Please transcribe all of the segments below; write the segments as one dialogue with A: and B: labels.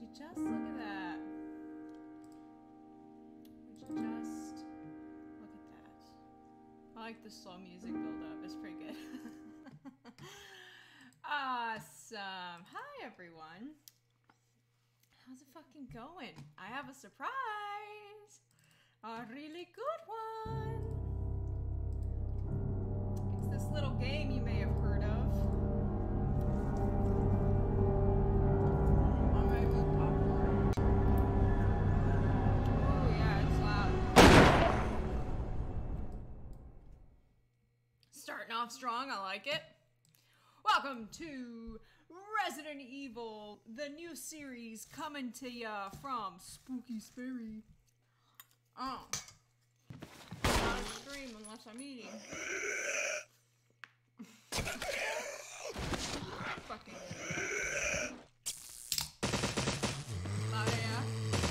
A: you just look at that? Would you just look at that? I like the slow music build up. It's pretty good. Awesome. Hi, everyone. How's it fucking going? I have a surprise. A really good one. It's this little game you may have heard of. I'm ready with popcorn. Oh yeah, it's loud. Starting off strong, I like it. Welcome to Resident Evil, the new series coming to ya from Spooky Sperry. Oh. Not a stream unless I'm eating. Fucking. Oh yeah.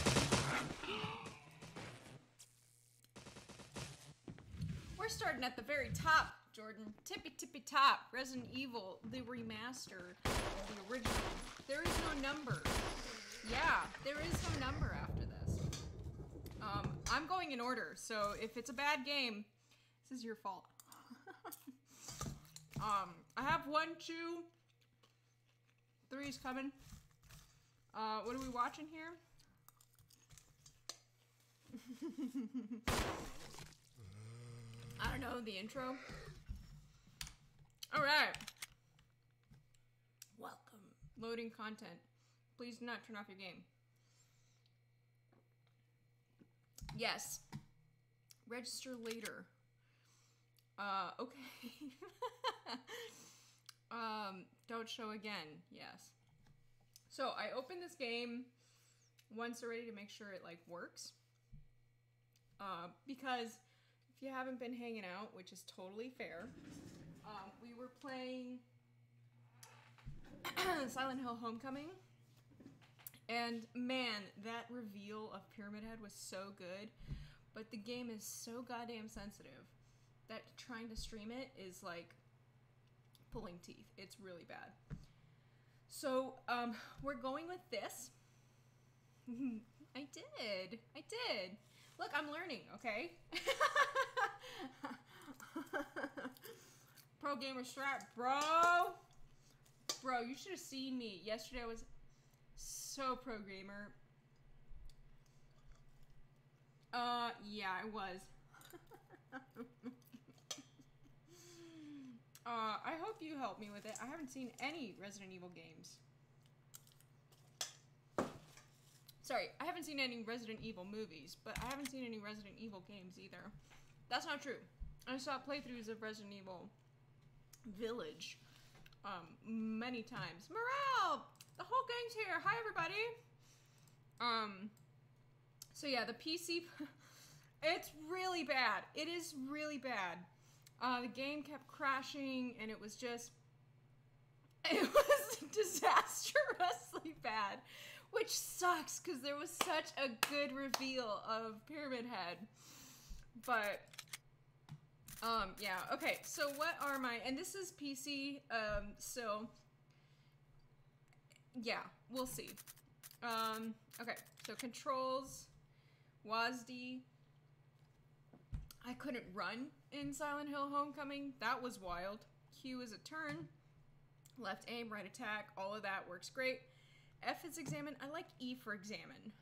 A: We're starting at the very top, Jordan. Tippy top. Resident Evil, the remaster of the original. There is no number. Yeah, there is no number after this. I'm going in order, so if it's a bad game, this is your fault. I have 1, 2, 3's coming. What are we watching here? I don't know, the intro. Alright. Welcome. Loading content. Please do not turn off your game. Yes. Register later. Okay. Don't show again. Yes. So I opened this game once already to make sure it like works. Because if you haven't been hanging out, which is totally fair, we were playing Silent Hill Homecoming. And man, that reveal of Pyramid Head was so good, but the game is so goddamn sensitive that trying to stream it is like pulling teeth. It's really bad. So, we're going with this. I did. Look, I'm learning, okay? Pro gamer strat, bro. Bro, you should have seen me. Yesterday I was so pro gamer. Yeah, I was. I hope you help me with it. I haven't seen any Resident Evil games. Sorry, I haven't seen any Resident Evil movies, but I haven't seen any Resident Evil games either. That's not true. I saw playthroughs of Resident Evil Village many times. Morale! The whole gang's here. Hi, everybody. So yeah, the PC, it's really bad. It is really bad. The game kept crashing, and it was disastrously bad, which sucks because there was such a good reveal of Pyramid Head. But, yeah, okay, so what are my, and this is PC, so, yeah, we'll see. Okay, so controls, WASD. I couldn't run in Silent Hill Homecoming. That was wild. Q is a turn. Left aim, right attack. All of that works great. F is examine. I like E for examine.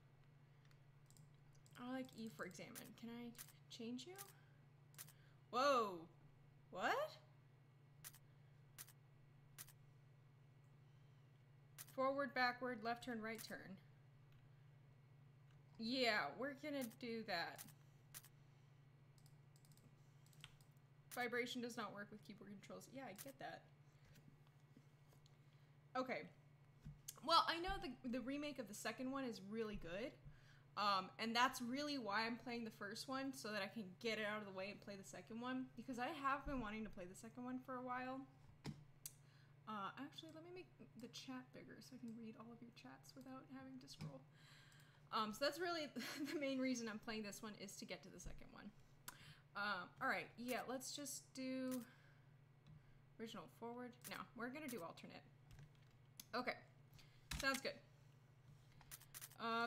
A: I like E for examine. Can I change you? Whoa. What? Forward, backward, left turn, right turn. Yeah, we're gonna do that. Vibration does not work with keyboard controls. Yeah, I get that. Okay. Well, I know the remake of the second one is really good. And that's really why I'm playing the first one, so that I can get it out of the way and play the second one. Because I have been wanting to play the second one for a while. Actually, let me make the chat bigger so I can read all of your chats without having to scroll. So that's really the main reason I'm playing this one, is to get to the second one. Alright, yeah, let's just do original forward. No, we're gonna do alternate. Okay, sounds good.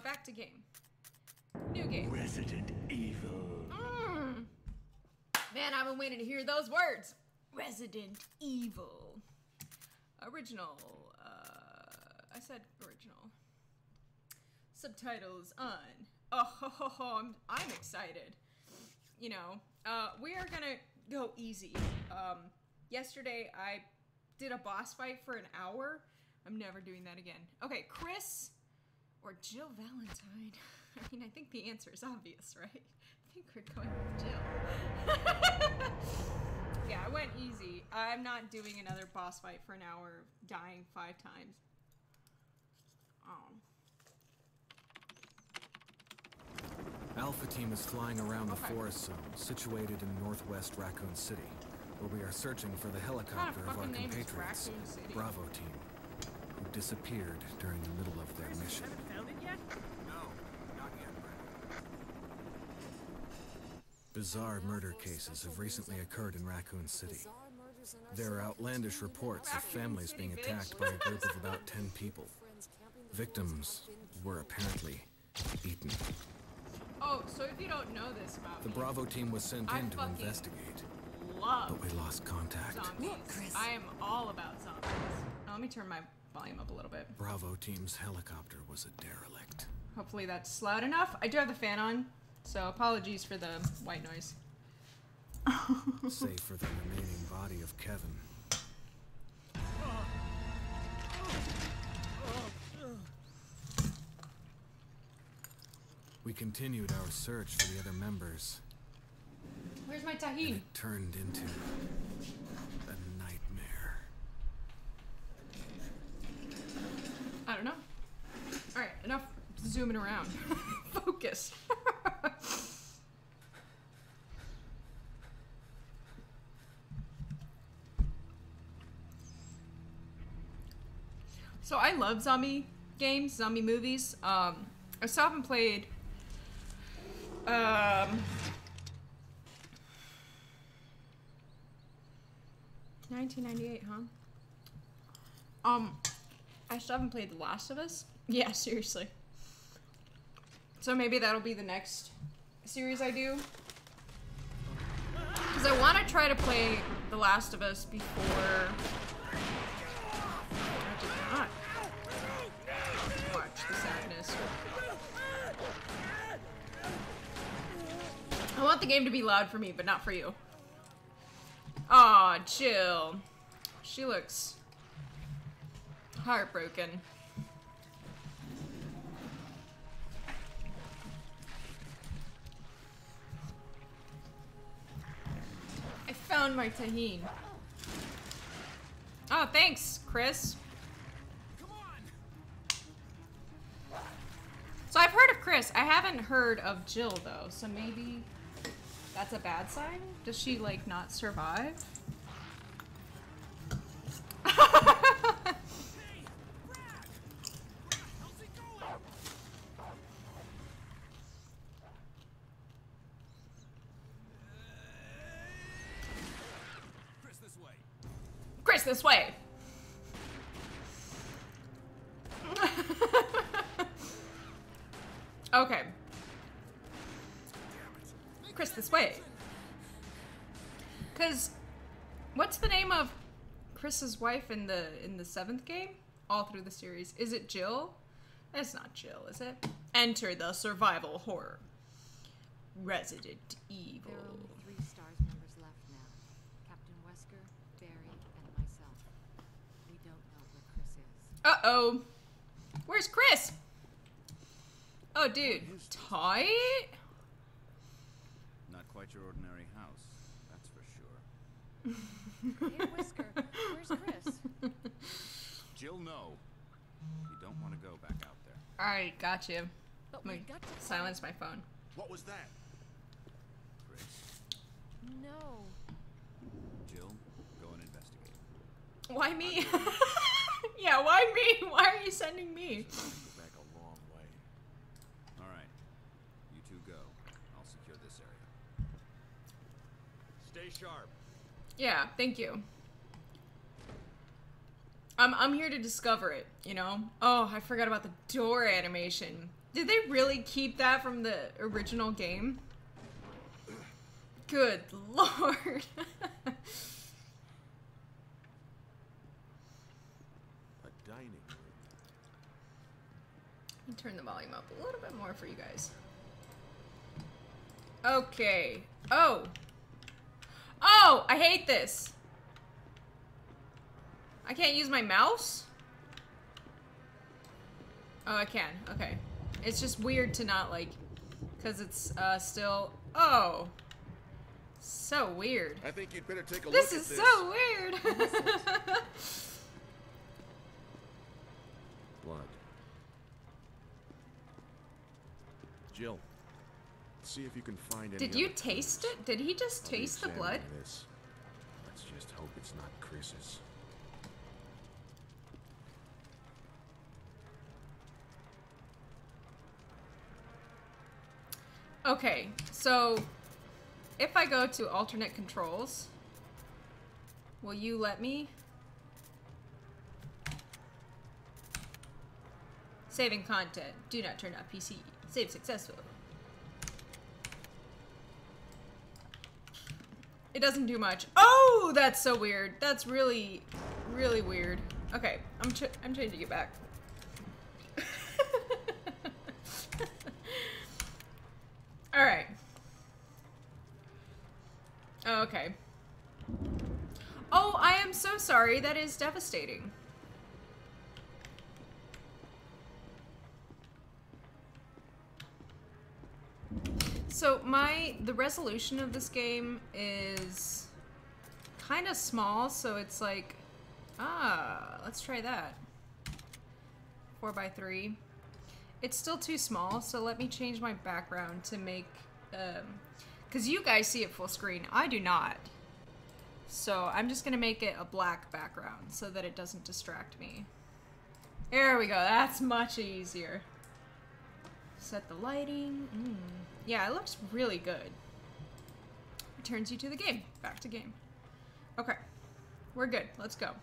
A: back to game. New game.
B: Resident Evil.
A: Man, I've been waiting to hear those words. Resident Evil. Original. I said original. Subtitles on. Oh, I'm excited. You know, we are gonna go easy. Yesterday I did a boss fight for an hour. I'm never doing that again. Okay, Chris or Jill Valentine. I mean, I think the answer is obvious, right? I think we're going with Jill. Yeah, I went easy. I'm not doing another boss fight for an hour, dying 5 times. Oh.
C: Alpha Team is flying around the forest zone, situated in northwest Raccoon City, where we are searching for the helicopter of our compatriots, Bravo Team, who disappeared during the middle of their mission.
D: Found it yet?
C: No, not yet, Brandon. Bizarre murder cases have recently occurred in Raccoon City. There are outlandish reports of families being attacked by a group of about 10 people. Victims were apparently eaten.
A: Oh, so if you don't know this about
C: The
A: me,
C: Bravo Team was sent in to
A: fucking
C: investigate,
A: love
C: but we lost contact.
A: zombies. I am all about zombies. Now, let me turn my volume up a little bit.
C: Bravo Team's helicopter was a derelict.
A: Hopefully that's loud enough. I do have the fan on, so apologies for the white noise.
C: Save for the remaining body of Kevin. We continued our search for the other members.
A: Where's my
C: And
A: tahini?
C: it turned into a nightmare.
A: I don't know. Alright, enough zooming around. Focus. So I love zombie games, zombie movies. I still haven't played 1998, huh? I still haven't played The Last of Us. Yeah, seriously. So maybe that'll be the next series I do. Because I want to try to play The Last of Us before... I did not watch the sadness. I want the game to be loud for me, but not for you. Aw, Jill. She looks heartbroken. I found my tahine. Oh, thanks, Chris. So I've heard of Chris. I haven't heard of Jill, though, so maybe that's a bad sign? Does she, like, not survive? Chris, this way. Okay. Chris, this way. Cause, what's the name of Chris's wife in the 7th game? All through the series. Is it Jill? It's not Jill, is it? Enter the survival horror. Resident Evil.
E: There are only 3 STARS members left now. Captain Wesker, Barry, and myself. We don't know where Chris is.
A: Uh-oh. Where's Chris? Oh, dude. Tight?
F: Not quite your ordinary house, that's for sure.
E: Hey, Wesker, where's Chris?
F: Jill, no. You don't want to go back out there.
A: Alright, got you.
E: But
A: Let
E: we
A: me
E: got to
A: silence my phone.
B: What was that?
F: Chris,
E: No.
F: Jill, go and investigate.
A: Why me? Yeah, why me? Why are you sending me?
F: Go back a long way. All right, you two go. I'll secure this area.
B: Stay sharp.
A: Yeah, thank you. I'm here to discover it, you know? Oh, I forgot about the door animation. Did they really keep that from the original game? Good lord.
B: A dining room.
A: Let me turn the volume up a little bit more for you guys. Okay. Oh! Oh! I hate this! I can't use my mouse? Oh, I can. Okay. It's just weird to not, like... Because it's, still... Oh! So weird.
B: I think you'd better take a look
A: This
B: at
A: is
B: this.
A: so weird!
B: Blood. Jill, see if you can find any.
A: Did you
B: other
A: taste
B: clues.
A: it? Did he just
B: I'll be
A: taste the blood?
B: examining this. Let's just hope it's not Chris's.
A: Okay, so if I go to alternate controls, will you let me? Saving content. Do not turn off PC. Save successful. It doesn't do much. Oh, that's so weird. That's really, really weird. Okay, I'm changing it back. All right. Oh, okay. Oh, I am so sorry. That is devastating. So the resolution of this game is kind of small, so it's like, let's try that. 4:3. It's still too small, so let me change my background to make, because you guys see it full screen. I do not. So I'm just going to make it a black background so that it doesn't distract me. There we go. That's much easier. Set the lighting. Yeah, it looks really good. Returns you to the game. Back to game. Okay. We're good. Let's go.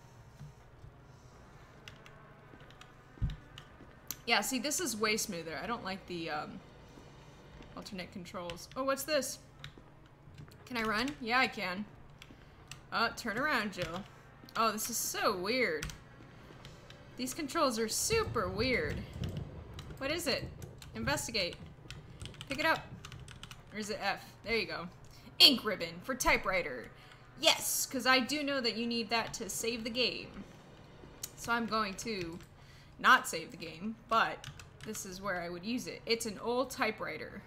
A: Yeah, see, this is way smoother. I don't like the alternate controls. Oh, what's this? Can I run? Yeah, I can. Oh, turn around, Jill. Oh, this is so weird. These controls are super weird. What is it? Investigate. Pick it up. Or is it F? There you go. Ink ribbon for typewriter. Yes, because I do know that you need that to save the game. So I'm going to not save the game, but this is where I would use it. It's an old typewriter.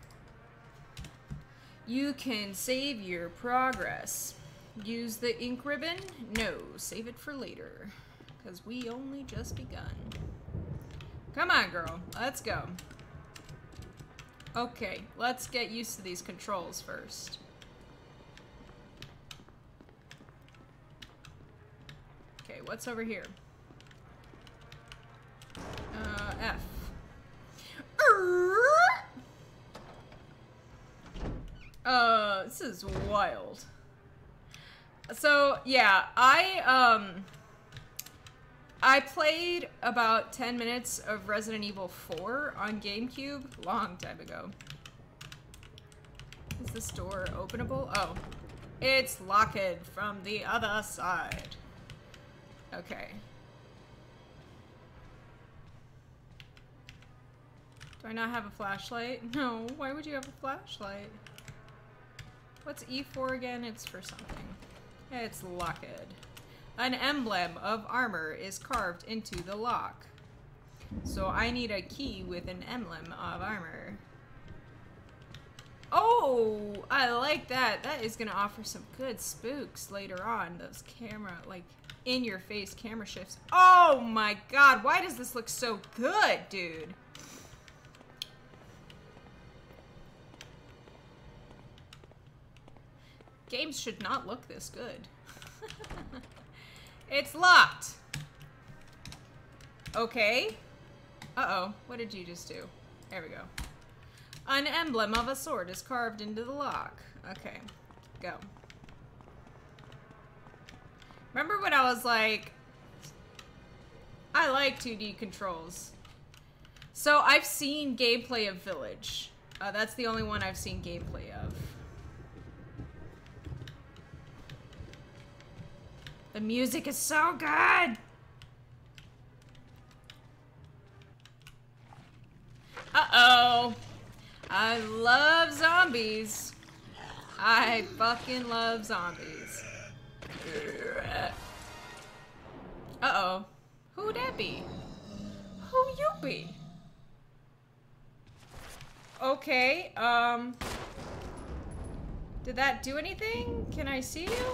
A: You can save your progress. Use the ink ribbon? No, save it for later. Because we only just begun. Come on, girl. Let's go. Okay, let's get used to these controls first. Okay, what's over here? F. This is wild. So, yeah, I played about 10 minutes of Resident Evil 4 on GameCube long time ago. Is this door openable? Oh, it's locked from the other side. Okay. Do I not have a flashlight? No, why would you have a flashlight? What's E4 again? It's for something. It's locked. An emblem of armor is carved into the lock. So I need a key with an emblem of armor. Oh, I like that. That is gonna offer some good spooks later on. Those camera, like, in-your-face camera shifts. Oh my god, why does this look so good, dude? Games should not look this good. It's locked. Okay. Uh-oh. What did you just do? There we go. An emblem of a sword is carved into the lock. Okay. Go. Remember when I was like, I like 2D controls. So I've seen gameplay of Village. That's the only one I've seen gameplay of. The music is so good! Uh-oh. I love zombies. I fucking love zombies. Uh-oh. Who'd that be? Who you be? Okay, did that do anything? Can I see you?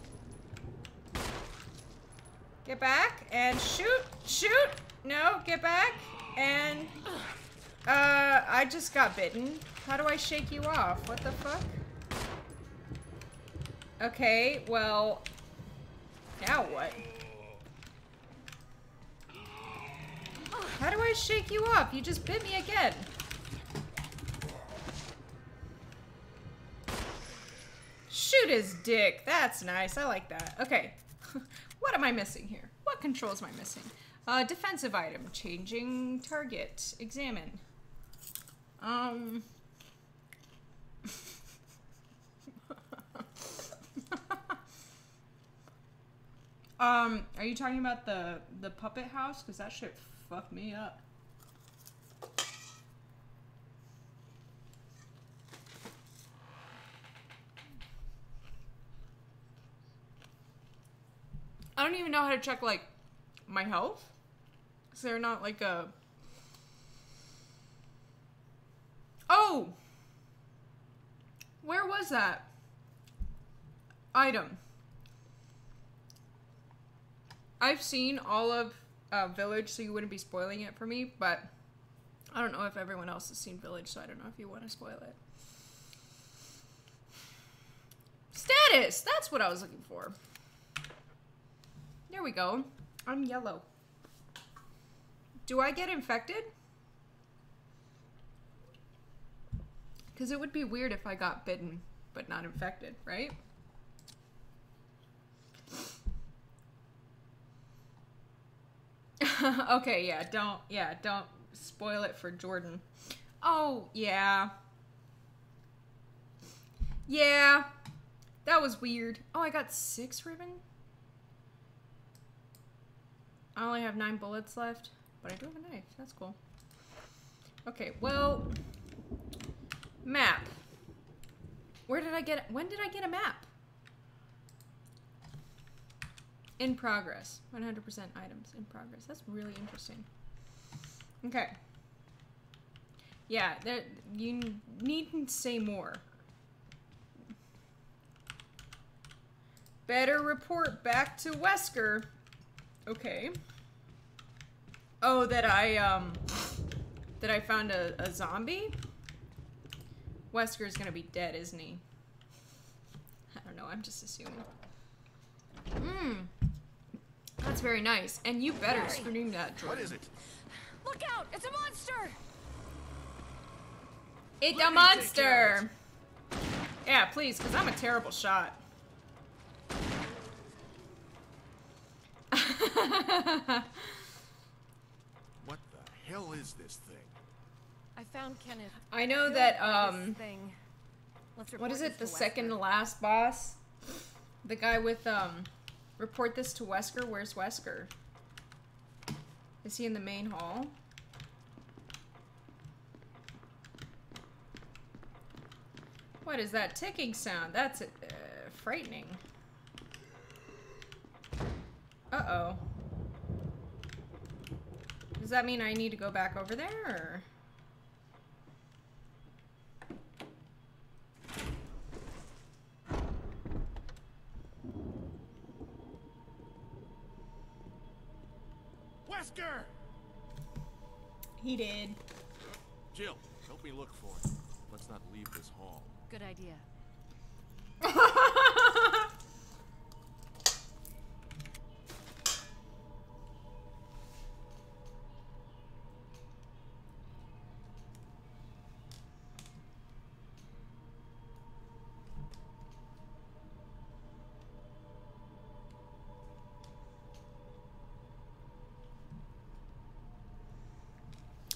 A: Get back and shoot! Shoot! No, get back and... I just got bitten. How do I shake you off? What the fuck? Okay, well... Now what? How do I shake you off? You just bit me again. Shoot his dick. That's nice. I like that. Okay. What am I missing here? What controls am I missing? Defensive item. Changing target. Examine. Are you talking about the puppet house? Because that shit fucked me up. I don't even know how to check, like, my health. Is there not, like, a... Oh! Where was that? Item. I've seen all of Village, so you wouldn't be spoiling it for me, but I don't know if everyone else has seen Village, so I don't know if you want to spoil it. Status! That's what I was looking for. There we go. I'm yellow. Do I get infected? Because it would be weird if I got bitten, but not infected, right? Okay, don't spoil it for Jordan. Oh, yeah. Yeah. That was weird. Oh, I got 6 ribbon? I only have 9 bullets left, but I do have a knife. That's cool. Okay, well... Map. Where did I get... When did I get a map? In progress. 100% items in progress. That's really interesting. Okay. Yeah, you needn't say more. Better report back to Wesker. Okay. Oh, that I found a zombie? Wesker's gonna be dead, isn't he? I don't know, I'm just assuming. That's very nice. And you better scream that, Jordan.
B: What is it?
E: Look out! It's a monster!
A: It's a monster! Yeah, please, because I'm a terrible shot.
B: What the hell is this thing?
E: I found Kenneth.
A: I know that,
E: This thing. Let's report
A: what is
E: this
A: it, the
E: to
A: second to
E: Wesker.
A: last boss? The guy with, report this to Wesker? Where's Wesker? Is he in the main hall? What is that ticking sound? That's, frightening. Uh-oh. Does that mean I need to go back over there, or?
B: Wesker!
A: He did.
B: Jill, help me look for it. Let's not leave this hall.
E: Good idea.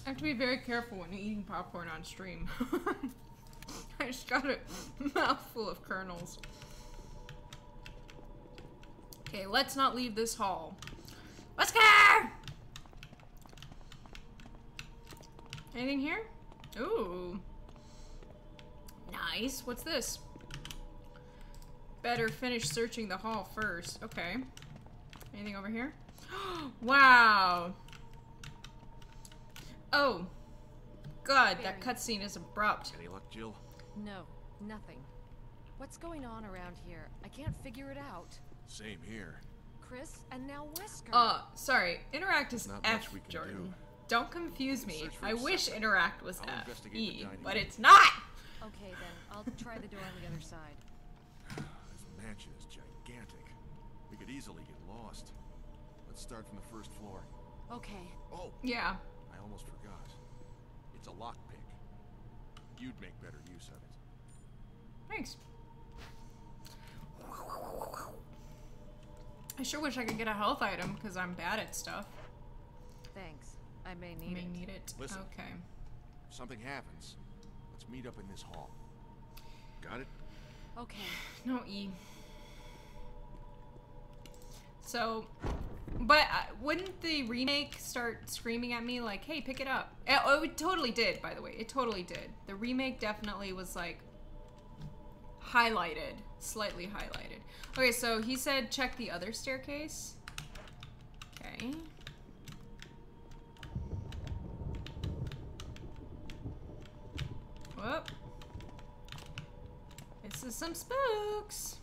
A: I have to be very careful when eating popcorn on stream. I just got a mouthful of kernels. Okay, let's not leave this hall. Let's go! Anything here? Ooh. Nice. What's this? Better finish searching the hall first. Okay. Anything over here? Wow. Oh. God, that cutscene is abrupt.
B: Any luck, Jill?
E: No, nothing. What's going on around here? I can't figure it out.
B: Same here.
E: Chris, and now Wesker.
A: Sorry. Interact is
B: Not
A: F,
B: much we can
A: Jordan.
B: do.
A: Don't confuse me.
B: Search for
A: I
B: a
A: wish
B: second.
A: Interact was
B: I'll
A: F,
B: investigate the
A: E,
B: dining
A: but
B: room.
A: it's not!
E: Okay then, I'll try the door on the other side.
B: This mansion is gigantic. We could easily get lost. Let's start from the first floor.
E: Okay.
B: Oh,
A: Yeah.
B: I almost forgot. It's a lockpick. You'd make better use of it.
A: Thanks. I sure wish I could get a health item, because I'm bad at stuff.
E: Thanks. I may
A: You
E: need
A: may
E: it.
A: need it.
B: Listen.
A: Okay.
B: If something happens, let's meet up in this hall. Got it?
E: Okay.
A: No E. So, but wouldn't the remake start screaming at me like, hey, pick it up? Oh, it totally did, by the way. It totally did. The remake definitely was like highlighted, slightly highlighted. Okay, so he said check the other staircase. Okay. Whoop. This is some spooks.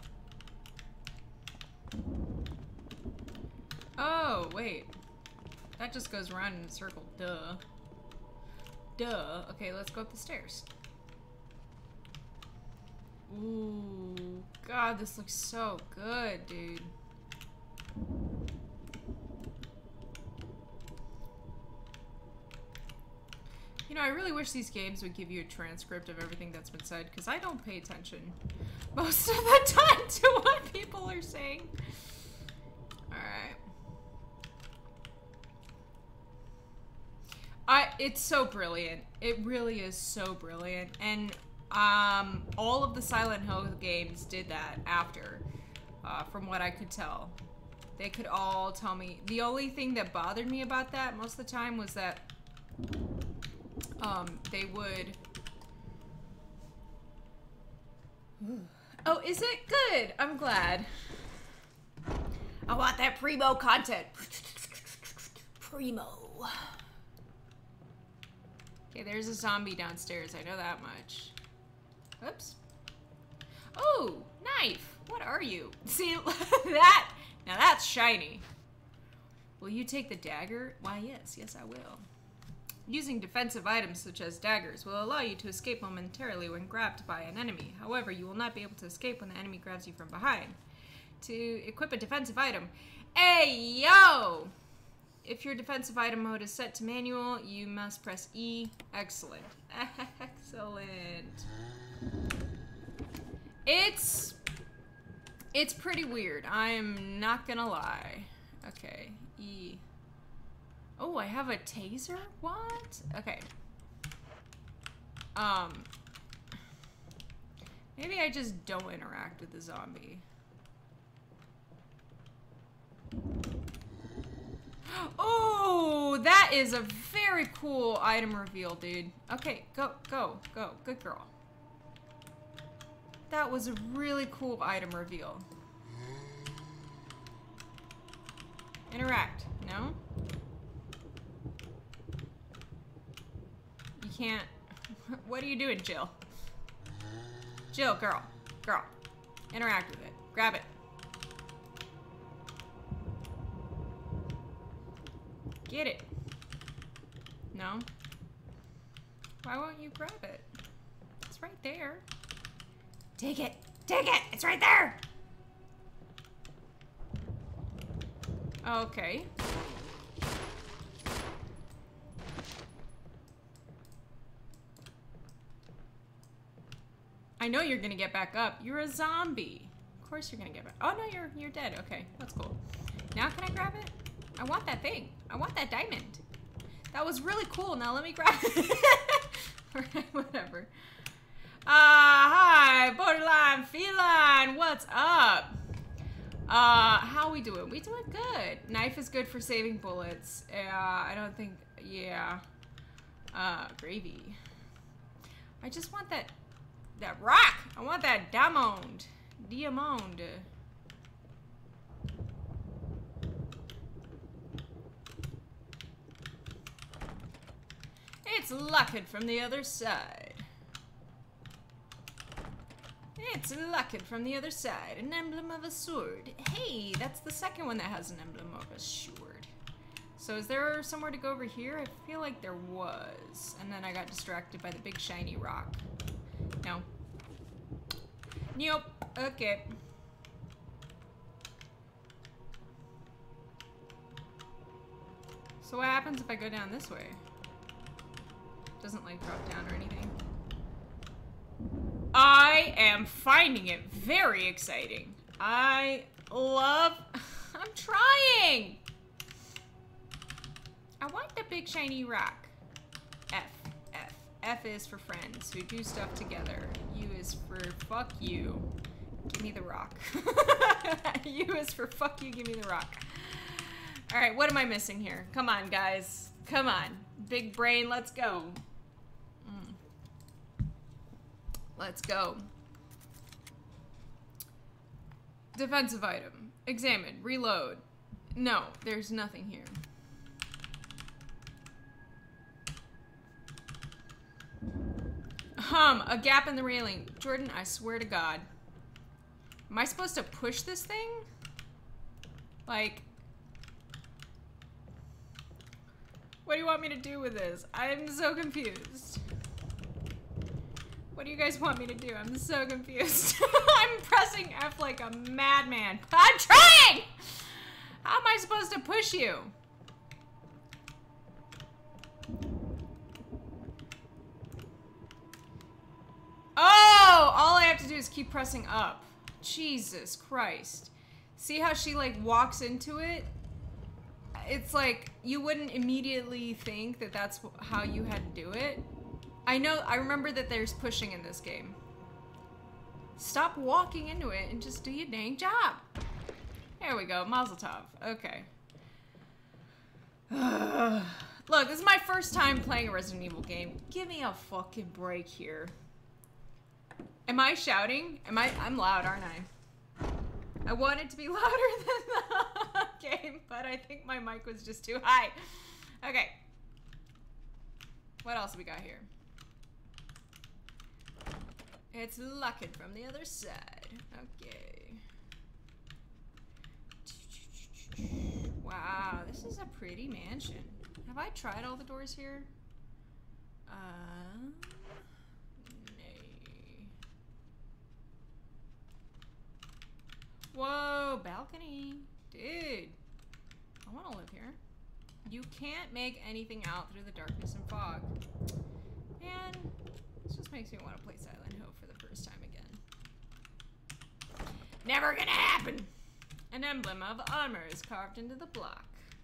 A: Oh, wait. That just goes around in a circle. Duh. Duh. Okay, let's go up the stairs. Ooh. God, this looks so good, dude. You know, I really wish these games would give you a transcript of everything that's been said, because I don't pay attention most of the time to what people are saying. Alright. It's so brilliant. It really is so brilliant. And all of the Silent Hill games did that after, from what I could tell. They could all tell me. The only thing that bothered me about that most of the time was that they would... Oh, is it? Good. I'm glad. I want that primo content. Primo. Okay, there's a zombie downstairs. I know that much. Oops. Oh, knife. What are you? See, that? Now that's shiny. Will you take the dagger? Why, yes. Yes, I will. Using defensive items such as daggers will allow you to escape momentarily when grabbed by an enemy. However, you will not be able to escape when the enemy grabs you from behind. To equip a defensive item. Hey, yo! If your defensive item mode is set to manual, you must press E. Excellent. Excellent. It's pretty weird. I'm not gonna lie. Okay, E. Oh, I have a taser? What? Okay. Maybe I just don't interact with the zombie. Oh, that is a very cool item reveal, dude. Okay, go, go, go. Good girl. That was a really cool item reveal. Interact. No? You can't. What are you doing, Jill? Jill, girl. Girl. Interact with it. Grab it. Get it. No? Why won't you grab it? It's right there. Take it. Take it. It's right there. Okay. I know you're gonna get back up. You're a zombie. Of course you're gonna get back. Oh no, you're dead. Okay, that's cool. Now can I grab it? I want that thing. I want that diamond. That was really cool. Now let me grab it. Alright, whatever. Hi, borderline feline. What's up? How we doing? We doing good. Knife is good for saving bullets. I don't think, yeah. Gravy. I just want that rock. I want that diamond. Diamond. It's locked from the other side. It's locked from the other side. An emblem of a sword. Hey, that's the second one that has an emblem of a sword. So is there somewhere to go over here? I feel like there was. And then I got distracted by the big shiny rock. No. Nope. Okay. So what happens if I go down this way? Doesn't like drop down or anything. I am finding it very exciting. I love... I'm trying! I want the big shiny rock. F. F. F is for friends who do stuff together. U is for fuck you. Give me the rock. U is for fuck you, give me the rock. Alright, what am I missing here? Come on, guys. Come on. Big brain, let's go. Let's go. Defensive item. Examine. Reload. No, there's nothing here. A gap in the railing. Jordan, I swear to God. Am I supposed to push this thing? Like... What do you want me to do with this? I'm so confused. What do you guys want me to do? I'm so confused. I'm pressing F like a madman. I'm trying! How am I supposed to push you? Oh! All I have to do is keep pressing up. Jesus Christ. See how she like walks into it? It's like, you wouldn't immediately think that that's how you had to do it. I remember that there's pushing in this game. Stop walking into it and just do your dang job. There we go, Mazel Tov. Okay. Look, this is my first time playing a Resident Evil game. Give me a fucking break here. Am I shouting? I'm loud, aren't I? I wanted to be louder than the game, but I think my mic was just too high. Okay. What else we got here? It's locked from the other side. Okay. Wow, this is a pretty mansion. Have I tried all the doors here? Whoa, balcony. Dude. I want to live here. You can't make anything out through the darkness and fog. And this just makes me want to play Silent Hill for the first time again. Never gonna happen! An emblem of armor is carved into the block.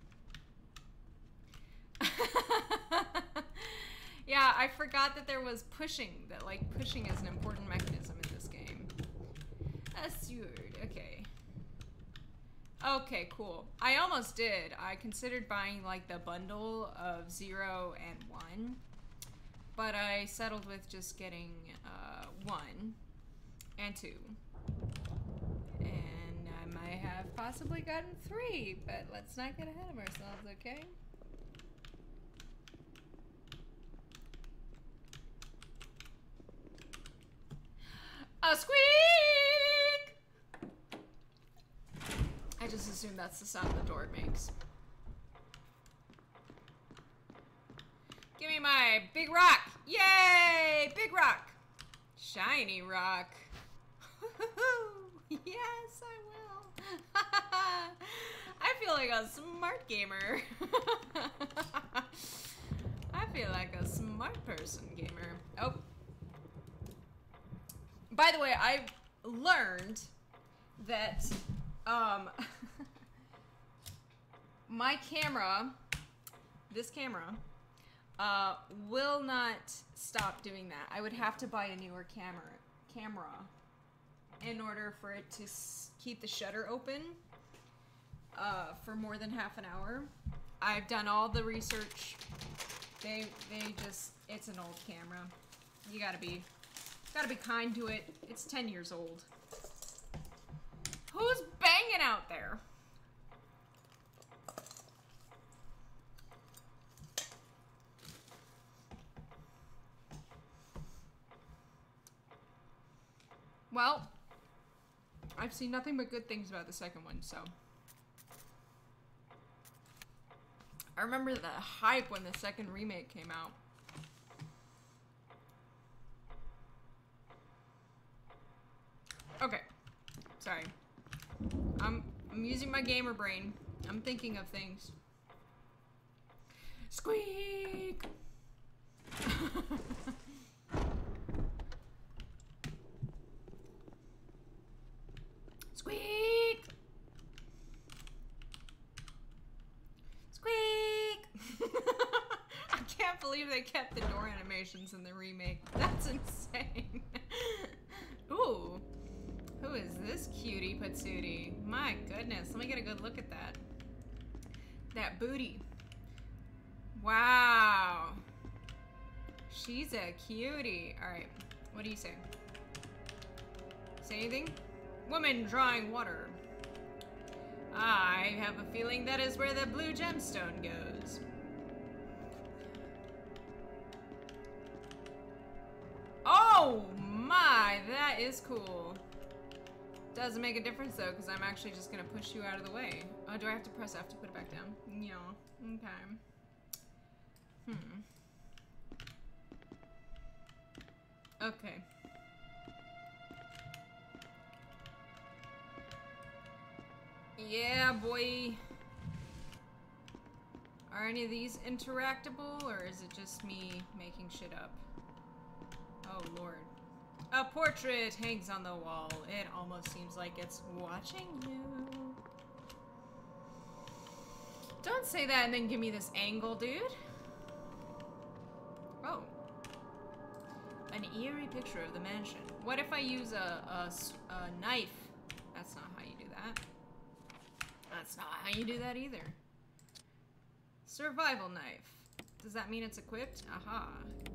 A: Yeah, I forgot that there was pushing. That, like, pushing is an important mechanism in this game. A sword. Okay. Okay, cool. I almost did. I considered buying, like, the bundle of 0 and 1. But I settled with just getting 1 and 2. And I might have possibly gotten 3, but let's not get ahead of ourselves, okay? A squeak! I just assume that's the sound the door makes. Give me my big rock! Yay! Big rock! Shiny rock. Yes, I will. I feel like a smart gamer. I feel like a smart person gamer. Oh. By the way, I've learned that my camera, this camera, will not stop doing that. I would have to buy a newer camera in order for it to keep the shutter open for more than half an hour. I've done all the research. They just, it's an old camera. You gotta be kind to it. It's 10 years old. Who's banging out there? Well, I've seen nothing but good things about the second one, so. I remember the hype when the second remake came out. Okay. Sorry. I'm using my gamer brain. I'm thinking of things. Squeak! Squeak! Squeak! I can't believe they kept the door animations in the remake. That's insane. Ooh. Who is this cutie patootie? My goodness. Let me get a good look at that. That booty. Wow. She's a cutie. Alright. What do you say? Say anything? Woman drawing water. I have a feeling that is where the blue gemstone goes. Oh my, that is cool. Doesn't make a difference though, because I'm actually just gonna push you out of the way. Oh, do I have to press F to put it back down? Yeah. Okay. Okay. Yeah, boy. Are any of these interactable, or is it just me making shit up? Oh, Lord. A portrait hangs on the wall. It almost seems like it's watching you. Don't say that and then give me this angle, dude. Oh. An eerie picture of the mansion. What if I use a knife? That's not how you do that. That's not how you do that either. Survival knife. Does that mean it's equipped? Aha.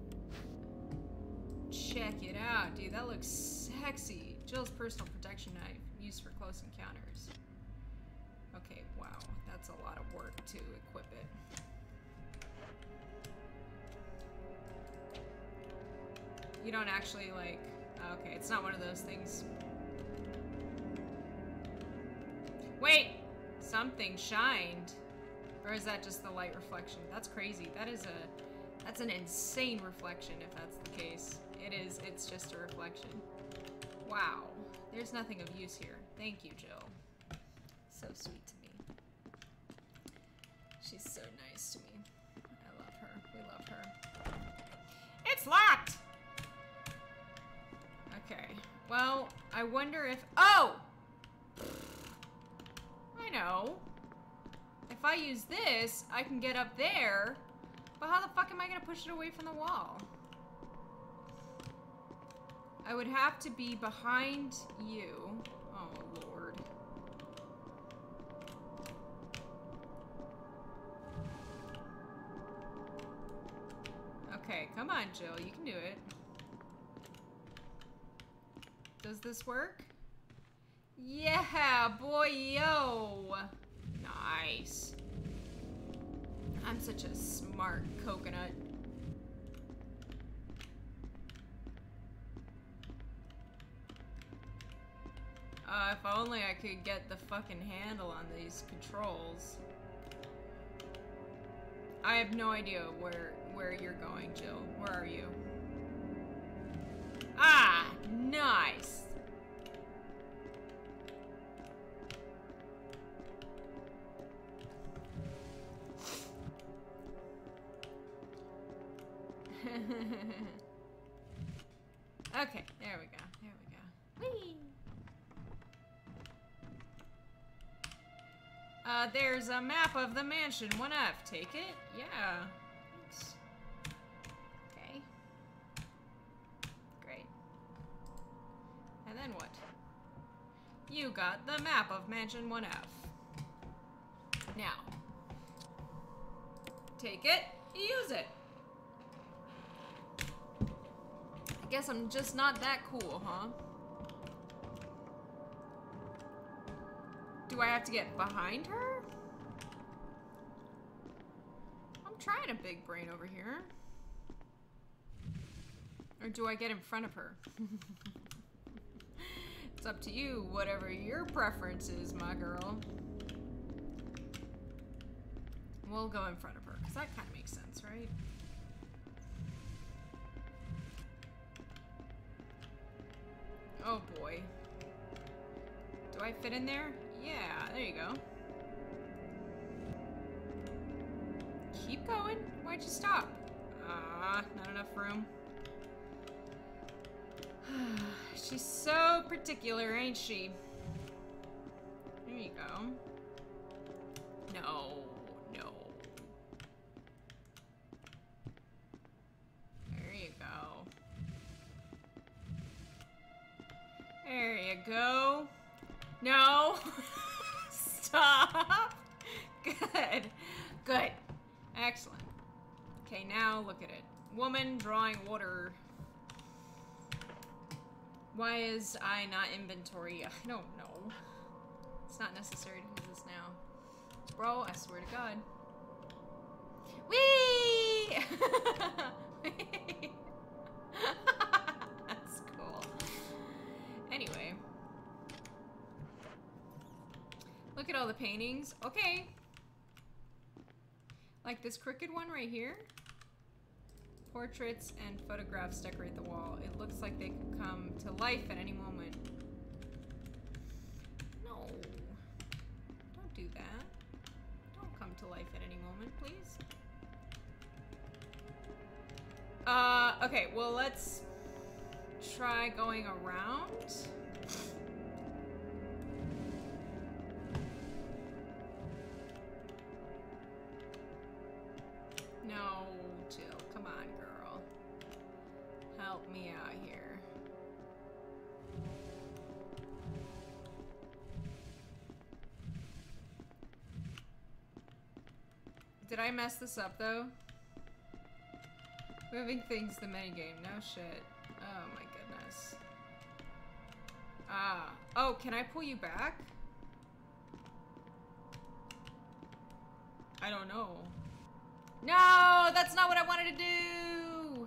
A: Check it out, dude. That looks sexy. Jill's personal protection knife, used for close encounters. Okay, wow. That's a lot of work to equip it. You don't actually, like... Okay, it's not one of those things. Wait! Something shined. Or is that just the light reflection? That's crazy. That's an insane reflection if that's the case. It is, it's just a reflection. Wow. There's nothing of use here. Thank you, Jill. So sweet to me. She's so nice to me. I love her. We love her. It's locked! Okay. Well, I wonder if... Oh! I know. If I use this, I can get up there. But how the fuck am I gonna push it away from the wall? I would have to be behind you. Oh, Lord. Okay, come on, Jill. You can do it. Does this work? Yeah, boy, yo. Nice. I'm such a smart coconut. If only I could get the fucking handle on these controls. I have no idea where you're going, Jill. Where are you? Ah, nice. Okay, there we go. There we go. Whee! There's a map of the mansion. 1F. Take it? Yeah. Thanks. You got the map of Mansion 1F. Now, take it, use it. I guess I'm just not that cool, huh? Do I have to get behind her? I'm trying a big brain over here. Or do I get in front of her? It's up to you, whatever your preference is, my girl. We'll go in front of her, because that kind of makes sense, right? Oh boy. Do I fit in there? Yeah, there you go. Keep going. Why'd you stop? Not enough room. She's so particular, ain't she? There you go. No, no. There you go. There you go. No. Stop. Good. Good. Excellent. Okay, now look at it. Woman drawing water. Why is I not inventory? I don't know. It's not necessary to use this now. Bro, I swear to God. Whee! That's cool. Anyway. Look at all the paintings. Okay. Like this crooked one right here. Portraits and photographs decorate the wall. It looks like they could come to life at any moment. No. Don't do that. Don't come to life at any moment, please. Okay, well, let's try going around. No, Jill, come on, girl. Help me out here. Did I mess this up, though? Moving things, the minigame. No shit. Oh, my goodness. Ah. Oh, can I pull you back? I don't know. No, that's not what I wanted to do.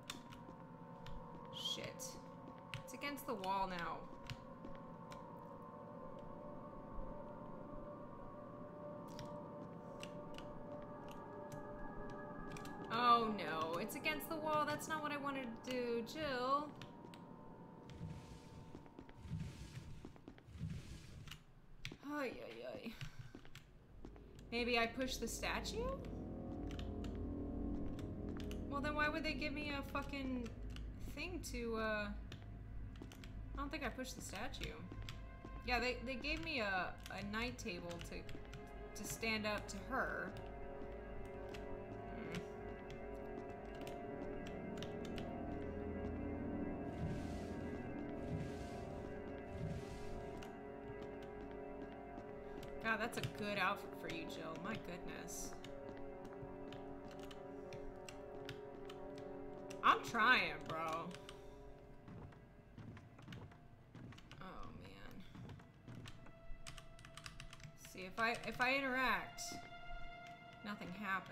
A: Shit. It's against the wall now. Oh no, it's against the wall. That's not what I wanted to do, Jill. Ay, ay, ay. Maybe I push the statue? Well, then why would they give me a fucking thing to, I don't think I pushed the statue. Yeah, they gave me a night table to stand up to her. God, that's a good outfit for you, Jill. My goodness. I'm trying, bro. Oh man. See, if I interact, nothing happens.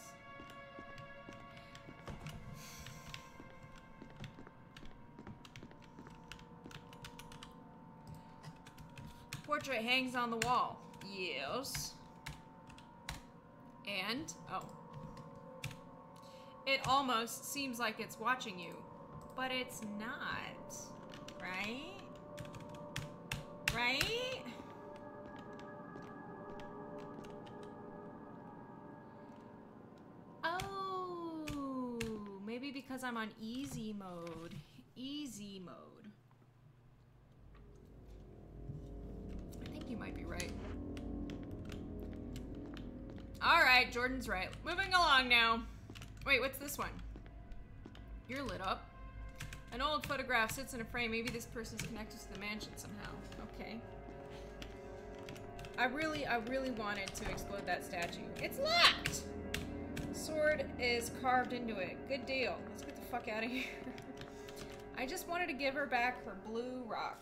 A: Portrait hangs on the wall. Yes. And, oh. It almost seems like it's watching you, but it's not, right? Right? Oh, maybe because I'm on easy mode. Easy mode. I think you might be right. All right, Jordan's right. Moving along now. Wait, what's this one? You're lit up. An old photograph sits in a frame. Maybe this person's connected to the mansion somehow. Okay. I really wanted to explode that statue. It's locked! Sword is carved into it. Good deal. Let's get the fuck out of here. I just wanted to give her back her blue rock.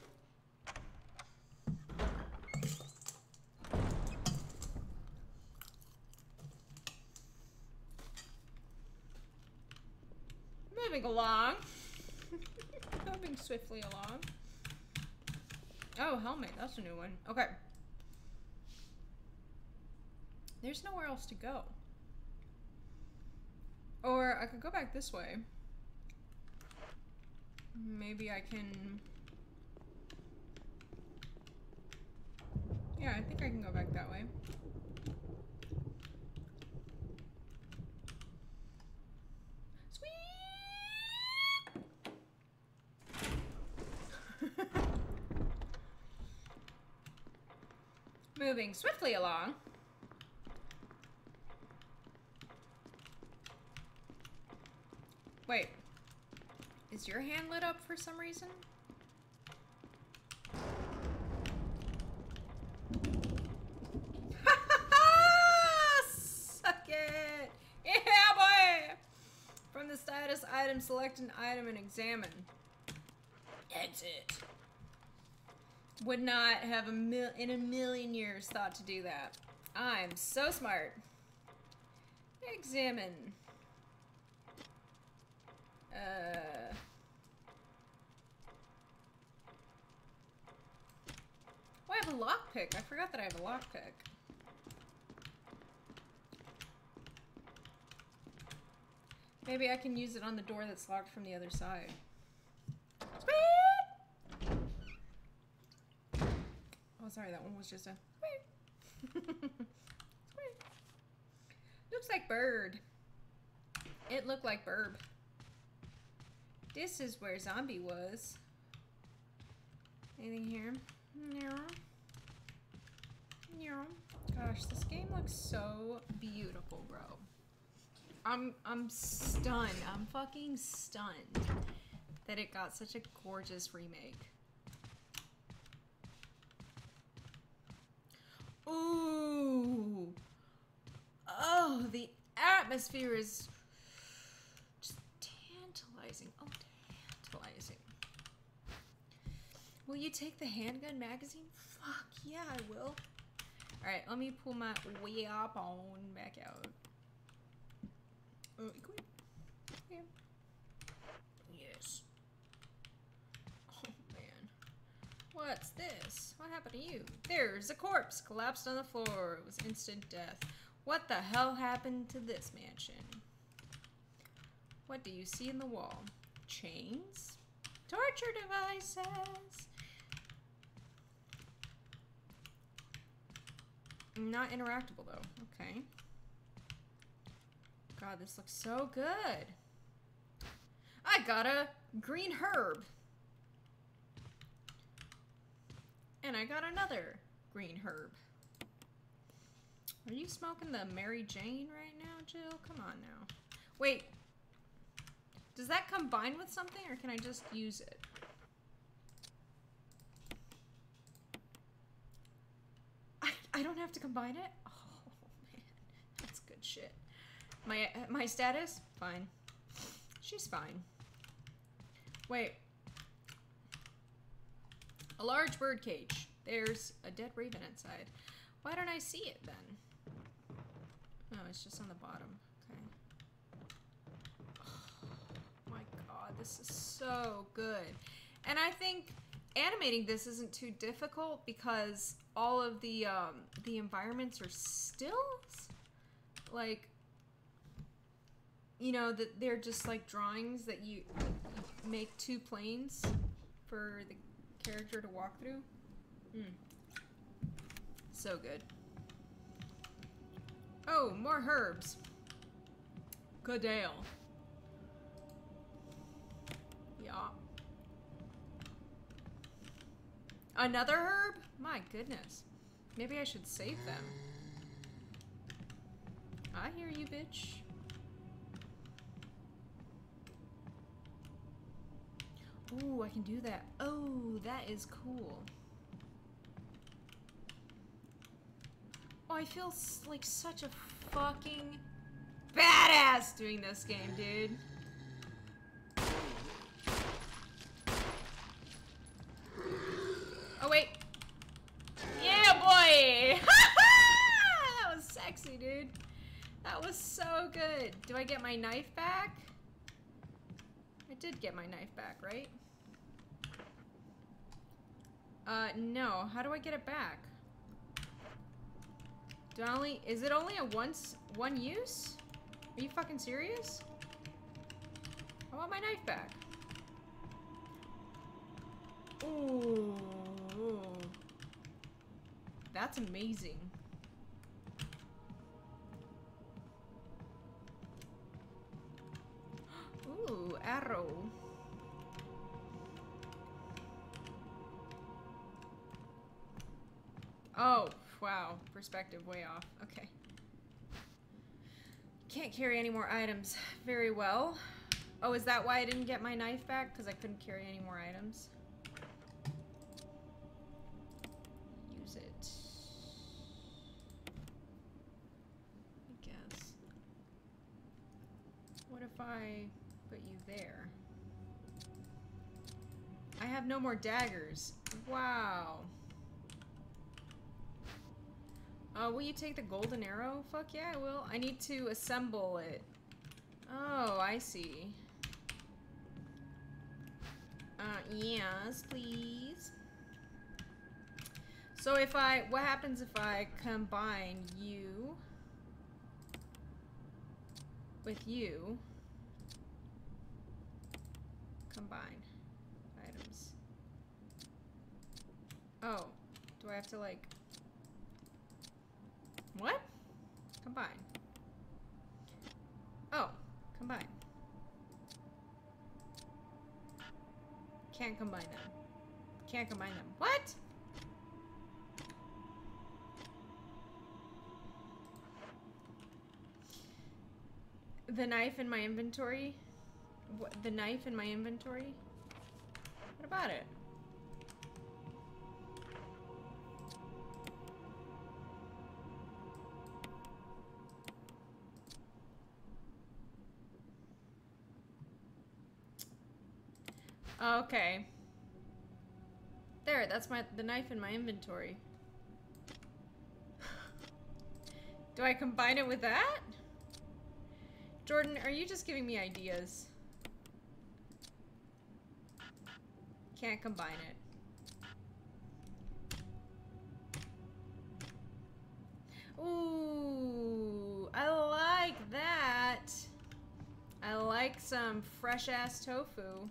A: Moving along. Moving swiftly along. Oh, helmet. That's a new one. Okay. There's nowhere else to go. Or I could go back this way. Maybe I can... Yeah, I think I can go back that way. Sweet! Moving swiftly along. Wait. Is your hand lit up for some reason? Suck it! Yeah, boy! From the status item, select an item and examine. Exit. Would not have in a million years thought to do that. I'm so smart. Examine. Oh, I have a lockpick. I forgot that I have a lockpick. Maybe I can use it on the door that's locked from the other side. Sweet! Oh, sorry, that one was just a sweet. Sweet. Looks like bird. It looked like burb. This is where zombie was. Anything here? No. No. Gosh, this game looks so beautiful, bro. I'm stunned. I'm fucking stunned that it got such a gorgeous remake. Ooh. Oh, the atmosphere is just tantalizing. Oh, tantalizing. Will you take the handgun magazine? Fuck yeah, I will. Alright, let me pull my weapon back out. Equip. Yeah. Yes. Oh, man. What's this? What happened to you? There's a corpse collapsed on the floor. It was instant death. What the hell happened to this mansion? What do you see in the wall? Chains? Torture devices? Not interactable though. Okay. God, this looks so good. I got a green herb. And I got another green herb. Are you smoking the Mary Jane right now, Jill? Come on now. Wait. Does that combine with something or can I just use it? I don't have to combine it? Oh, man. That's good shit. My status? Fine. She's fine. Wait. A large bird cage. There's a dead raven inside. Why don't I see it then? No, it's just on the bottom. Okay. Oh my god, this is so good. And I think animating this isn't too difficult because all of the environments are stills. Like, you know, that they're just like drawings that you make two planes for the character to walk through. So good. Oh, more herbs. Good ale. Yeah. Another herb? My goodness. Maybe I should save them. I hear you, bitch. Ooh, I can do that. Oh, that is cool. Oh, I feel like such a fucking badass doing this game, dude. Oh, wait. Yeah, boy! That was sexy, dude. That was so good. Do I get my knife back? I did get my knife back, right? No. How do I get it back? Do I only... Is it only a one use? Are you fucking serious? I want my knife back. Ooh. That's amazing. Ooh, arrow. Oh, wow. Perspective way off. Okay. Can't carry any more items. Very well. Oh, is that why I didn't get my knife back? Because I couldn't carry any more items? Use it. I guess. What if I put you there? I have no more daggers. Wow. Will you take the golden arrow? Fuck yeah, I will. I need to assemble it. Oh, I see. Yes, please. So if I, what happens if I combine you with you? Combine items. Oh, do I have to like... What? Combine. Oh, combine. Can't combine them. Can't combine them. What? The knife in my inventory? What, the knife in my inventory? What about it? Okay. There, that's the knife in my inventory. Do I combine it with that? Jordan, are you just giving me ideas? Can't combine it. Ooh, I like that. I like some fresh-ass tofu.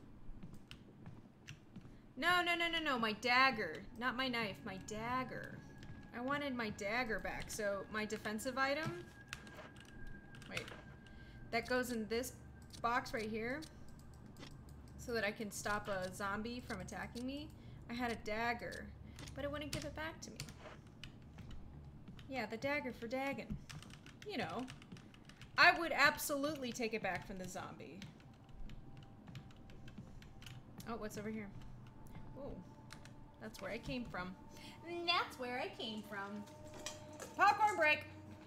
A: No, no, no, no, no, my dagger. Not my knife, my dagger. I wanted my dagger back, so my defensive item... Wait. That goes in this box right here. So that I can stop a zombie from attacking me. I had a dagger, but it wouldn't give it back to me. Yeah, the dagger for dagging. You know. I would absolutely take it back from the zombie. Oh, what's over here? Oh, that's where I came from. That's where I came from. Popcorn break.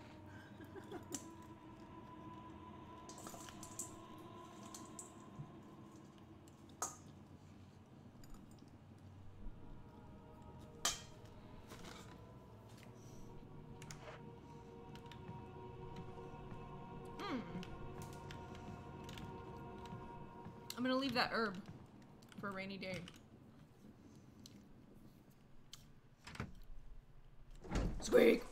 A: I'm gonna leave that herb for a rainy day. Squeak!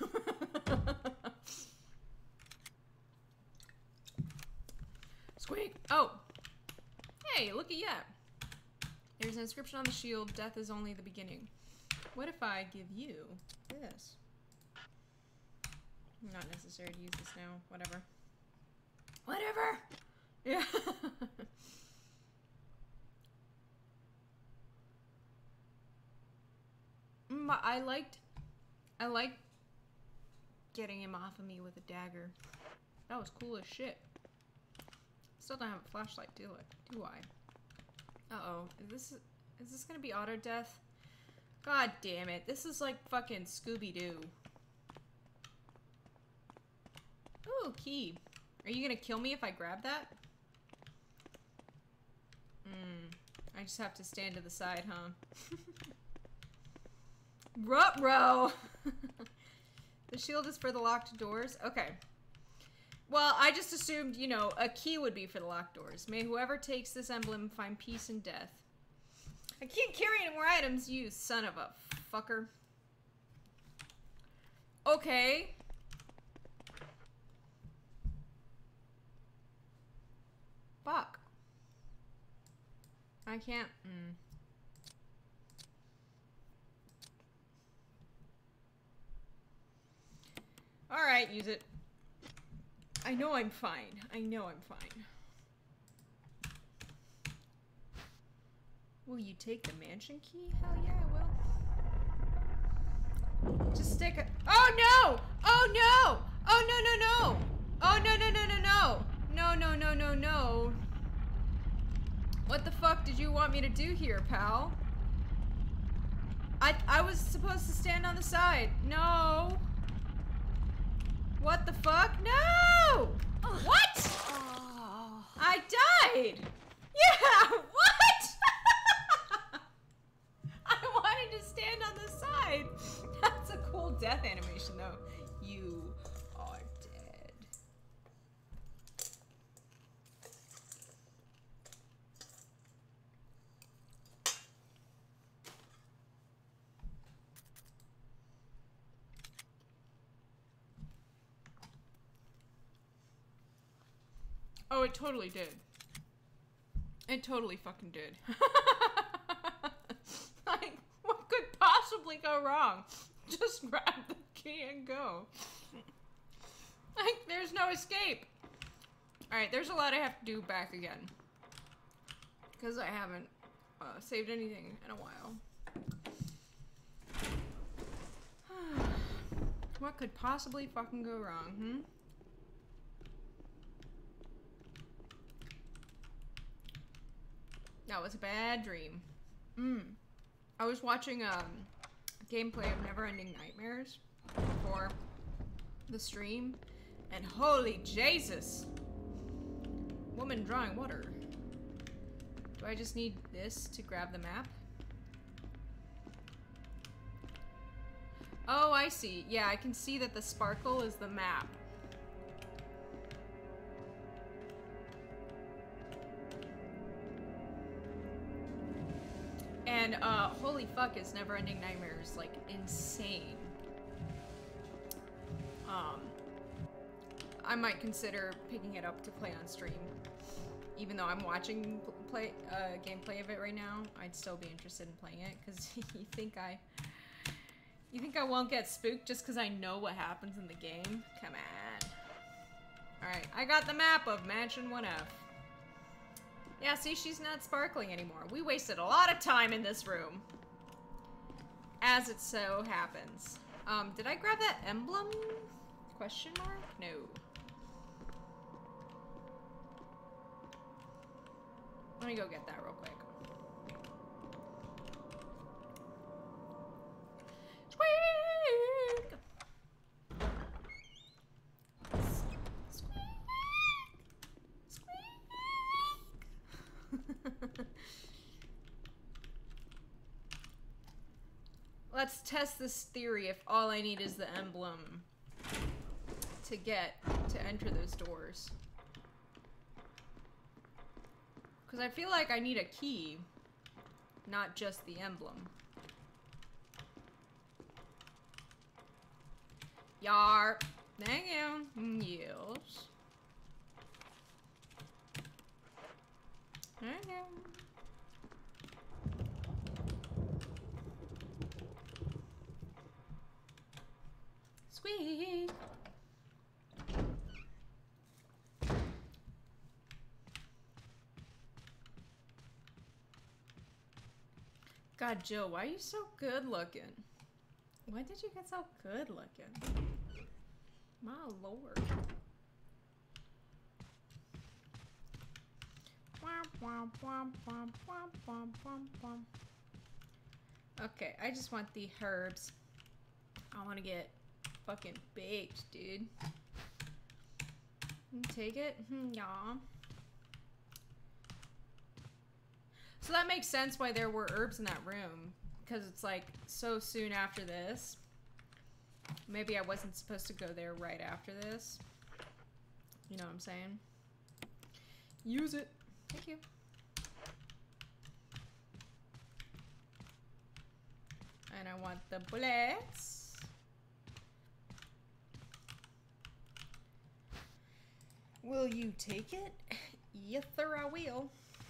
A: Squeak! Oh! Hey, looky at. There's an inscription on the shield, death is only the beginning. What if I give you this? Not necessary to use this now. Whatever. Whatever! Yeah. I liked getting him off of me with a dagger. That was cool as shit. Still don't have a flashlight, do I? Uh-oh. Is this gonna be auto death? God damn it. This is like fucking Scooby-Doo. Ooh, key. Are you gonna kill me if I grab that? I just have to stand to the side, huh? Ruh-roh! The shield is for the locked doors? Okay. Well, I just assumed, you know, a key would be for the locked doors. May whoever takes this emblem find peace and death. I can't carry any more items, you son of a fucker. Okay. Fuck. I can't. Alright, use it. I know I'm fine. I know I'm fine. Will you take the mansion key? Hell yeah, I will. Just stick it. Oh no! Oh no! Oh no no no! Oh no no no no no! No no no no no! What the fuck did you want me to do here, pal? I was supposed to stand on the side. No! What the fuck? No! What? I died! Yeah! What? I wanted to stand on the side. That's a cool death animation, though. You are dead. Oh, it totally did. It totally fucking did. Like, what could possibly go wrong? Just grab the key and go. Like, there's no escape. Alright, there's a lot I have to do back again. Because I haven't saved anything in a while. What could possibly fucking go wrong, That was a bad dream. I was watching gameplay of Neverending Nightmares before the stream, and holy Jesus! Woman drawing water. Do I just need this to grab the map? Oh, I see. Yeah, I can see that the sparkle is the map. And, holy fuck, is Neverending Nightmares, like, insane. I might consider picking it up to play on stream. Even though I'm watching gameplay of it right now, I'd still be interested in playing it, because you think I won't get spooked just because I know what happens in the game? Come on. Alright, I got the map of Mansion 1F. Yeah, see, she's not sparkling anymore. We wasted a lot of time in this room. As it so happens. Did I grab that emblem? Question mark? No. Let me go get that real quick. Squeak! Let's test this theory if all I need is the emblem to enter those doors. Because I feel like I need a key, not just the emblem. Yarp. Thank you. Yes. Thank you. Squeak. God, Jill, why are you so good looking? Why did you get so good looking? My lord. Okay, I just want the herbs. I want to get fucking baked, dude. Take it? Yeah. So that makes sense why there were herbs in that room. Because it's like so soon after this. Maybe I wasn't supposed to go there right after this. You know what I'm saying? Use it. Thank you. And I want the bullets. Will you take it? Yes, sir, I will.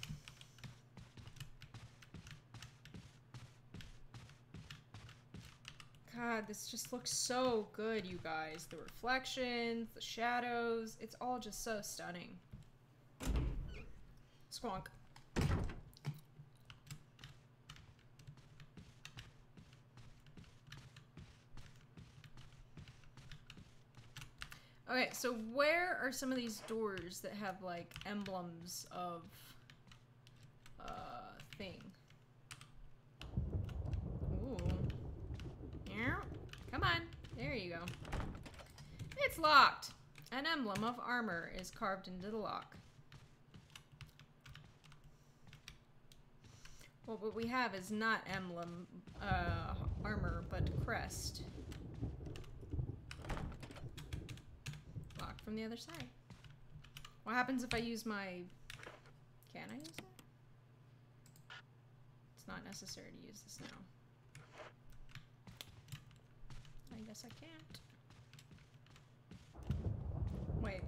A: God, this just looks so good, you guys. The reflections, the shadows, it's all just so stunning. Squonk. Okay, so where are some of these doors that have like emblems of thing? Ooh. Yeah. Come on. There you go. It's locked. An emblem of armor is carved into the lock. Well, what we have is not emblem armor, but crest. Locked from the other side. What happens if I use my... Can I use it? It's not necessary to use this now. I guess I can't. Wait.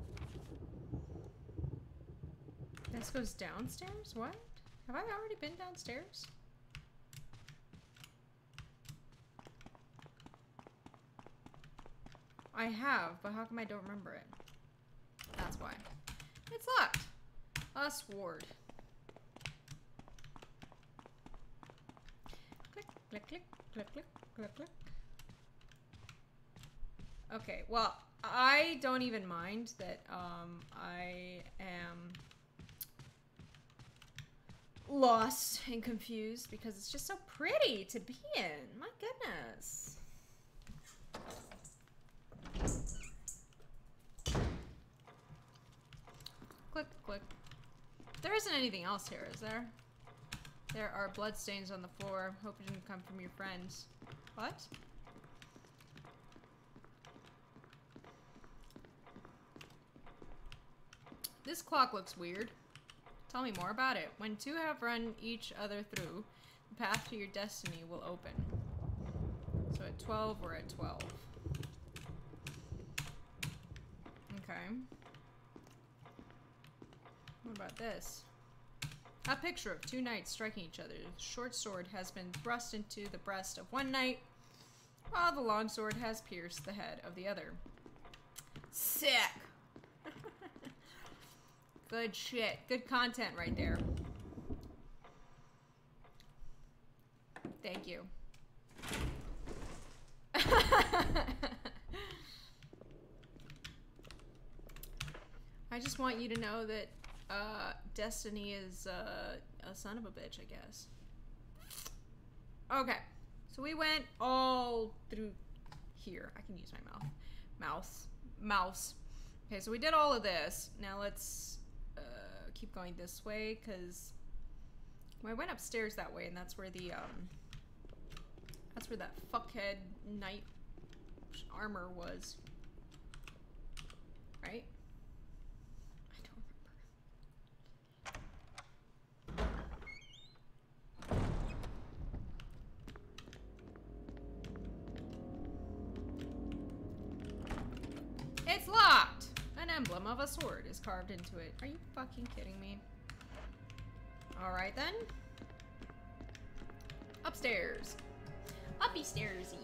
A: This goes downstairs? What? Have I already been downstairs? I have, but how come I don't remember it? That's why. It's locked. A sword. Click, click, click, click, click, click, click. Okay, well, I don't even mind that I am lost and confused because it's just so pretty to be in. My goodness. Click, click. There isn't anything else here, is there? There are bloodstains on the floor. Hope it didn't come from your friends. What? This clock looks weird. Tell me more about it. When two have run each other through, the path to your destiny will open. So at 12, we're at 12. Okay. What about this? A picture of two knights striking each other. The short sword has been thrust into the breast of one knight, while the long sword has pierced the head of the other. Sick! Good shit. Good content right there. Thank you. I just want you to know that Destiny is a son of a bitch, I guess. Okay. So we went all through here. I can use my mouth. Mouse. Okay, so we did all of this. Now let's keep going this way, because I went upstairs that way, and that's where the that's where that fuckhead knight armor was. Right? I don't remember. It's locked! An emblem of a sword is carved into it. Are you fucking kidding me? Alright then. Upstairs. Uppy stairsy.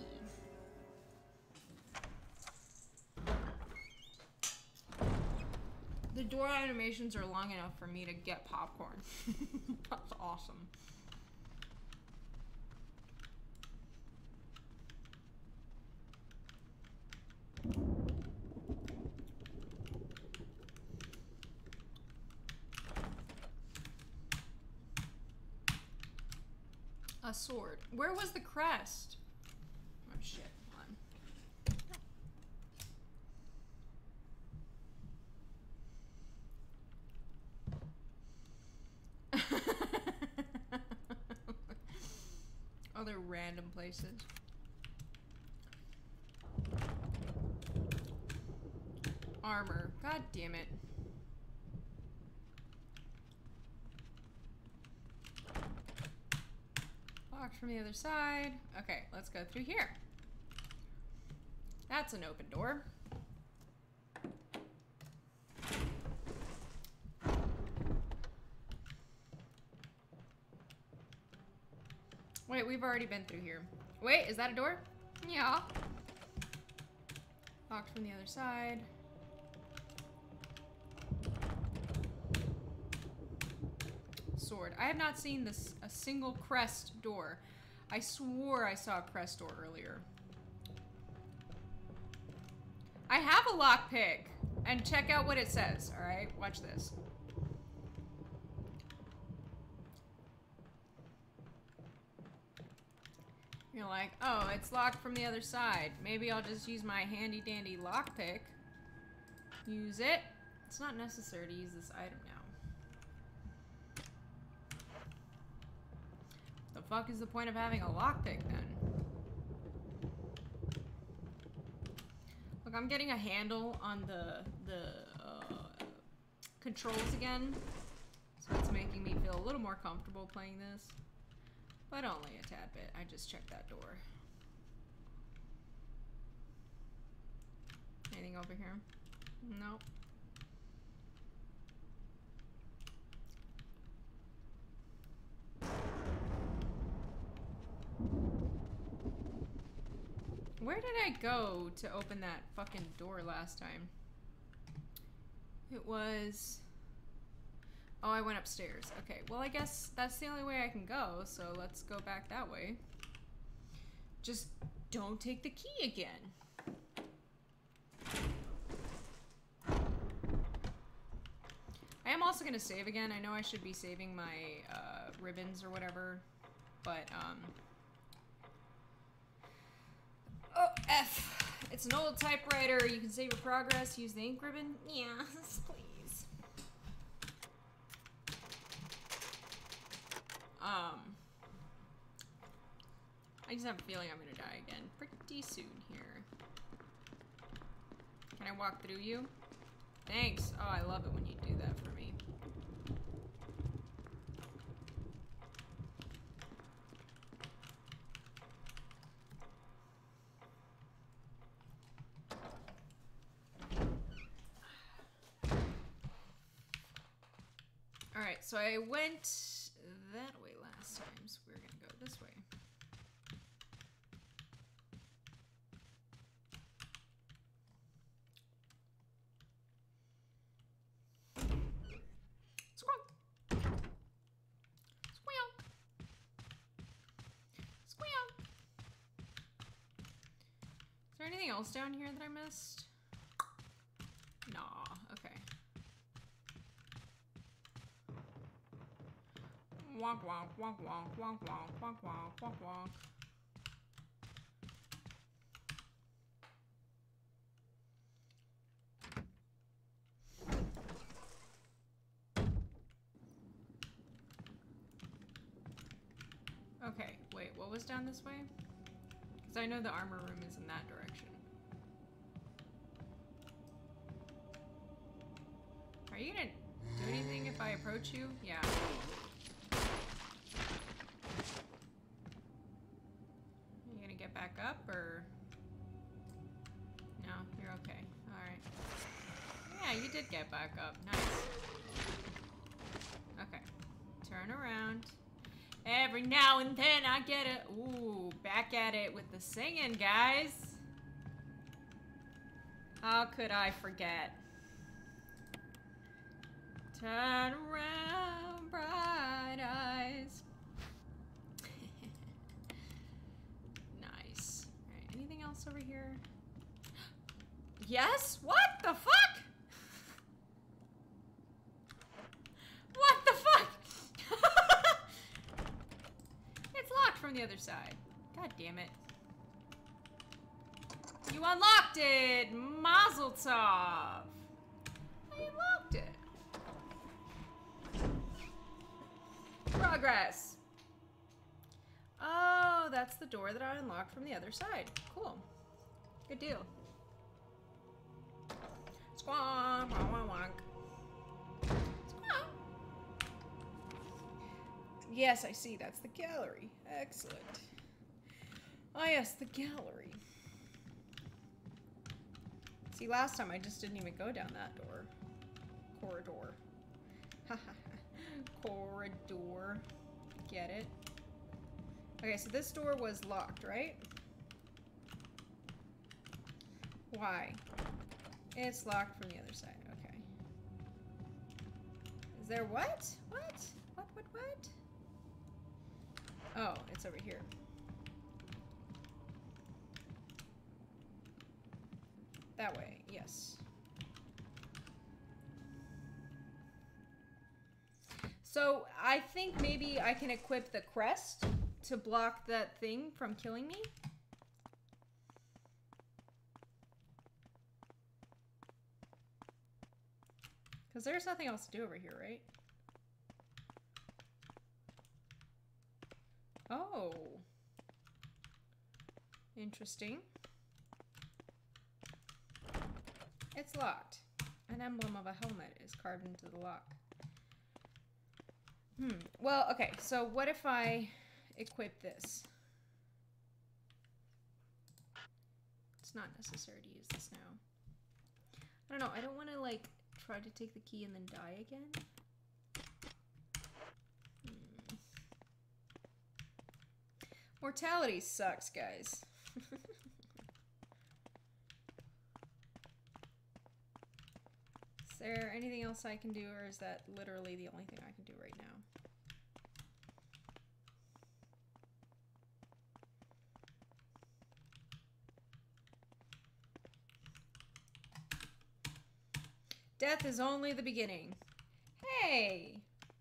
A: The door animations are long enough for me to get popcorn. That's awesome. A sword. Where was the crest? Oh shit, hold on. other random places. Armor. God damn it. Locked from the other side. Okay, let's go through here. That's an open door. Wait, we've already been through here. Wait, is that a door? Yeah. Locked from the other side. Sword. I have not seen this a single crest door. I swore I saw a crest door earlier. I have a lockpick. And check out what it says, alright? Watch this. You're like, oh, it's locked from the other side. Maybe I'll just use my handy dandy lockpick. Use it. It's not necessary to use this item now. The fuck is the point of having a lockpick then? Look, I'm getting a handle on the controls again. So it's making me feel a little more comfortable playing this. But only a tad bit. I just checked that door. Anything over here? Nope. Where did I go to open that fucking door last time? It was... Oh, I went upstairs. Okay, well, I guess that's the only way I can go, so let's go back that way. Just don't take the key again. I am also gonna save again. I know I should be saving my ribbons or whatever, but oh, F. It's an old typewriter. You can save your progress. Use the ink ribbon. Yes, please. I just have a feeling I'm gonna die again pretty soon here. Can I walk through you? Thanks. Oh, I love it when you do that for me. Alright, so I went that way last time, so we're gonna go this way. Squeal! Squeal! Squeal! Is there anything else down here that I missed? Nah, okay. Wonk wonk wonk wonk wonk wonk wonk wonk wonk wonk. Okay, wait, what was down this way? Because I know the armor room is in that direction. Are you gonna do anything if I approach you? Yeah. Back up, or no, you're okay. All right. Yeah, you did get back up. Nice. Okay. Turn around. Every now and then I get it. Ooh, back at it with the singing, guys. How could I forget? Turn around, bright eyes. Over here. Yes? What the fuck? What the fuck? It's locked from the other side. God damn it. You unlocked it! Mazel tov! I unlocked it. Progress. Oh, that's the door that I unlocked from the other side. Cool. Good deal. Squawk, wonk, wonk, wonk. Squawk. Yes, I see. That's the gallery. Excellent. Ah, yes, the gallery. See, last time I just didn't even go down that door. Corridor. Corridor. Get it? Okay, so this door was locked, right? Why? It's locked from the other side. Okay. Is there what? What? What? Oh, it's over here. That way, yes. So, I think maybe I can equip the crest to block that thing from killing me. Because there's nothing else to do over here, right? Oh. Interesting. It's locked. An emblem of a helmet is carved into the lock. Well, okay, so what if I equip this? It's not necessary to use this now. I don't know, I don't want to, like, try to take the key and then die again. Mortality sucks, guys. Is there anything else I can do, or is that literally the only thing I can do right now? Death is only the beginning. Hey!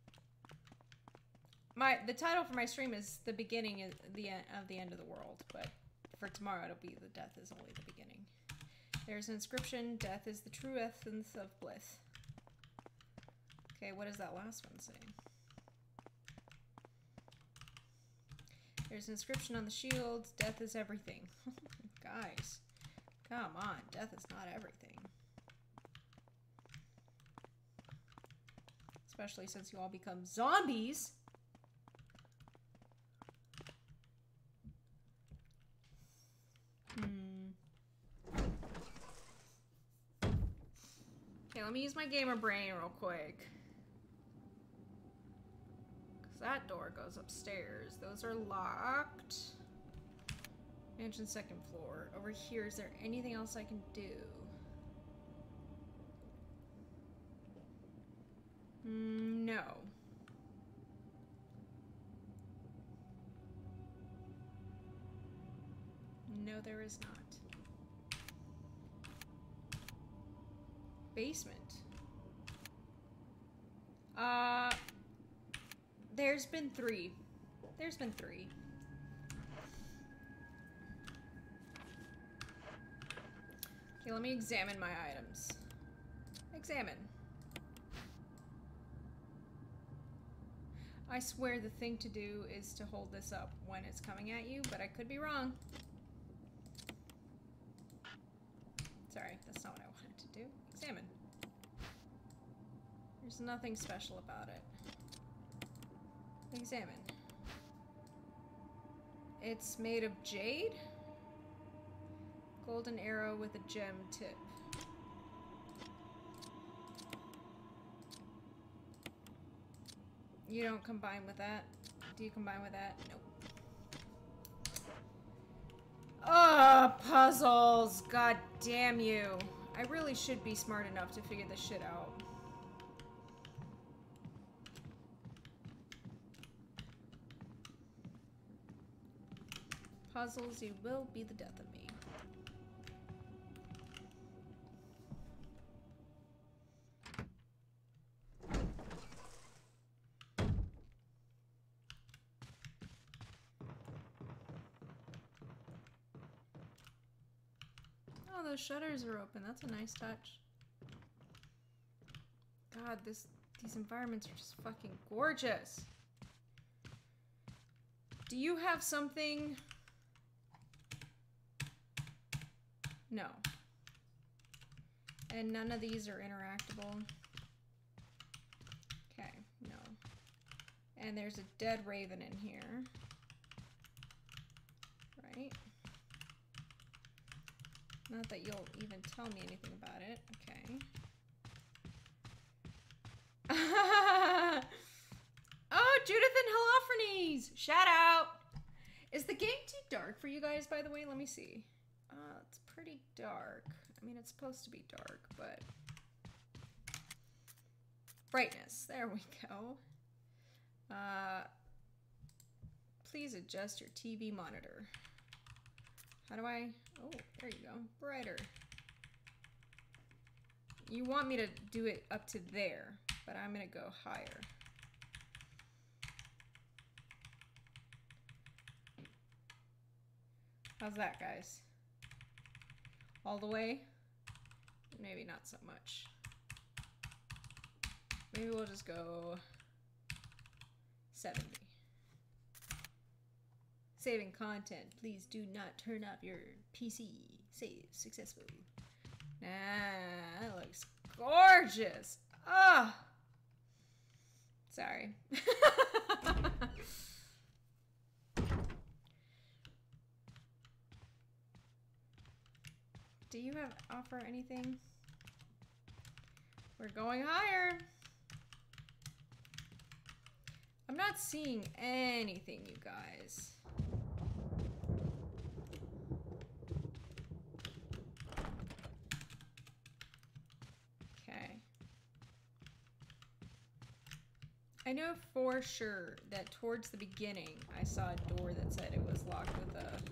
A: The title for my stream is The Beginning of the End of the World, but for tomorrow it'll be The Death is Only the Beginning. There's an inscription, death is the true essence of bliss. Okay, what does that last one say? There's an inscription on the shield, death is everything. Guys, come on, death is not everything. Especially since you all become zombies. Okay, let me use my gamer brain real quick. Because that door goes upstairs. Those are locked. Mansion second floor. Over here, is there anything else I can do? No. No, there is not. Basement. There's been 3. There's been 3. Okay, let me examine my items. Examine. I swear the thing to do is to hold this up when it's coming at you, but I could be wrong. Sorry, that's not what I wanted to do. Examine. There's nothing special about it. Examine. It's made of jade? Golden arrow with a gem tip. You don't combine with that? Do you combine with that? Nope. Oh, puzzles! God damn you. I really should be smart enough to figure this shit out. Puzzles, you will be the death of me. Oh, those shutters are open. That's a nice touch. God, these environments are just fucking gorgeous. Do you have something? No. And none of these are interactable. Okay, no. And there's a dead raven in here. Right? Not that you'll even tell me anything about it. Okay. Oh, Judith and Holofernes! Shout out! Is the game too dark for you guys, by the way? Let me see. It's pretty dark. I mean, it's supposed to be dark, but... Brightness. There we go. Please adjust your TV monitor. How do I... Oh, there you go. Brighter. You want me to do it up to there, but I'm gonna go higher. How's that, guys? All the way? Maybe not so much. Maybe we'll just go 70. Saving content. Please do not turn off your PC. Save successfully. Nah, that looks gorgeous. Ah, oh. Sorry. Do you have offer anything? We're going higher. I'm not seeing anything, you guys. Okay. I know for sure that towards the beginning I saw a door that said it was locked with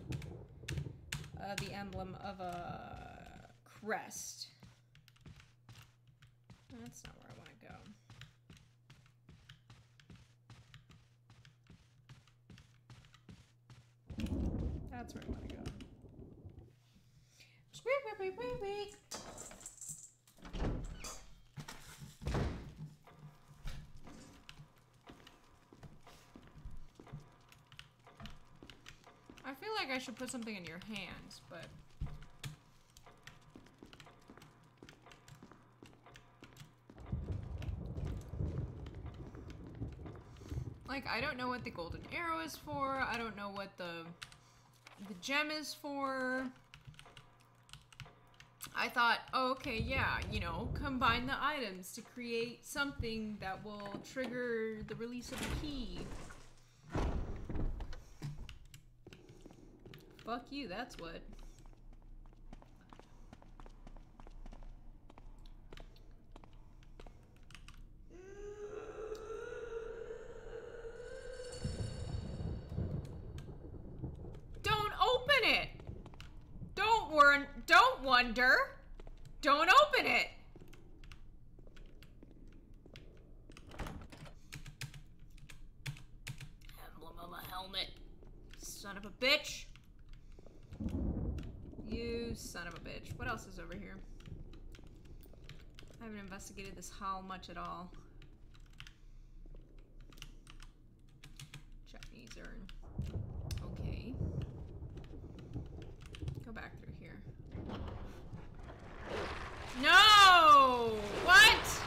A: the emblem of a crest. That's not where I want to go. That's where I want to go. I feel like I should put something in your hands, but... Like, I don't know what the golden arrow is for. I don't know what the gem is for. I thought, oh, okay, yeah, you know, combine the items to create something that will trigger the release of the key. Fuck you, that's what. Don't open it! Don't wonder! Don't open it! Emblem of a helmet. Son of a bitch. You son of a bitch. What else is over here? I haven't investigated this hall much at all. Chinese urn. Okay. Go back through here. No! What?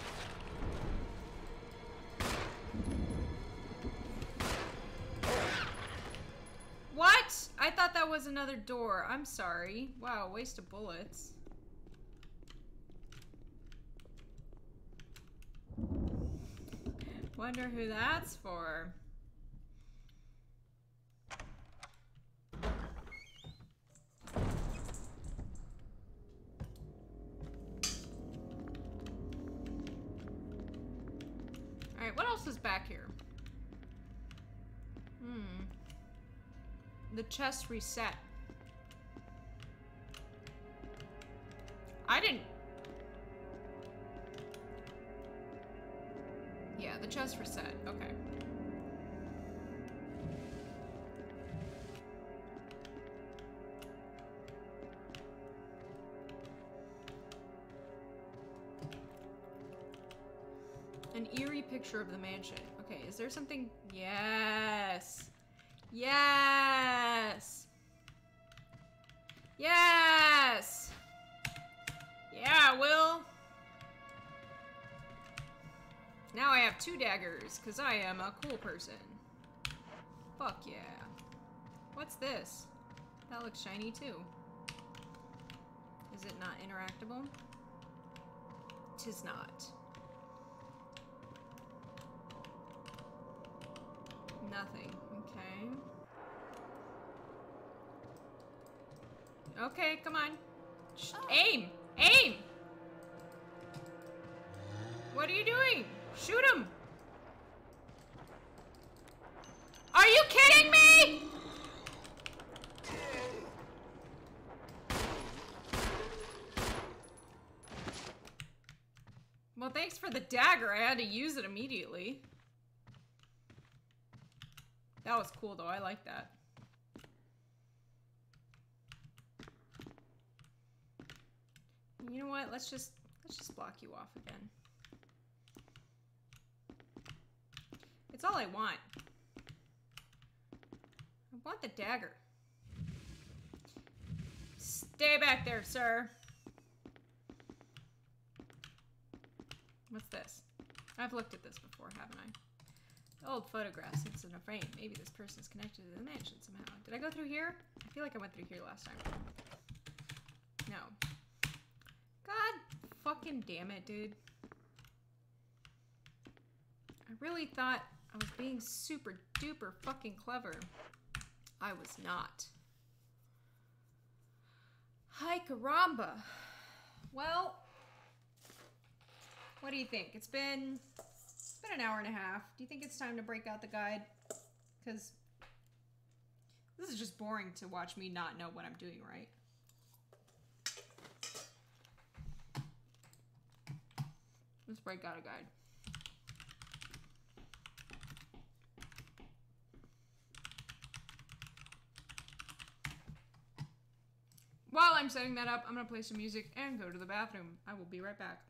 A: What? I thought that was another door. I'm sorry. Wow, waste of bullets. Wonder who that's for. Alright, what else is back here? The chest reset. I didn't... Yeah, the chest reset. Okay. An eerie picture of the mansion. Okay, is there something? Yes! Yes! Yes! Yeah, Will! Now I have 2 daggers, because I am a cool person. Fuck yeah. What's this? That looks shiny too. Is it not interactable? Tis not. Nothing. Okay. Okay, come on. Aim! Aim! What are you doing? Shoot him! Are you kidding me?! Well, thanks for the dagger. I had to use it immediately. That was cool, though. I like that. You know what? Let's just block you off again. It's all I want. I want the dagger. Stay back there, sir. What's this? I've looked at this before, haven't I? Old photographs. It's in a frame. Maybe this person is connected to the mansion somehow. Did I go through here? I feel like I went through here last time. No. God fucking damn it, dude. I really thought I was being super duper fucking clever. I was not. Hi, caramba. Well, what do you think? It's been an hour and a half. Do you think it's time to break out the guide? Because this is just boring to watch me not know what I'm doing right. Let's break out a guide. While I'm setting that up, I'm going to play some music and go to the bathroom. I will be right back.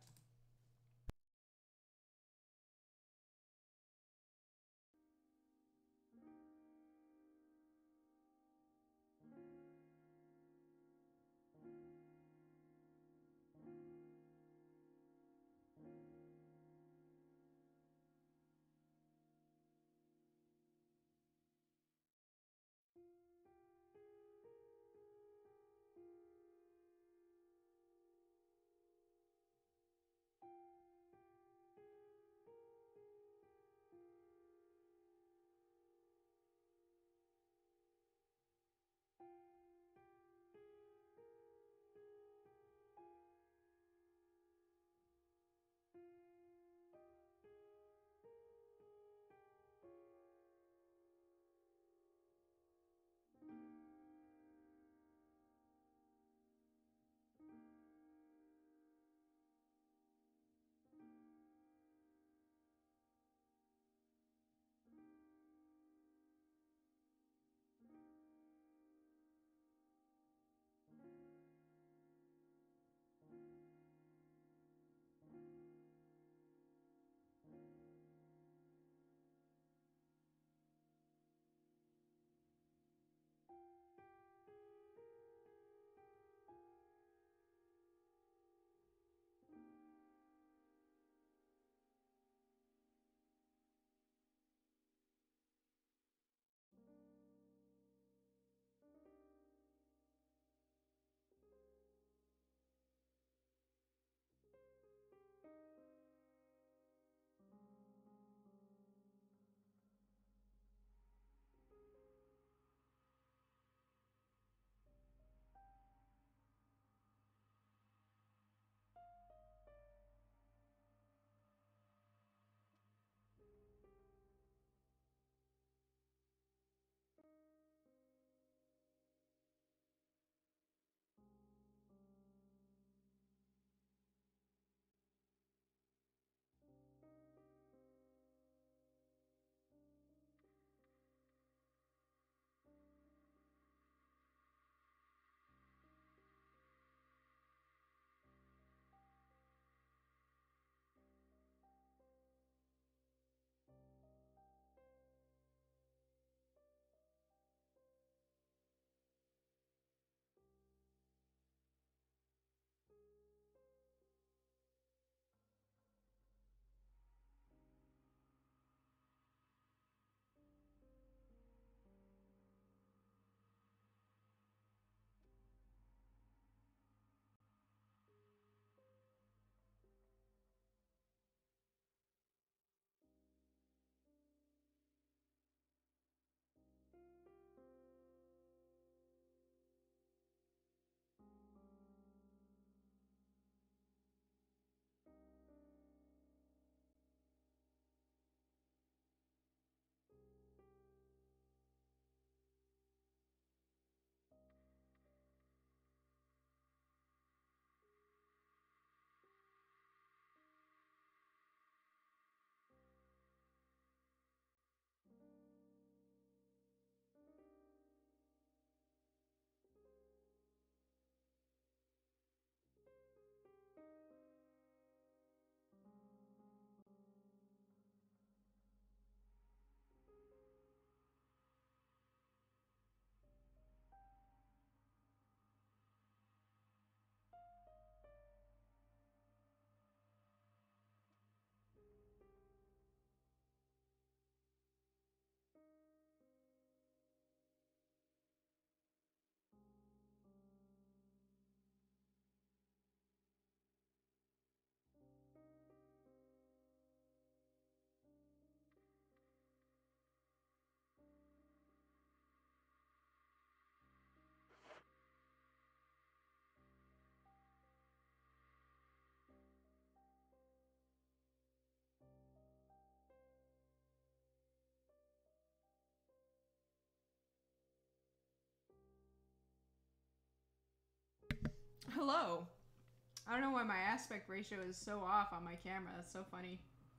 A: hello. I don't know why my aspect ratio is so off on my camera. That's so funny.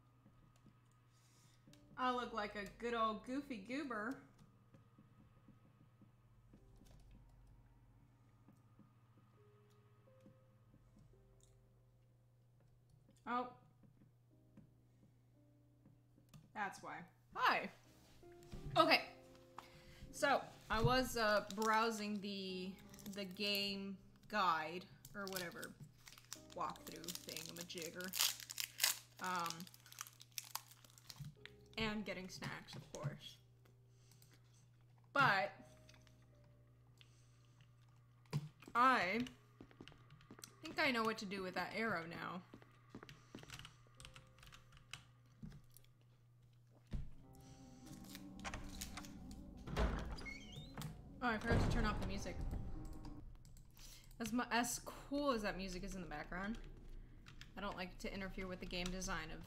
A: I look like a good old goofy goober. Oh. That's why. Hi. Okay. So, I was browsing the game guide or whatever walkthrough thingamajigger. And getting snacks, of course. But I think I know what to do with that arrow now. Oh, I forgot to turn off the music. As cool as that music is in the background, I don't like to interfere with the game design of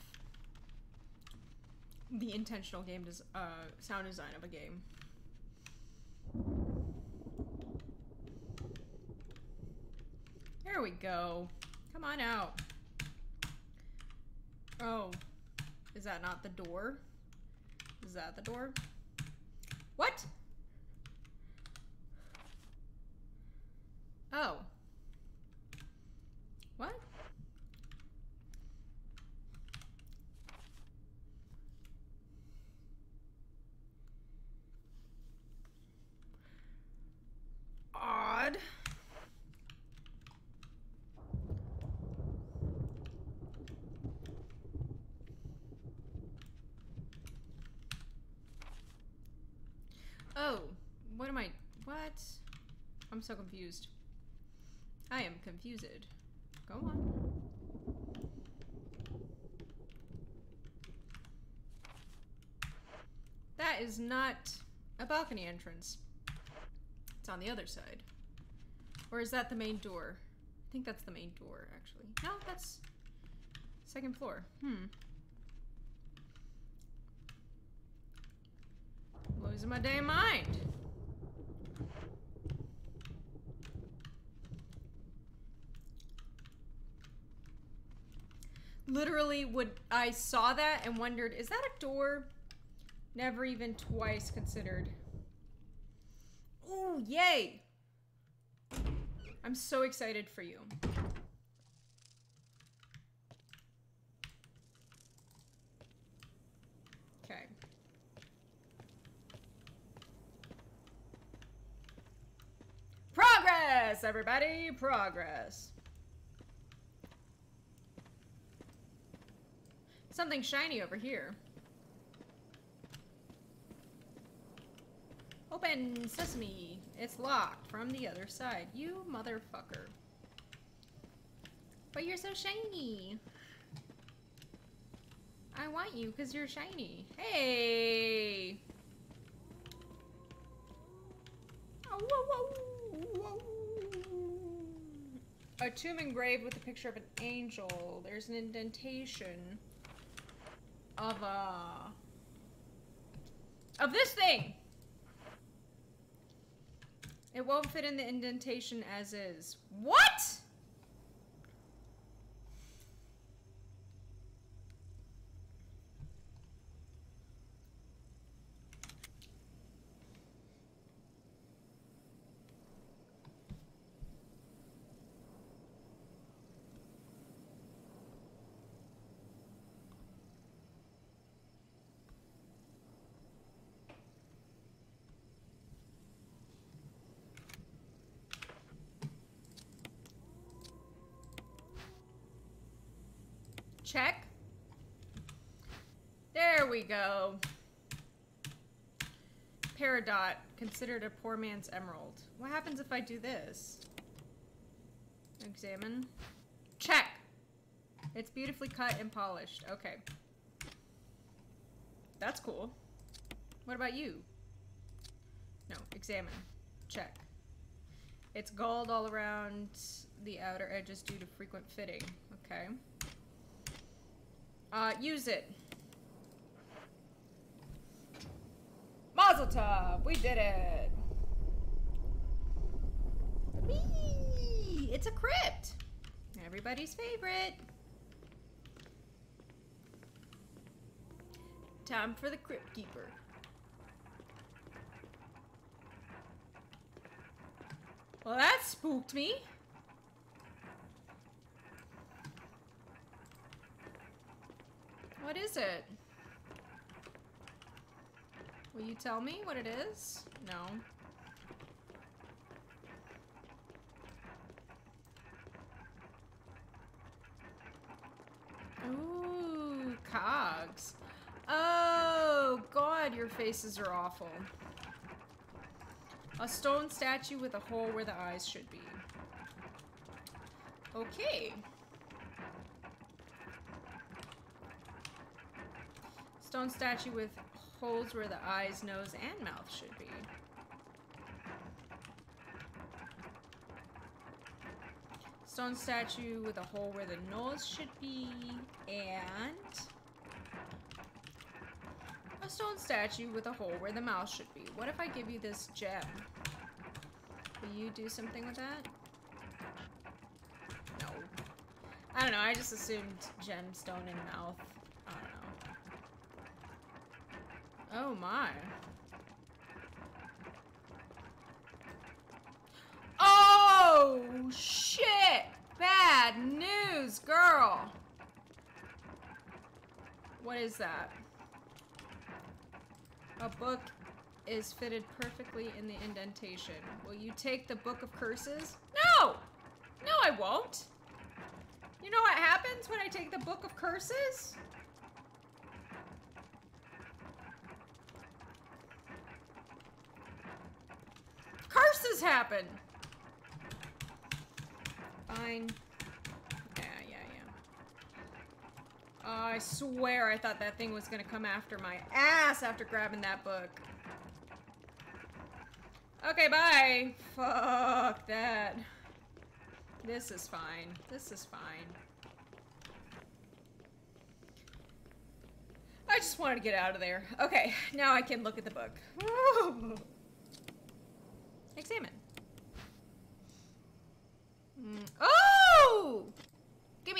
A: the intentional game sound design of a game. There we go. Come on out. Oh, is that not the door? Is that the door? What? Oh. What? Odd. Oh, what am I? What? I'm so confused. I am confused. Go on. That is not a balcony entrance. It's on the other side. Or is that the main door? I think that's the main door, actually. No, that's second floor. Losing my damn mind. Literally, I saw that and wondered, is that a door? Never even twice considered. Ooh, yay! I'm so excited for you. Okay. Progress, everybody! Progress. Something shiny over here. Open sesame. It's locked from the other side. You motherfucker. But you're so shiny. I want you because you're shiny. Hey! Oh, whoa, whoa, whoa. A tomb engraved with a picture of an angel. There's an indentation of this thing. It won't fit in the indentation as is. What? Check. There we go. Peridot, considered a poor man's emerald. What happens if I do this? Examine. Check. It's beautifully cut and polished. Okay. That's cool. What about you? No, examine. Check. It's gold all around the outer edges due to frequent fitting. Okay. Use it. Mazel tov! We did it! Whee! It's a crypt. Everybody's favorite. Time for the Crypt Keeper. Well, that spooked me. What is it? Will you tell me what it is? No. Ooh, cogs. Oh, God, your faces are awful. A stone statue with a hole where the eyes should be. Okay. Stone statue with holes where the eyes, nose, and mouth should be. Stone statue with a hole where the nose should be, and a stone statue with a hole where the mouth should be. What if I give you this gem? Will you do something with that? No. I don't know, I just assumed gemstone in mouth. I don't know. Oh my. Oh, shit! Bad news, girl! What is that? A book is fitted perfectly in the indentation. Will you take the Book of Curses? No! No, I won't! You know what happens when I take the Book of Curses? Curses happen! Fine. Yeah. I swear I thought that thing was gonna come after my ass after grabbing that book. Okay, bye. Fuck that. This is fine. This is fine. I just wanted to get out of there. Okay, now I can look at the book. Examine. Oh! Gimme!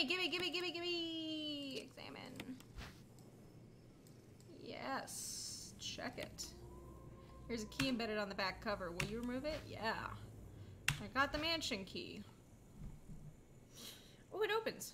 A: Examine. Yes. Check it. Here's a key embedded on the back cover. Will you remove it? Yeah. I got the mansion key. Oh, it opens.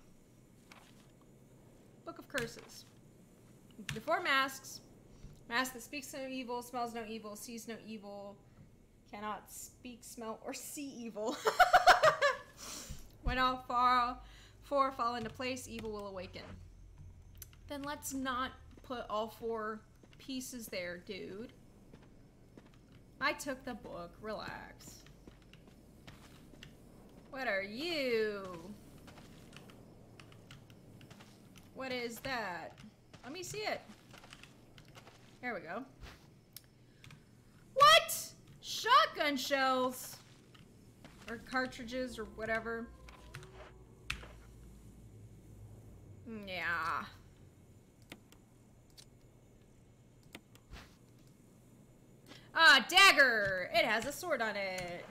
A: Book of Curses. Before masks. Mask that speaks no evil, smells no evil, sees no evil, cannot speak, smell, or see evil. When all four fall into place, evil will awaken. Then let's not put all four pieces there, dude. I took the book. Relax. What are you? What is that? Let me see it. There we go. What? Shotgun shells? Or cartridges or whatever. Yeah. Ah, dagger! It has a sword on it.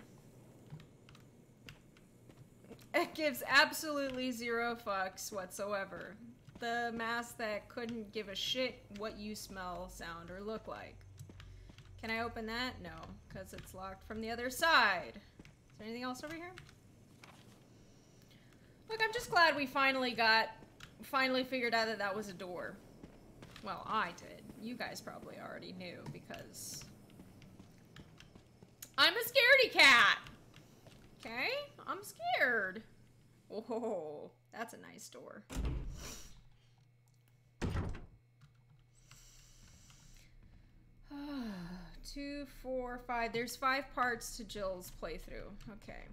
A: It gives absolutely zero fucks whatsoever. The mask that couldn't give a shit what you smell, sound, or look like. Can I open that? No, because it's locked from the other side. Is there anything else over here? Look, I'm just glad we finally figured out that that was a door. Well, I did. You guys probably already knew because I'm a scaredy cat. Okay? I'm scared. Oh, that's a nice door. 2, 4, 5. There's 5 parts to Jill's playthrough. Okay.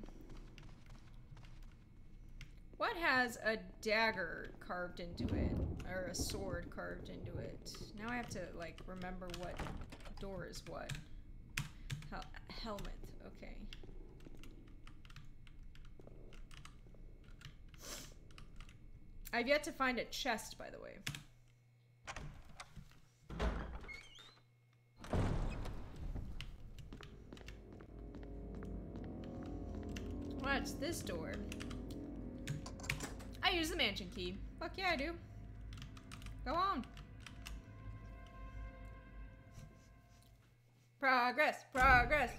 A: What has a dagger carved into it? Or a sword carved into it? Now I have to, like, remember what door is what. Helmet. Okay. I've yet to find a chest, by the way. What's this door? I use the mansion key. Fuck yeah, I do. Go on. Progress, progress.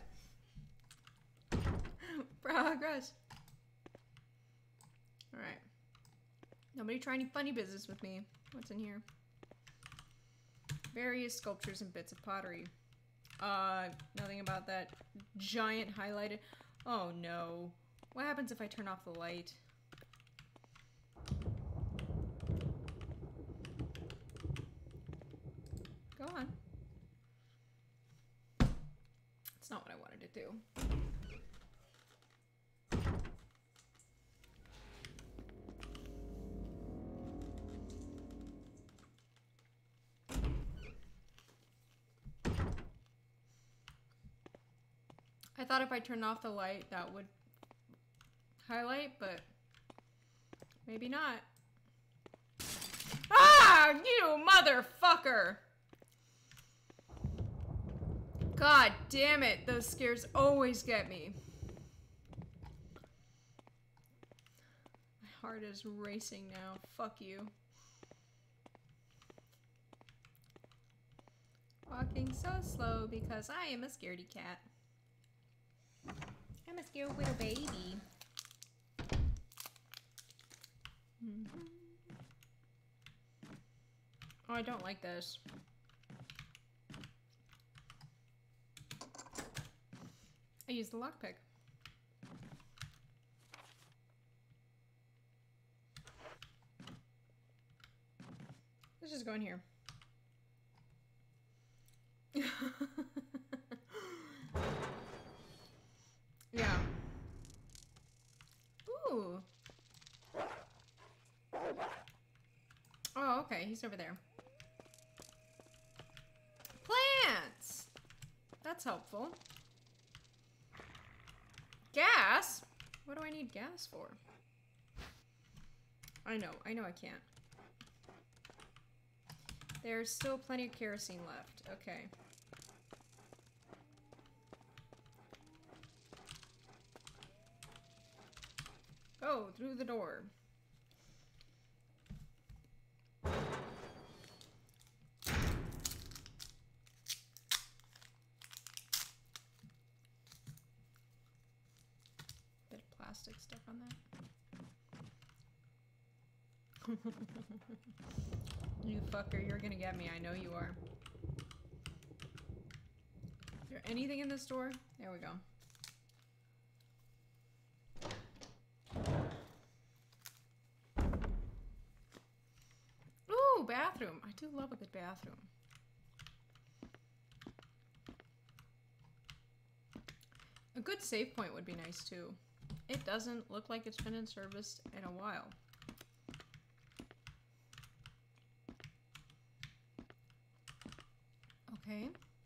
A: Progress. Alright. Nobody try any funny business with me. What's in here? Various sculptures and bits of pottery. Nothing about that giant highlighted. Oh no. What happens if I turn off the light? Go on. It's not what I wanted to do. I thought if I turned off the light that would highlight, but maybe not. Ah, you motherfucker! God damn it, those scares always get me. My heart is racing now. Fuck you. Walking so slow because I am a scaredy cat. I'm a scared little baby. Oh, I don't like this. I use the lockpick. Let's just go in here. Yeah. Ooh. Oh, okay. He's over there. Plants! That's helpful. Gas? What do I need gas for? I know I can't. There's still plenty of kerosene left. Okay. Go through the door. Bit of plastic stuff on that. You fucker, you're gonna get me. I know you are. Is there anything in this door? There we go. Ooh, bathroom. I do love a good bathroom. A good save point would be nice too. It doesn't look like it's been in service in a while. Okay.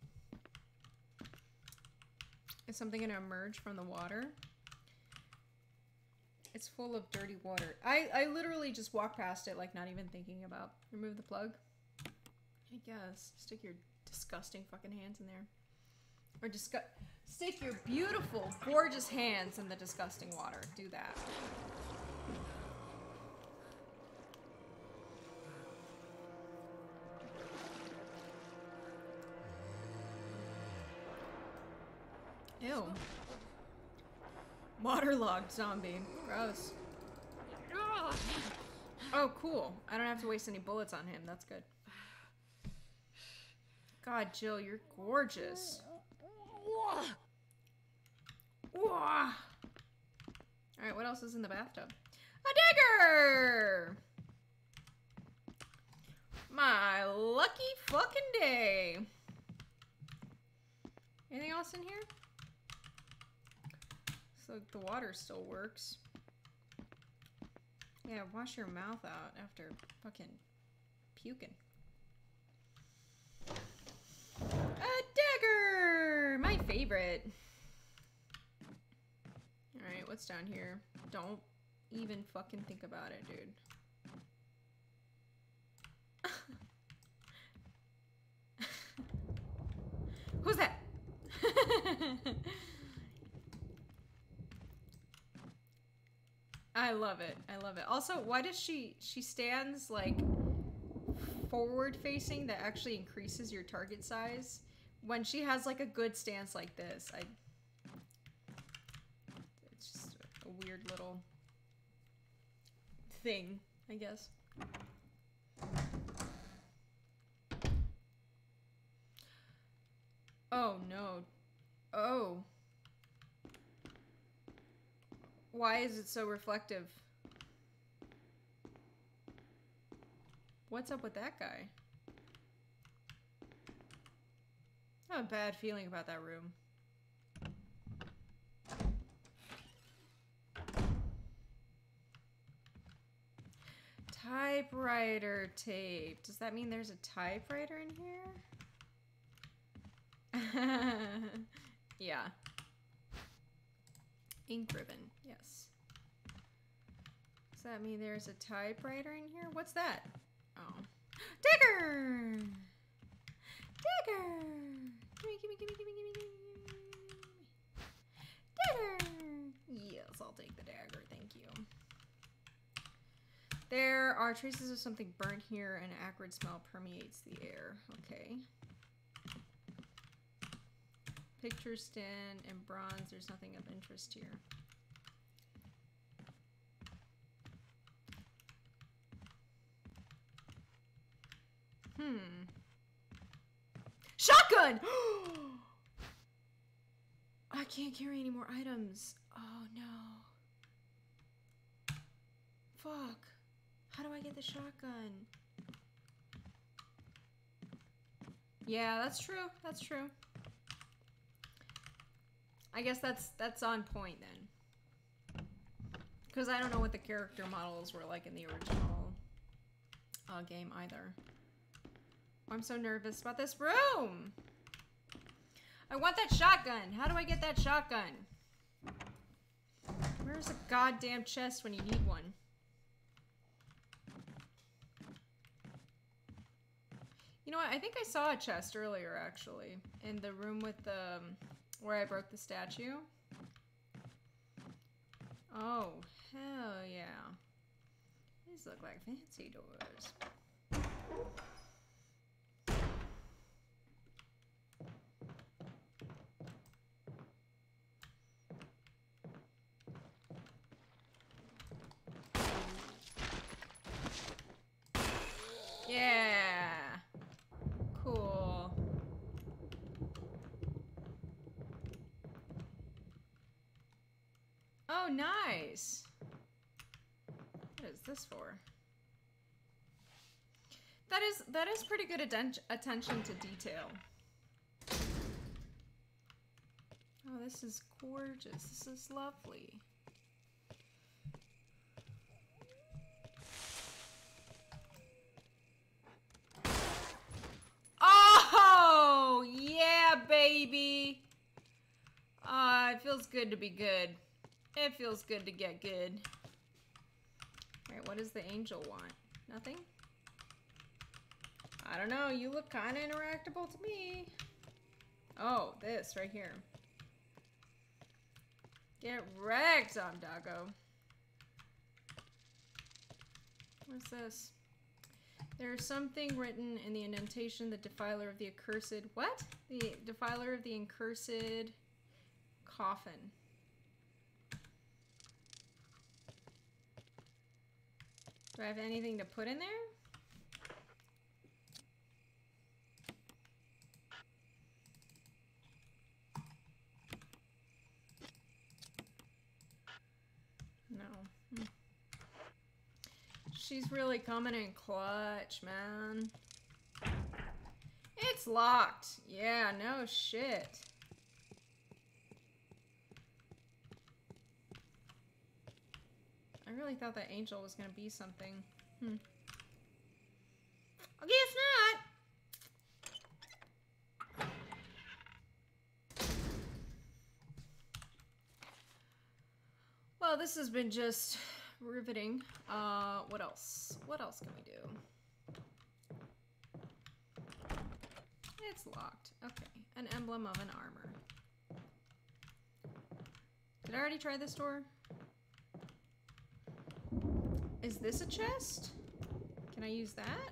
A: Is something gonna emerge from the water? It's full of dirty water. I literally just walk past it, like not even thinking about. Remove the plug? I guess. Stick your disgusting fucking hands in there. Or stick your beautiful, gorgeous hands in the disgusting water. Do that. Ew. Waterlogged zombie. Gross. Oh, cool. I don't have to waste any bullets on him. That's good. God, Jill, you're gorgeous. Alright, what else is in the bathtub? A dagger! My lucky fucking day. Anything else in here? So the water still works. Yeah, wash your mouth out after fucking puking. A dagger! My favorite. Alright, what's down here? Don't even fucking think about it, dude. Who's that? I love it. I love it. Also, why does she stands like forward facing that actually increases your target size when she has like a good stance like this? It's just a weird little thing, I guess. Oh no. Oh. Why is it so reflective? What's up with that guy? I have a bad feeling about that room. Typewriter tape. Does that mean there's a typewriter in here? Yeah. Ink ribbon. Yes. Does that mean there's a typewriter in here? What's that? Oh. Dagger! Dagger! Gimme. Dagger! Yes, I'll take the dagger. Thank you. There are traces of something burnt here, and an acrid smell permeates the air. Okay. Picture stand and bronze. There's nothing of interest here. Shotgun! I can't carry any more items. Oh no. Fuck. How do I get the shotgun? Yeah, that's true. That's true. I guess that's on point then. Because I don't know what the character models were like in the original game either. I'm so nervous about this room. I want that shotgun. How do I get that shotgun? Where's the goddamn chest when you need one? You know what? I think I saw a chest earlier, actually. In the room with the... where I broke the statue. Oh, hell yeah. These look like fancy doors. Yeah. Cool. Oh, nice. What is this for? That is pretty good attention to detail. Oh, this is gorgeous. This is lovely. Oh, yeah, baby. It feels good to be good. It feels good to get good. Alright, what does the angel want? Nothing? I don't know. You look kind of interactable to me. Oh, this right here. Get wrecked, Ondago. What's this? There's something written in the indentation, the defiler of the accursed... What? The defiler of the accursed coffin. Do I have anything to put in there? No. She's really coming in clutch, man. It's locked. Yeah, no shit. I really thought that angel was gonna be something. I guess not. Well, this has been just riveting. What else? What else can we do? It's locked. Okay. An emblem of an armor. Did I already try this door? Is this a chest? Can I use that?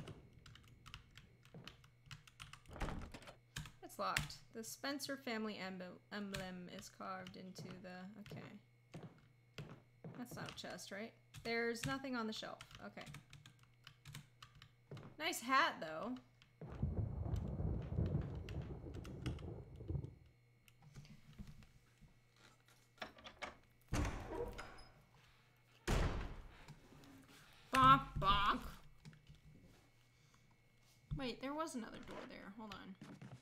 A: It's locked. The Spencer family emblem is carved into the... Okay. That's not a chest, right? There's nothing on the shelf. Okay. Nice hat, though. Bonk, bonk. Wait, there was another door there. Hold on.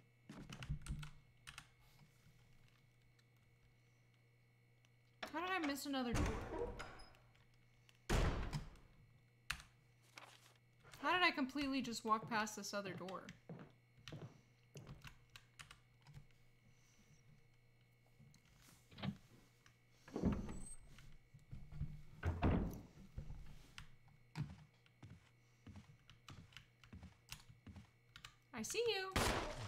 A: How did I miss another door? How did I completely just walk past this other door? I see you.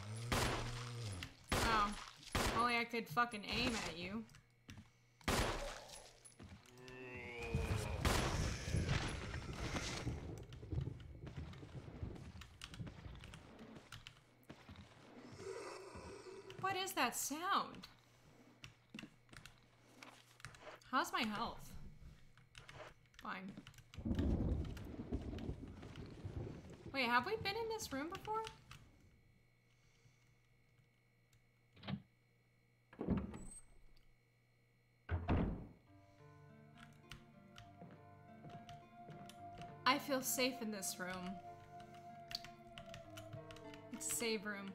A: Oh. Only I could fucking aim at you. What is that sound? How's my health? Fine. Wait, have we been in this room before? I feel safe in this room. It's a save room.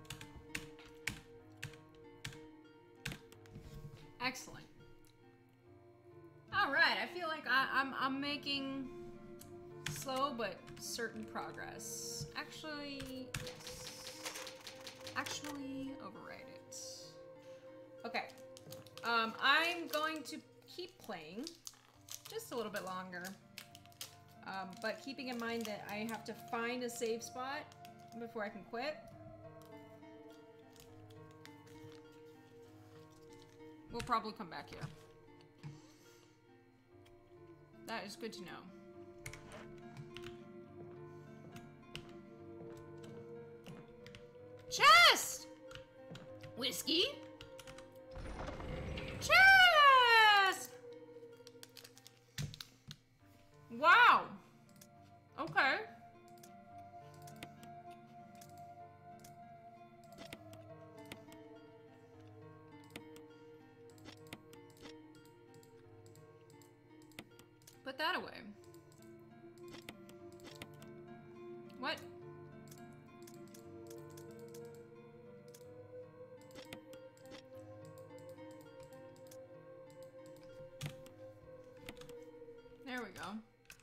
A: Excellent. All right, I feel like I'm making slow but certain progress. Actually, yes. Actually, override it. Okay. I'm going to keep playing just a little bit longer. But keeping in mind that I have to find a save spot before I can quit. We'll probably come back here. That is good to know. Chest! Whiskey? Chest! Wow. Okay. Put that away. What? There we go.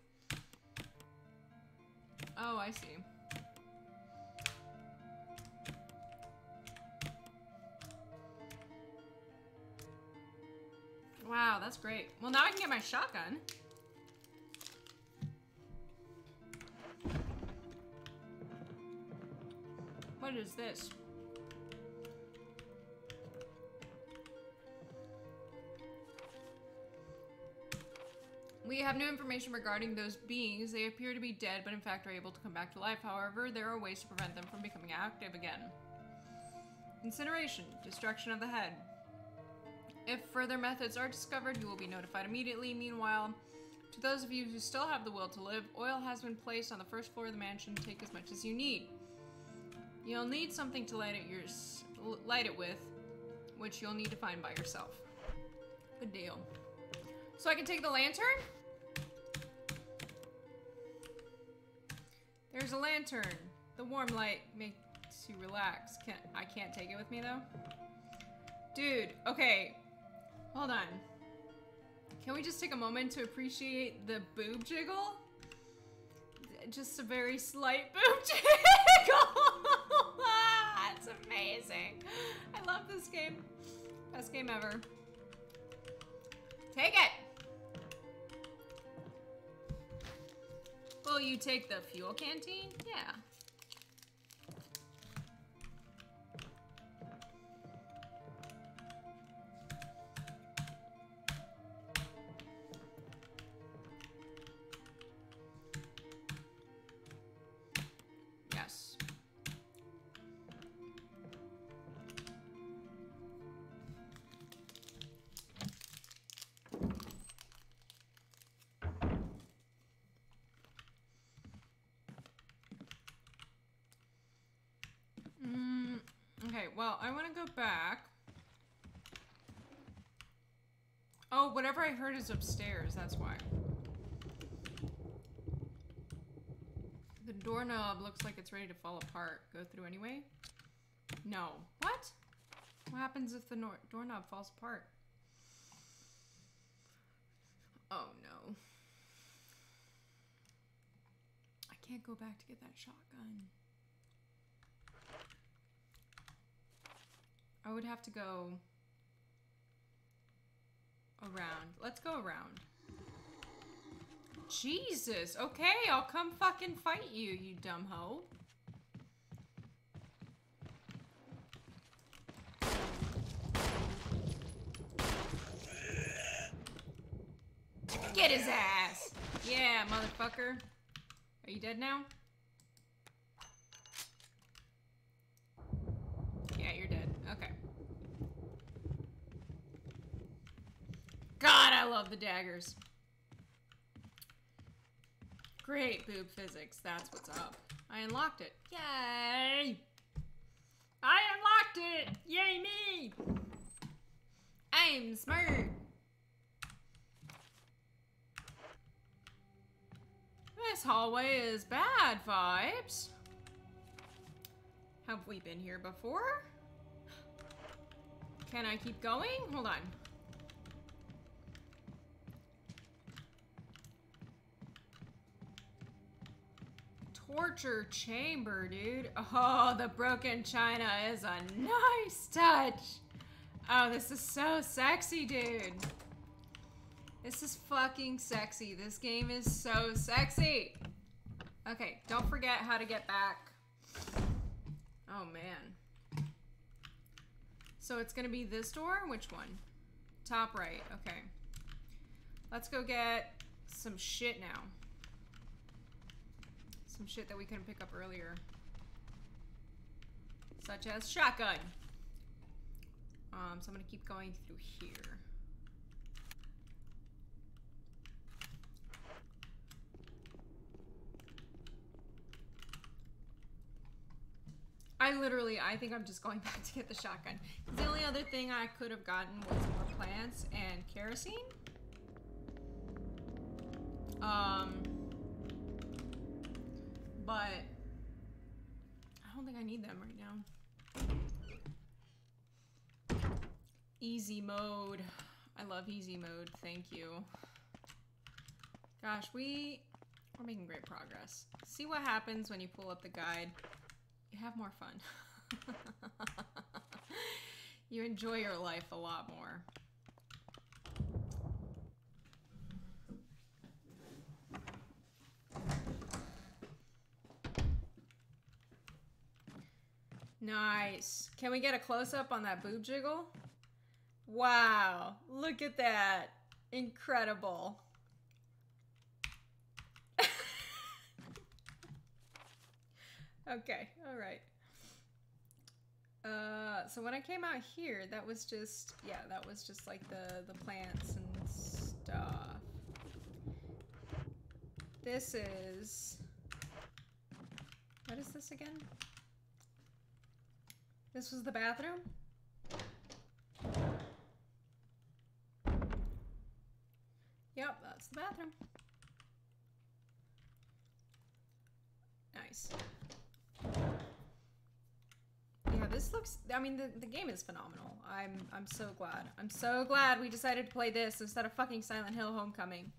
A: Oh, I see. Wow, that's great. Well, now I can get my shotgun. What is this? We have no information regarding those beings. They appear to be dead, but in fact are able to come back to life. However, there are ways to prevent them from becoming active again. Incineration. Destruction of the head. If further methods are discovered, you will be notified immediately. Meanwhile, to those of you who still have the will to live, oil has been placed on the first floor of the mansion. Take as much as you need. You'll need something to light it with, which you'll need to find by yourself. Good deal. So I can take the lantern? There's a lantern. The warm light makes you relax. I can't take it with me though? Dude, okay. Hold on. Can we just take a moment to appreciate the boob jiggle? Just a very slight boob jiggle. That's amazing. I love this game. Best game ever. Take it. Will you take the fuel canteen? Yeah. I want to go back. Oh, whatever I heard is upstairs, that's why. The doorknob looks like it's ready to fall apart. Go through anyway? No. What? What happens if the doorknob falls apart? Oh no. I can't go back to get that shotgun. I would have to go around. Let's go around. Jesus. Okay, I'll come fucking fight you, you dumb hoe. Get his ass. Yeah, motherfucker. Are you dead now? Yeah, you're dead. Okay. God, I love the daggers. Great boob physics. That's what's up. I unlocked it. Yay! I unlocked it! Yay me! I'm smart. This hallway is bad vibes. Have we been here before? Can I keep going? Hold on. Torture chamber, dude. Oh, the broken china is a nice touch. Oh, this is so sexy, dude. This is fucking sexy. This game is so sexy. Okay, don't forget how to get back. Oh, man. So it's gonna be this door? Which one? Top right. Okay. Let's go get some shit now. Some shit that we couldn't pick up earlier. Such as shotgun. So I'm gonna keep going through here. I think I'm just going back to get the shotgun. The only other thing I could have gotten was more plants and kerosene. But I don't think I need them right now. Easy mode. I love easy mode. Thank you. Gosh, we're making great progress. See what happens when you pull up the guide. You have more fun. You enjoy your life a lot more. Nice. Can we get a close-up on that boob jiggle? Wow. Look at that. Incredible. Okay, all right. So when I came out here, that was just, yeah, that was just like the plants and stuff. This is, what is this again? This was the bathroom? Yep, that's the bathroom. Nice. Yeah, this looks, I mean, the game is phenomenal. I'm so glad. I'm so glad we decided to play this instead of fucking Silent Hill Homecoming.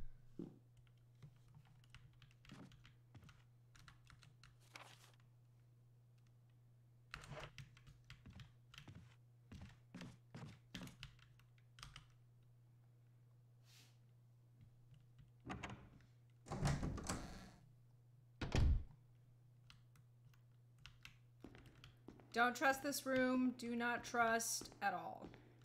A: Don't trust this room. Do not trust at all.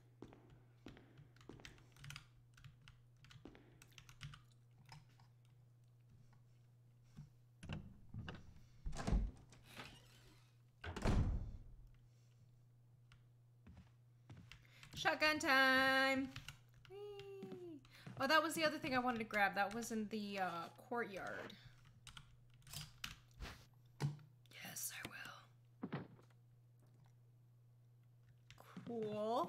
A: Shotgun time. Whee. Oh, that was the other thing I wanted to grab. That was in the courtyard. Yes, I will. Cool.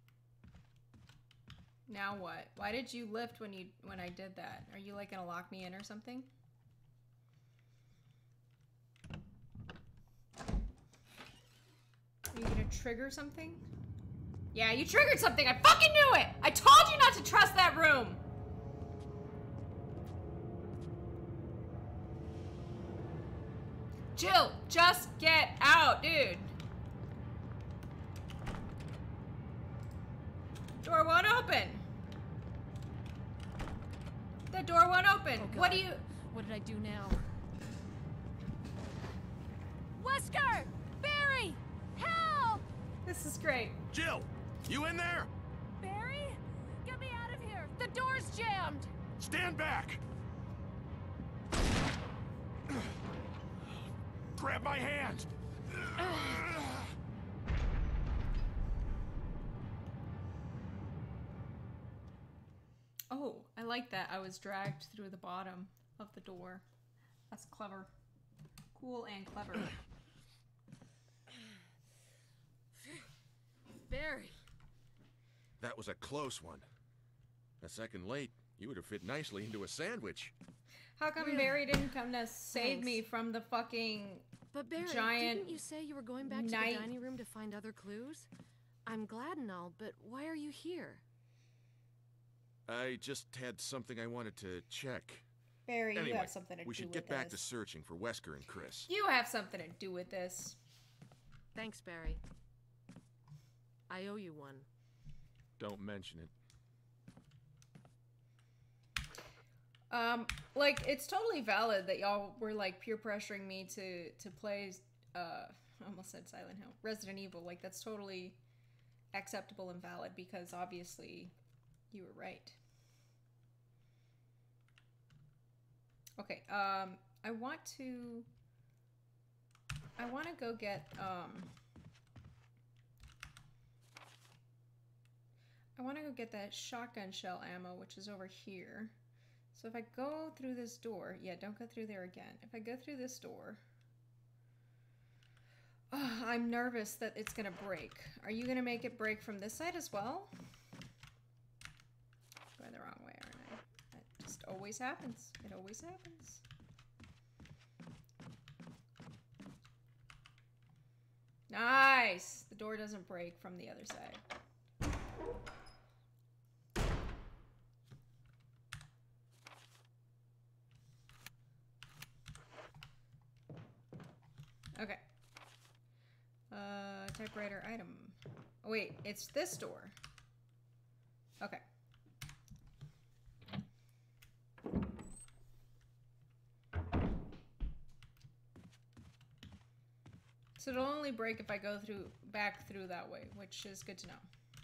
A: Now what? Why did you lift when I did that? Are you like gonna lock me in or something? Are you gonna trigger something? Yeah, you triggered something. I fucking knew it. I told you not to trust that room. Jill, just get out, dude. Door won't open. The door won't open.
E: Oh,
A: what do you...
E: What did I do now? Wesker! Barry! Help!
A: This is great.
B: Jill, you in there?
E: Barry? Get me out of here! The door's jammed!
B: Stand back! Grab my hand!
A: Oh, I like that. I was dragged through the bottom of the door. That's clever. Cool and clever.
E: Barry.
B: That was a close one. A second late, you would have fit nicely into a sandwich.
A: How come Barry didn't come to save me from the fucking
E: But Barry,
A: giant
E: didn't you say you were going back to the dining room to find other clues? I'm glad and all, but why are you here?
B: I just had something I wanted to check.
A: Barry,
B: Anyway,
A: you have something to do
B: we
A: with
B: should get back to searching for Wesker and Chris.
A: You have something to do with this.
E: Thanks, Barry. I owe you one.
B: Don't mention it.
A: Like, it's totally valid that y'all were, like, peer pressuring me to play, I almost said Silent Hill, Resident Evil. Like, that's totally acceptable and valid because, obviously, you were right. Okay, I want to go get, I want to go get that shotgun shell ammo, which is over here. So if I go through this door, yeah, don't go through there again. If I go through this door, I'm nervous that it's gonna break. Are you gonna make it break from this side as well? Going the wrong way, aren't I? That just always happens. It always happens. Nice! The door doesn't break from the other side. Okay. Typewriter item. Oh wait, it's this door. Okay. So it'll only break if I go back through that way, which is good to know.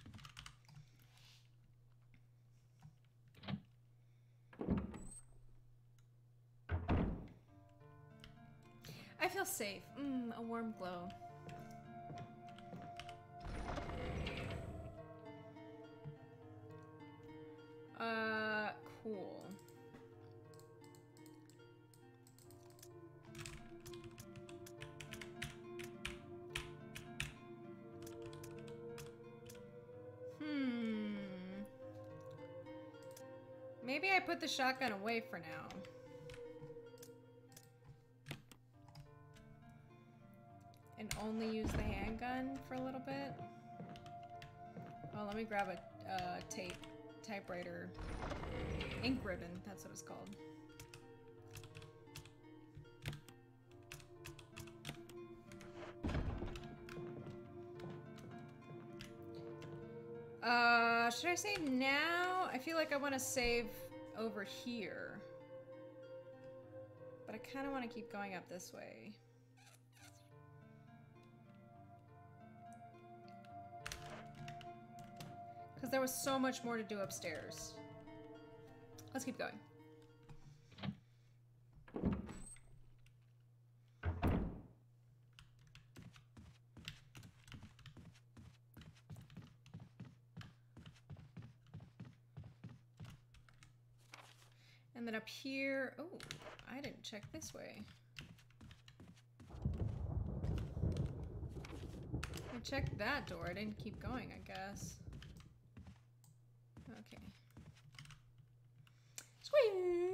A: I feel safe. A warm glow. Cool. Maybe I put the shotgun away for now. And only use the handgun for a little bit. Oh, let me grab a typewriter ink ribbon. That's what it's called. Should I save now? I feel like I want to save over here. But I kind of want to keep going up this way. Because there was so much more to do upstairs. Let's keep going. And then up here, oh, I didn't check this way. I checked that door. I didn't keep going, I guess. Okay. Squeak!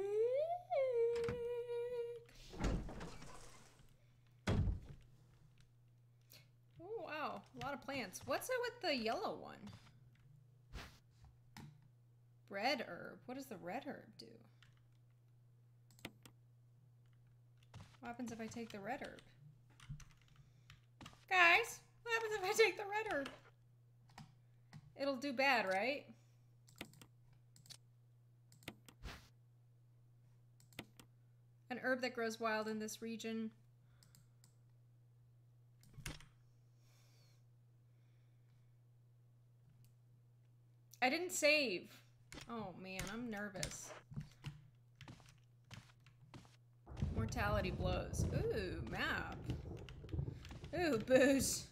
A: Oh, wow. A lot of plants. What's it with the yellow one? Red herb. What does the red herb do? What happens if I take the red herb? Guys, what happens if I take the red herb? It'll do bad, right? An herb that grows wild in this region. I didn't save. Oh man, I'm nervous. Mortality blows. Ooh, map. Ooh, booze.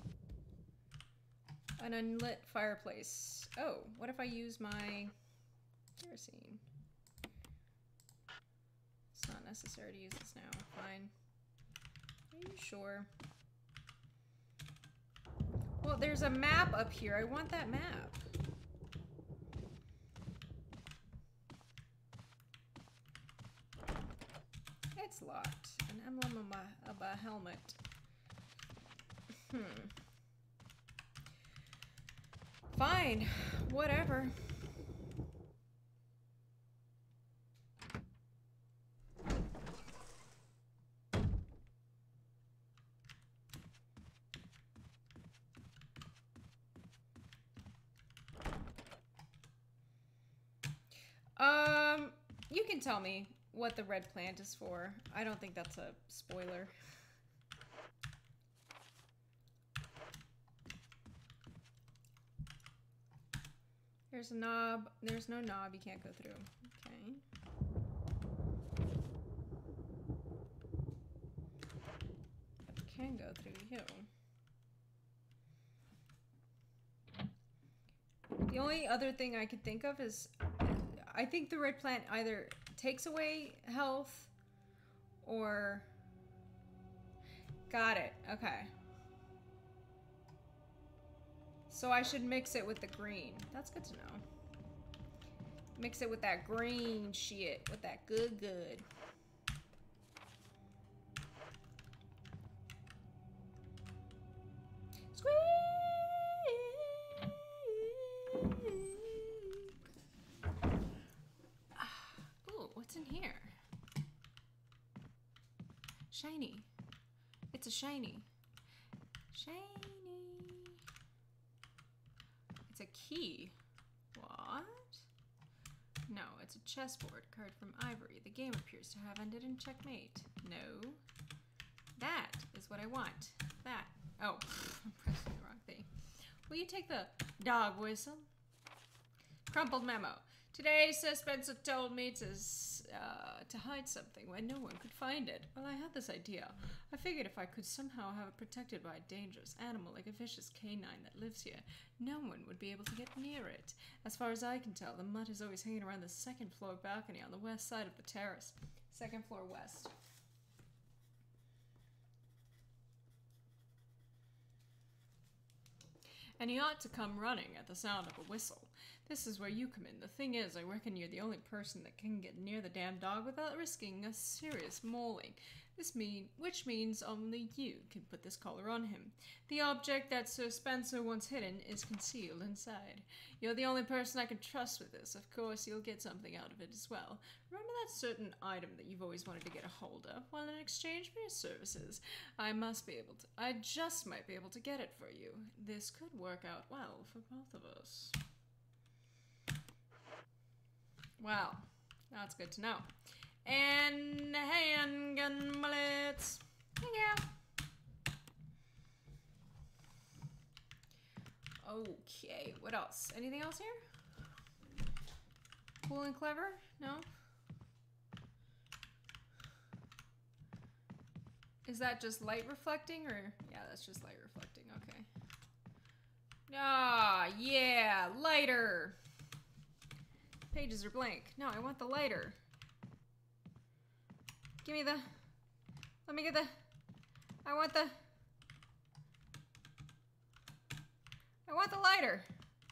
A: An unlit fireplace. Oh, what if I use my kerosene? It's not necessary to use this now. Fine. Are you sure? Well, there's a map up here. I want that map. It's locked. An emblem of a helmet. Fine. Whatever. You can tell me what the red plant is for. I don't think that's a spoiler. There's a knob. There's no knob. You can't go through. Okay. But you can go through you. The only other thing I could think of is I think the red plant either takes away health or... Got it. Okay. So I should mix it with the green. That's good to know. Mix it with that green shit. With that good. Squeak! Ooh, what's in here? Shiny. It's a shiny. Shiny. It's a key. What? No, it's a chessboard card from Ivory. The game appears to have ended in checkmate. No. That is what I want. That. Oh, I'm pressing the wrong thing. Will you take the dog whistle? Crumpled memo. Today, Sir Spencer told me to hide something where no one could find it. Well, I had this idea. I figured if I could somehow have it protected by a dangerous animal like a vicious canine that lives here, no one would be able to get near it. As far as I can tell, the mutt is always hanging around the second floor balcony on the west side of the terrace. Second floor west. And he ought to come running at the sound of a whistle. This is where you come in. The thing is, I reckon you're the only person that can get near the damn dog without risking a serious mauling. Which means only you can put this collar on him. The object that Sir Spencer wants hidden is concealed inside. You're the only person I can trust with this. Of course, you'll get something out of it as well. Remember that certain item that you've always wanted to get a hold of? Well, in exchange for your services, I just might be able to get it for you. This could work out well for both of us. Wow, that's good to know. And handgun bullets. Yeah. Okay, what else? Anything else here? Cool and clever? No? Is that just light reflecting or? Yeah, that's just light reflecting, okay. Ah, yeah, lighter. Pages are blank. No, I want the lighter. Give me the... Let me get the... I want the... want the lighter.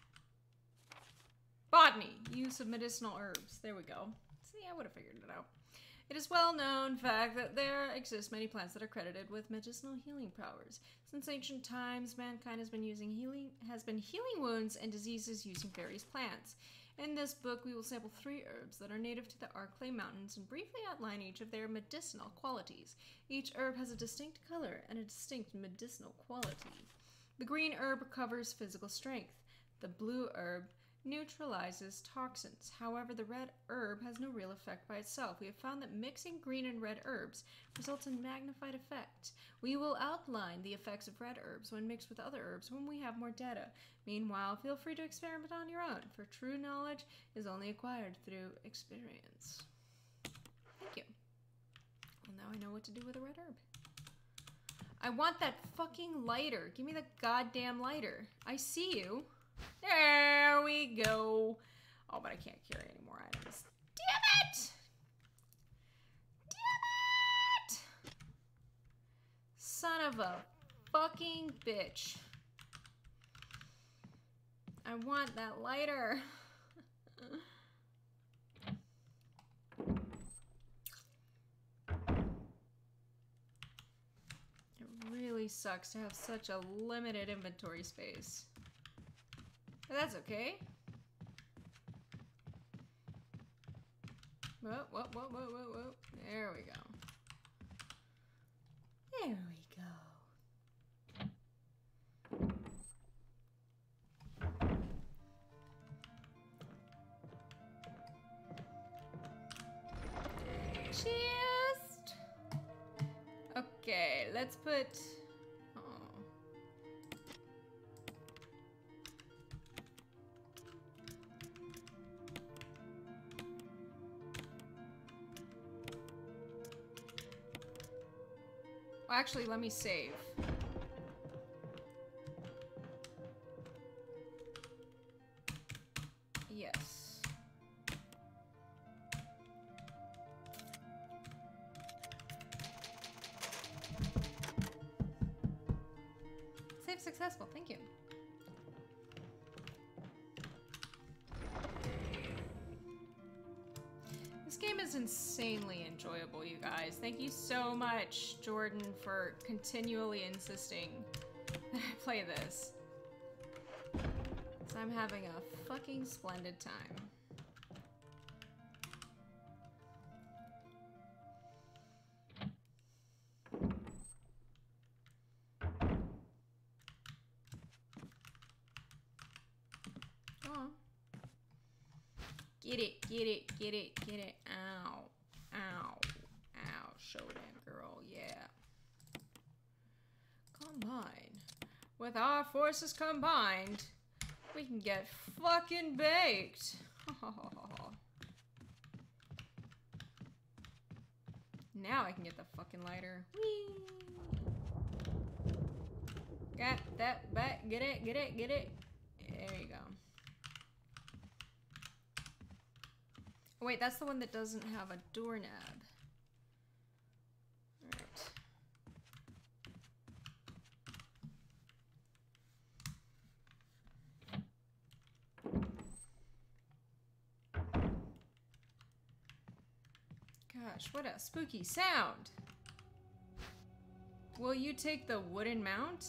A: Botany. Use of medicinal herbs. There we go. See, I would have figured it out. It is well known fact that there exist many plants that are credited with medicinal healing powers. Since ancient times, mankind has been healing wounds and diseases using various plants. In this book, we will sample 3 herbs that are native to the Arklay Mountains and briefly outline each of their medicinal qualities. Each herb has a distinct color and a distinct medicinal quality. The green herb covers physical strength. The blue herb neutralizes toxins. However, the red herb has no real effect by itself. We have found that mixing green and red herbs results in magnified effect. We will outline the effects of red herbs when mixed with other herbs when we have more data. Meanwhile, feel free to experiment on your own, for true knowledge is only acquired through experience. Thank you. Well, now I know what to do with a red herb. I want that fucking lighter. Give me the goddamn lighter. I see you. There we go. Oh, but I can't carry any more items. Damn it! Damn it! Son of a fucking bitch. I want that lighter. It really sucks to have such a limited inventory space. But that's okay. Whoa, whoa, whoa, whoa, whoa, whoa. There we go. There we go. Just. Okay, let's put. Actually, let me save. Yes. Save successful, thank you. This game is insanely enjoyable, you guys. Thank you so much, Jordan, for continually insisting that I play this. So I'm having a fucking splendid time. Go on. Get it, get it, get it, get it. Ow. Ow. Ow. Show that girl, yeah. Combine. With our forces combined, we can get fucking baked. Now I can get the fucking lighter. Whee! Got that back. Get it, get it, get it. There you go. Oh, wait, that's the one that doesn't have a doorknob. Alright. Gosh, what a spooky sound. Will you take the wooden mount?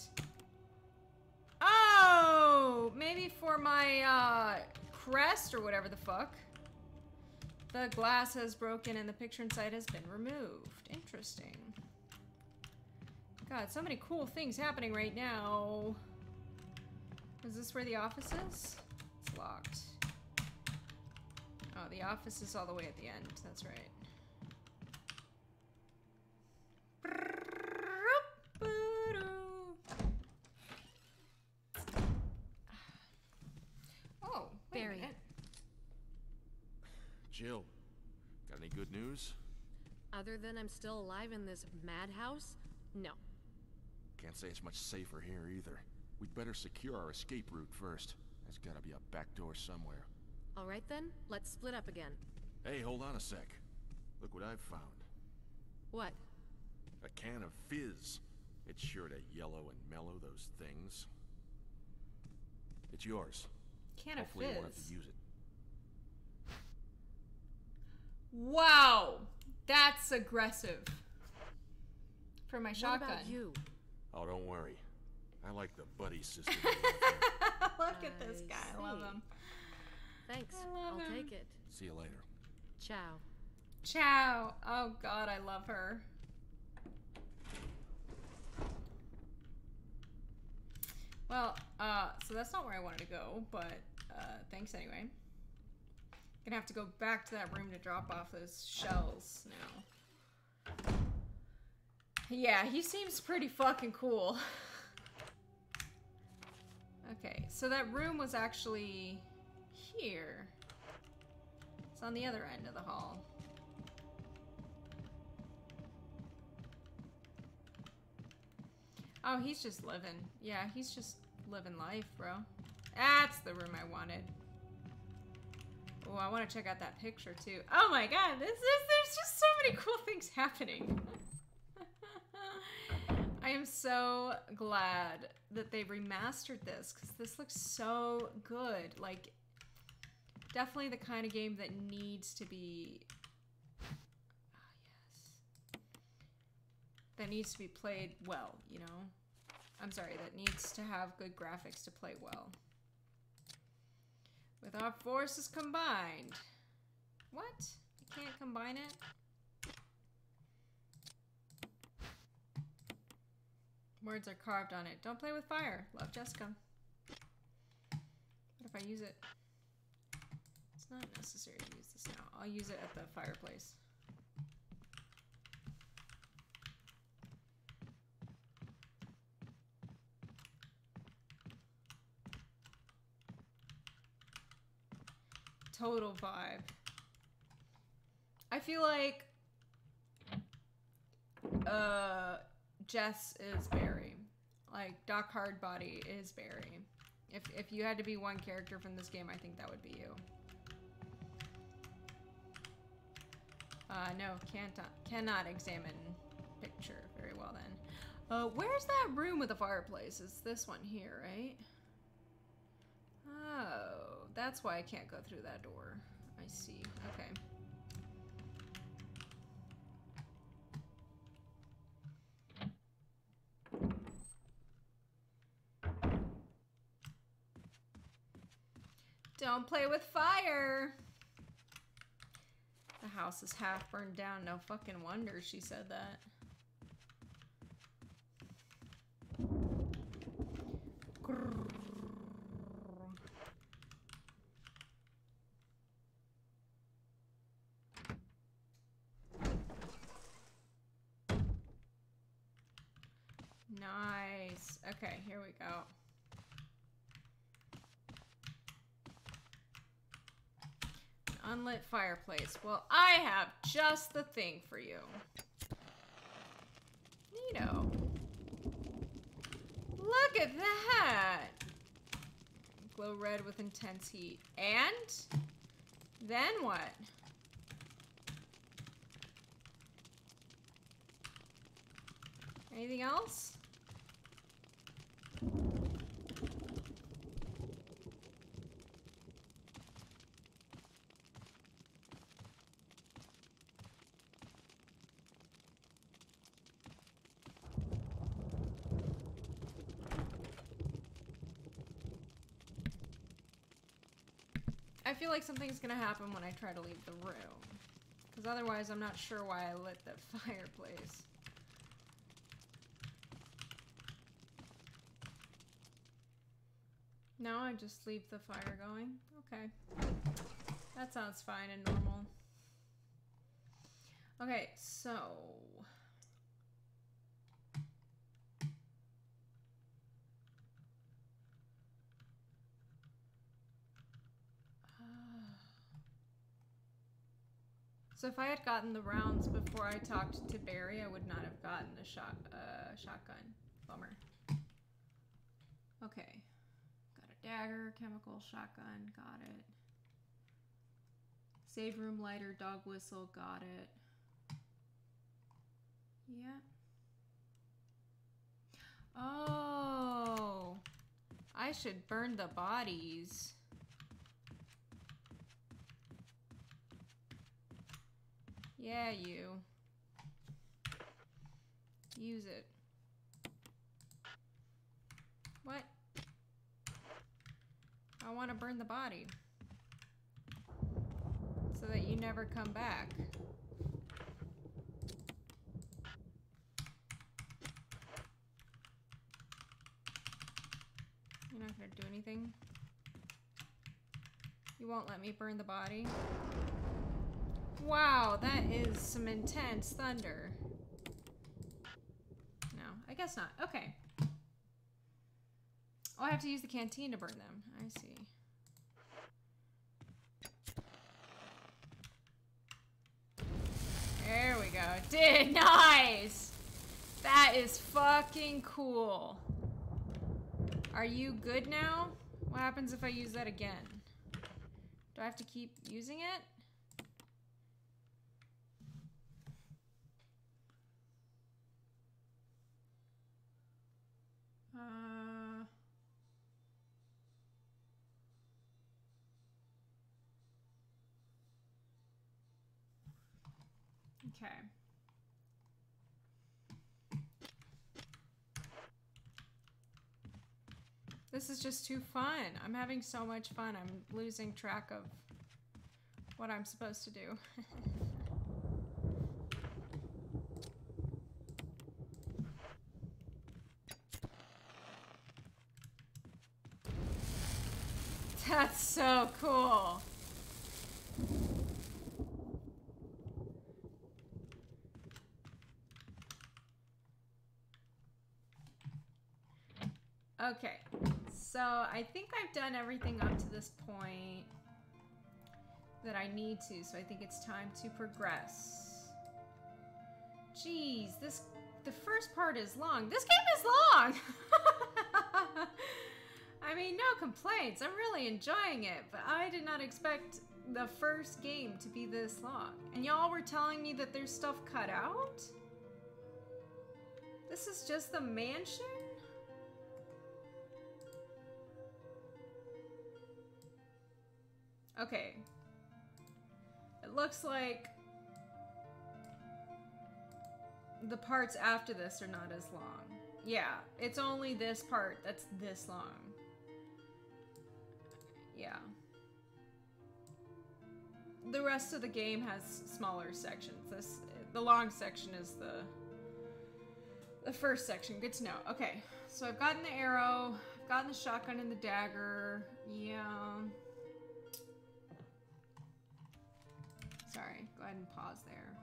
A: Oh! Maybe for my, crest or whatever the fuck. The glass has broken and the picture inside has been removed. Interesting. God, so many cool things happening right now. Is this where the office is? It's locked. Oh, the office is all the way at the end. That's right. Oh, Barry.
B: Jill, got any good news?
E: Other than I'm still alive in this madhouse? No.
B: Can't say it's much safer here either. We'd better secure our escape route first. There's gotta be a back door somewhere.
E: All right then, let's split up again.
B: Hey, hold on a sec. Look what I've found.
E: What?
B: A can of fizz. It's sure to yellow and mellow those things. It's yours.
A: Can of
B: Hopefully you won't have
A: fizz.
B: to use it.
A: Wow, that's aggressive. For my shotgun.
E: What about you?
B: Oh, don't worry. I like the buddy system.
A: Look at this guy. I love him.
E: Thanks.
A: I love
E: I'll
A: him.
E: take it.
B: See you later.
E: Ciao.
A: Ciao. Oh god, I love her. Well, so that's not where I wanted to go, but thanks anyway. Gonna have to go back to that room to drop off those shells now. Yeah, he seems pretty fucking cool. Okay, so that room was actually here. It's on the other end of the hall. Oh, he's just living. Yeah, he's just living life, bro. That's the room I wanted. Oh, I want to check out that picture too. Oh my god, there's just so many cool things happening. I am so glad that they remastered this because this looks so good. Like, definitely the kind of game that needs to be... that needs to be played well, you know? I'm sorry, that needs to have good graphics to play well. With our forces combined. What? You can't combine it? Words are carved on it. Don't play with fire. Love, Jessica. What if I use it? It's not necessary to use this now. I'll use it at the fireplace. Total vibe. I feel like Jess is Barry. Like Doc Hardbody is Barry. If you had to be one character from this game, I think that would be you. No, cannot examine picture very well then. Where's that room with the fireplace? It's this one here, right? Oh, that's why I can't go through that door. I see. Okay. Don't play with fire! The house is half burned down. No fucking wonder she said that. Nice. Okay, here we go. An unlit fireplace. Well, I have just the thing for you. Neato. Look at that! Glow red with intense heat. And? Then what? Anything else? I feel like something's gonna happen when I try to leave the room. Because otherwise I'm not sure why I lit the fireplace. No, I just leave the fire going? Okay. That sounds fine and normal. Okay, so... So if I had gotten the rounds before I talked to Barry, I would not have gotten the shotgun. Bummer. Okay. Got a dagger, chemical, shotgun, got it. Save room lighter, dog whistle, got it. Yeah. Oh. I should burn the bodies. Yeah, you. Use it. What? I want to burn the body. So that you never come back. You're not gonna do anything? You won't let me burn the body? Wow, that is some intense thunder. No, I guess not. Okay. Oh, I have to use the canteen to burn them. I see. There we go. Dude, nice! That is fucking cool. Are you good now? What happens if I use that again? Do I have to keep using it? Okay. This is just too fun. I'm having so much fun. I'm losing track of what I'm supposed to do. That's so cool. Okay, so I think I've done everything up to this point that I need to, so I think it's time to progress. Jeez, the first part is long. This game is long! I mean, no complaints. I'm really enjoying it, but I did not expect the first game to be this long. And y'all were telling me that there's stuff cut out? This is just the mansion? Okay. It looks like the parts after this are not as long. Yeah, it's only this part that's this long. Yeah. The rest of the game has smaller sections. The long section is the first section. Good to know. Okay, so I've gotten the arrow, I've gotten the shotgun and the dagger. Yeah. Sorry, go ahead and pause there.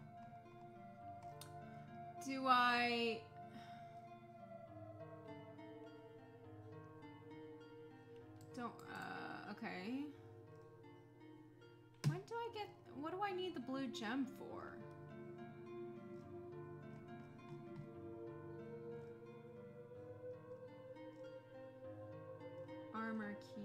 A: Do I... Don't, okay. When do I get... What do I need the blue gem for? Armor key...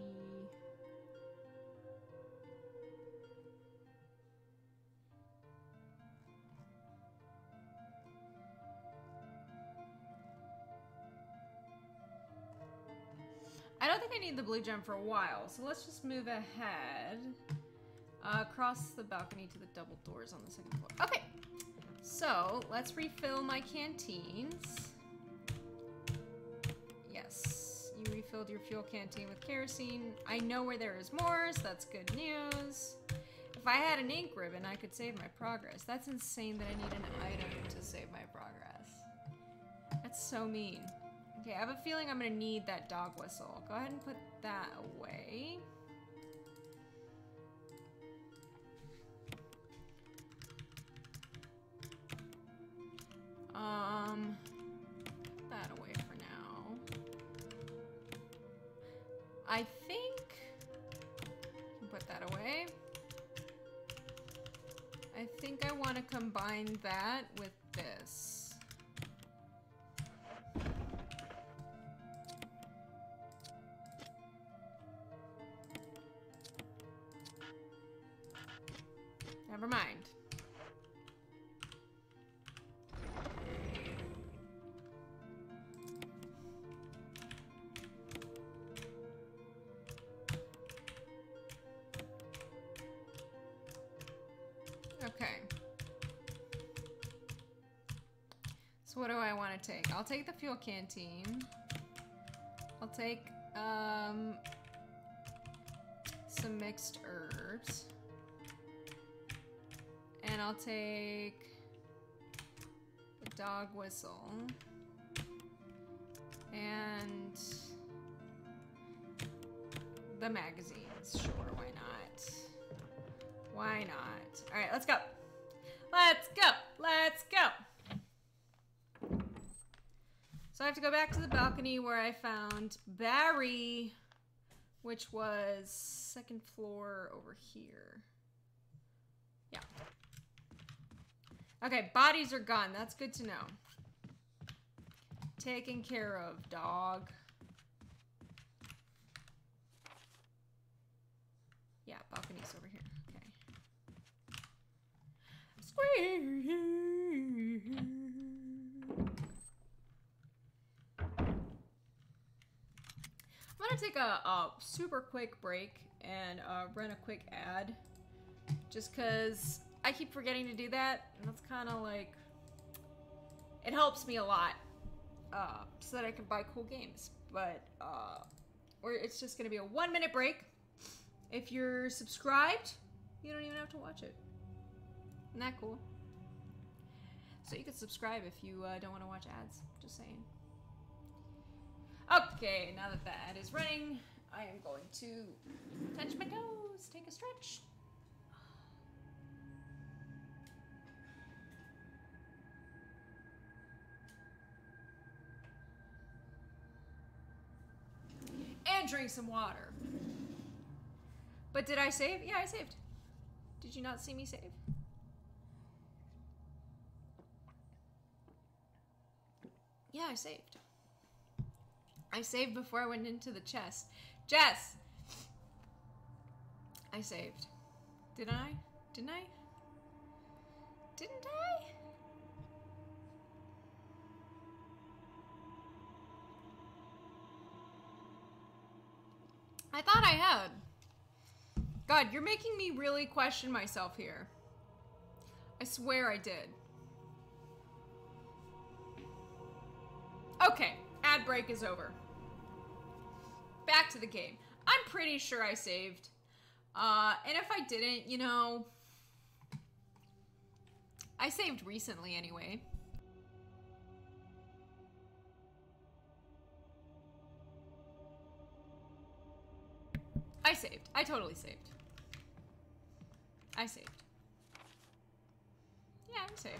A: I don't think I need the blue gem for a while, so let's just move ahead. Across the balcony to the double doors on the second floor. Okay, so let's refill my canteens. Yes, you refilled your fuel canteen with kerosene. I know where there is more, so that's good news. If I had an ink ribbon, I could save my progress. That's insane that I need an item to save my progress. That's so mean. Okay, I have a feeling I'm gonna need that dog whistle. Go ahead and put that away. Put that away for now. I think I can put that away. I think I want to combine that with this. Never mind. So what do I want to take? I'll take the fuel canteen. I'll take some mixed herbs. And I'll take the dog whistle. And the magazines. Sure, why not? Why not? All right, let's go. Let's go. Let's go. So I have to go back to the balcony where I found Barry, which was second floor over here. Yeah. Okay, bodies are gone. That's good to know. Taken care of, dog. Yeah, balcony's over here. Okay. Square. I'm gonna take a super quick break and run a quick ad. Just because I keep forgetting to do that. And that's kind of like... It helps me a lot. So that I can buy cool games. But, or it's just gonna be a 1-minute break. If you're subscribed, you don't even have to watch it. Isn't that cool? So you can subscribe if you don't want to watch ads. Just saying. Okay, now that the ad is running, I am going to touch my toes, take a stretch. And drink some water. But did I save? Yeah, I saved. Did you not see me save? Yeah, I saved. I saved before I went into the chest. Jess! I saved. Didn't I? Didn't I? Didn't I? I thought I had. God, you're making me really question myself here. I swear I did. Okay, ad break is over. Back to the game. I'm pretty sure I saved. And if I didn't, you know... I saved recently anyway. I saved. I totally saved. I saved. Yeah, I'm saved.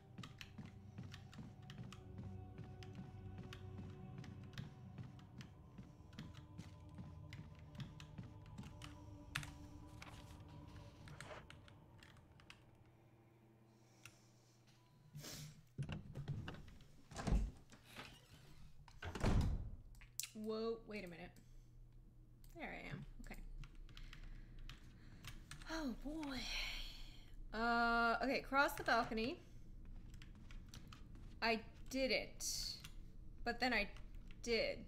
A: Whoa, wait a minute. There I am. Okay. Oh boy. Okay, cross the balcony. I did it. But then I did.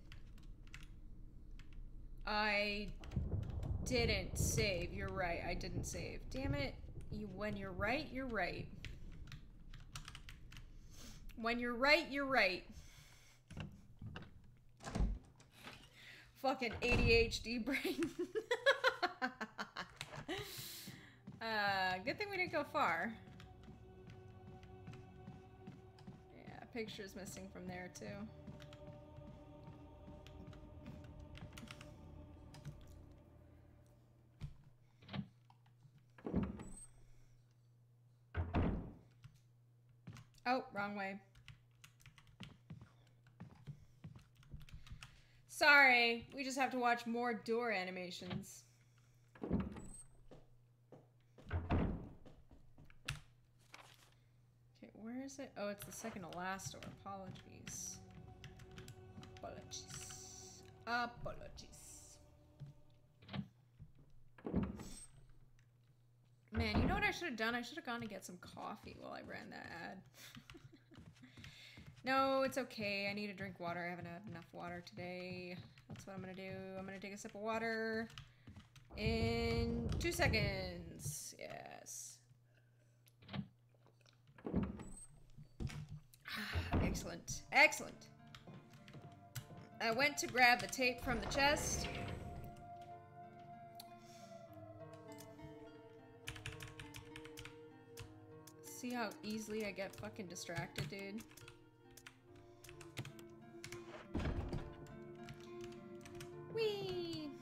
A: I didn't save. You're right. I didn't save. Damn it. When you're right, you're right. When you're right, you're right. Fucking ADHD brain. Good thing we didn't go far. Yeah, picture's missing from there too. Oh, wrong way. Sorry, we just have to watch more door animations. Okay, where is it? Oh, it's the second to last door. Apologies. Apologies. Apologies. Man, you know what I should have done? I should have gone to get some coffee while I ran that ad. No, it's okay. I need to drink water. I haven't had enough water today. That's what I'm gonna do. I'm gonna take a sip of water in 2 seconds. Yes. Excellent. Excellent. I went to grab the tape from the chest. See how easily I get fucking distracted, dude? Whee!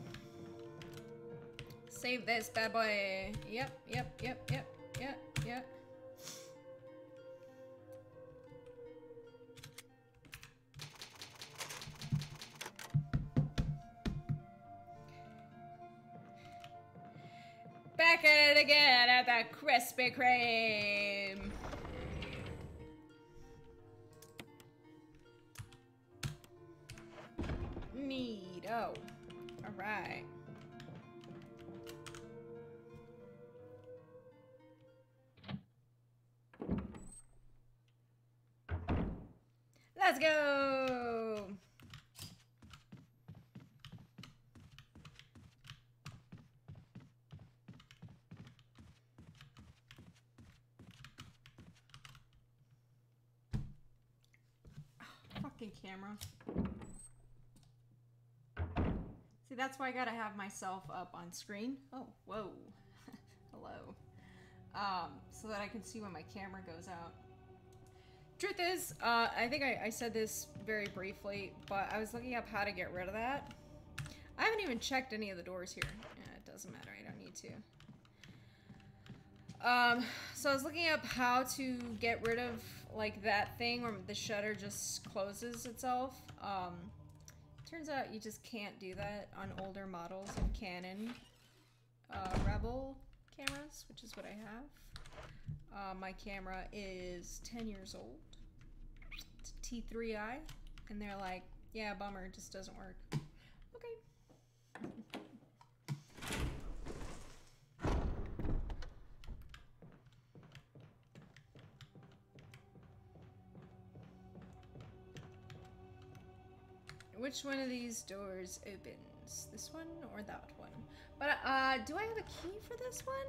A: Save this bad boy. Yep. Back at it again at the Krispy Kreme. Neato. Alright. Let's go! Fucking camera. See, that's why I gotta have myself up on screen. Oh, whoa. Hello. So that I can see when my camera goes out. Truth is, I think I said this very briefly, but I was looking up how to get rid of that. I haven't even checked any of the doors here. Yeah, it doesn't matter, I don't need to. So I was looking up how to get rid of, like, that thing where the shutter just closes itself. Turns out you just can't do that on older models of Canon Rebel cameras, which is what I have. My camera is 10 years old. It's a T3i, and they're like, yeah, bummer, it just doesn't work. Okay. Which one of these doors opens? This one or that one? But, do I have a key for this one?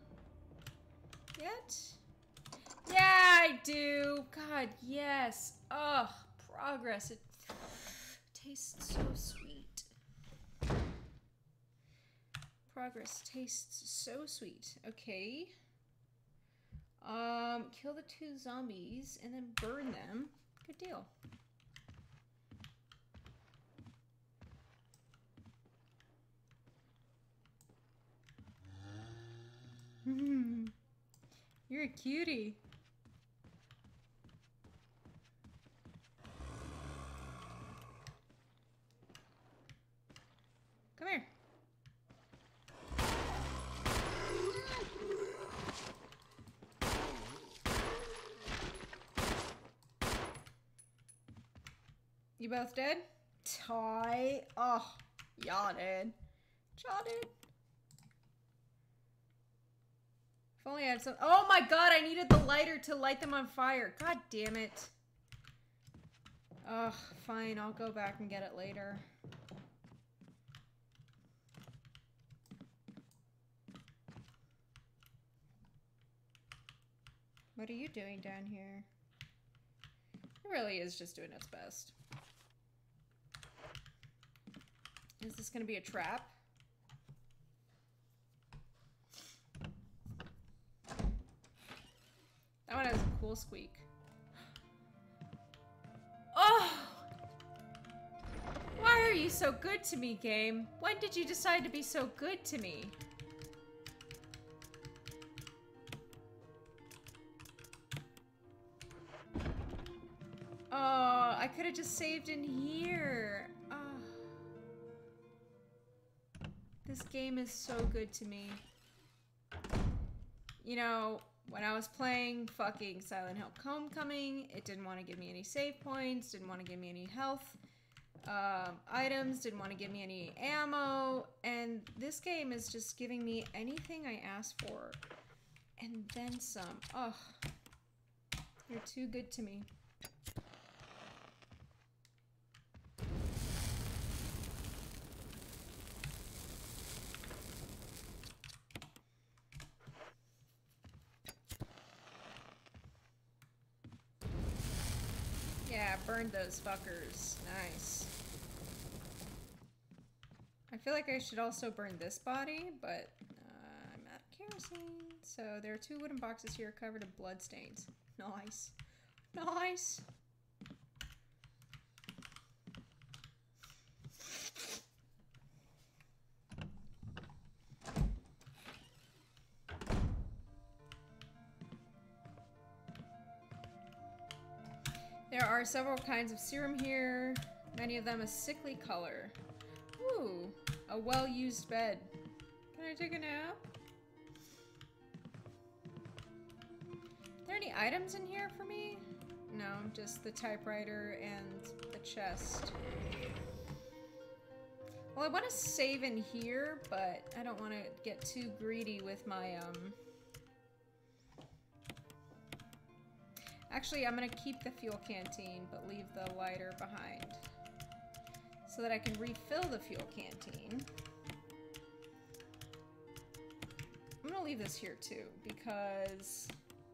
A: Yet? Yeah, I do! God, yes! Ugh, progress. It tastes so sweet. Progress tastes so sweet. Okay. Kill the 2 zombies and then burn them. Good deal. You're a cutie. Come here. You both dead? Ty. Oh, y'all dead. Y'all dead. If only I had some. Oh my god, I needed the lighter to light them on fire. God damn it. Ugh, fine, I'll go back and get it later. What are you doing down here? It really is just doing its best. Is this gonna be a trap? That one has a cool squeak. Oh! Why are you so good to me, game? When did you decide to be so good to me? Oh, I could have just saved in here. Oh. This game is so good to me. You know, when I was playing fucking Silent Hill Homecoming, it didn't want to give me any save points, didn't want to give me any health items, didn't want to give me any ammo, and this game is just giving me anything I asked for, and then some. Oh, you're too good to me. burned those fuckers. Nice. I feel like I should also burn this body, but I'm out of kerosene. So there are 2 wooden boxes here covered in bloodstains. Nice. Nice. There are several kinds of serum here, many of them a sickly color. Ooh, a well-used bed. Can I take a nap? Are there any items in here for me? No, just the typewriter and the chest. Well, I want to save in here, but I don't want to get too greedy with my, Actually, I'm gonna keep the fuel canteen, but leave the lighter behind. So that I can refill the fuel canteen. I'm gonna leave this here too, because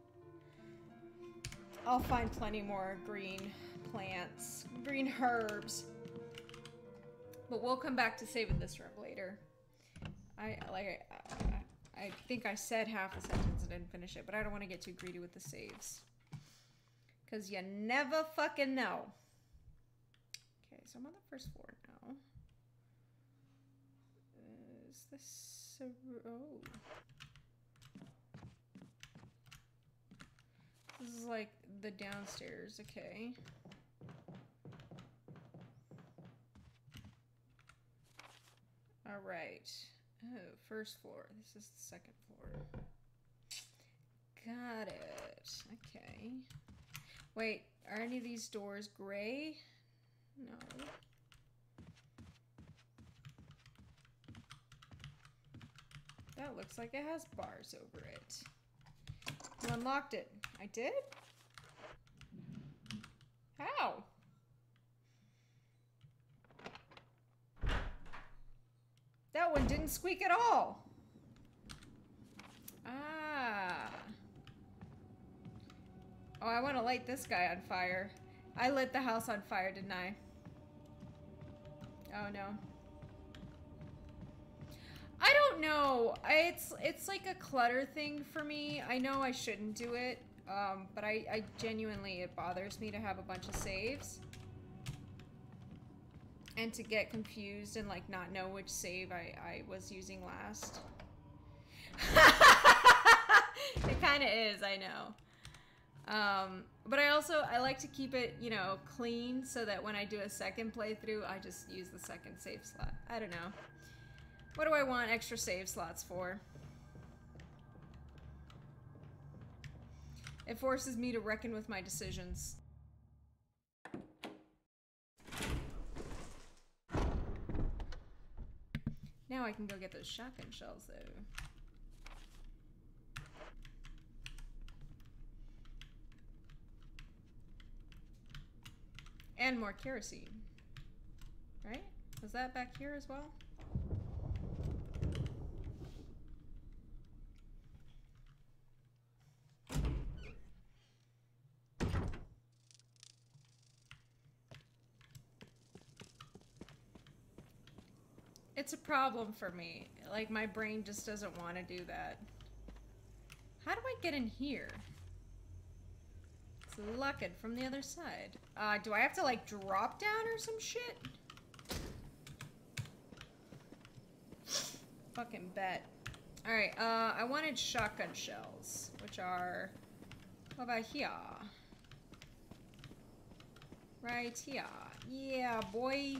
A: I'll find plenty more green plants, green herbs. But we'll come back to saving this room later. I think I said half a sentence and didn't finish it, but I don't want to get too greedy with the saves. Because you never fucking know. Okay, so I'm on the first floor now. Is this a... Oh. This is like the downstairs, okay. Alright. Oh, first floor. This is the second floor. Got it. Okay. Wait, are any of these doors gray? No. That looks like it has bars over it. You unlocked it. I did? How? That one didn't squeak at all. Ah. Oh, I want to light this guy on fire. I lit the house on fire, didn't I? Oh, no. I don't know. It's like a clutter thing for me. I know I shouldn't do it, but I genuinely, it bothers me to have a bunch of saves. And to get confused and, like, not know which save I was using last. It kind of is, I know. But I like to keep it, you know, clean so that when I do a second playthrough, I just use the second save slot. I don't know. What do I want extra save slots for? It forces me to reckon with my decisions. Now I can go get those shotgun shells, though. And more kerosene. Right? Was that back here as well? It's a problem for me. Like, my brain just doesn't want to do that. How do I get in here? Let's lock it from the other side. Do I have to, like, drop down or some shit? Fucking bet. Alright, I wanted shotgun shells, which are over here. Right here. Yeah, boy.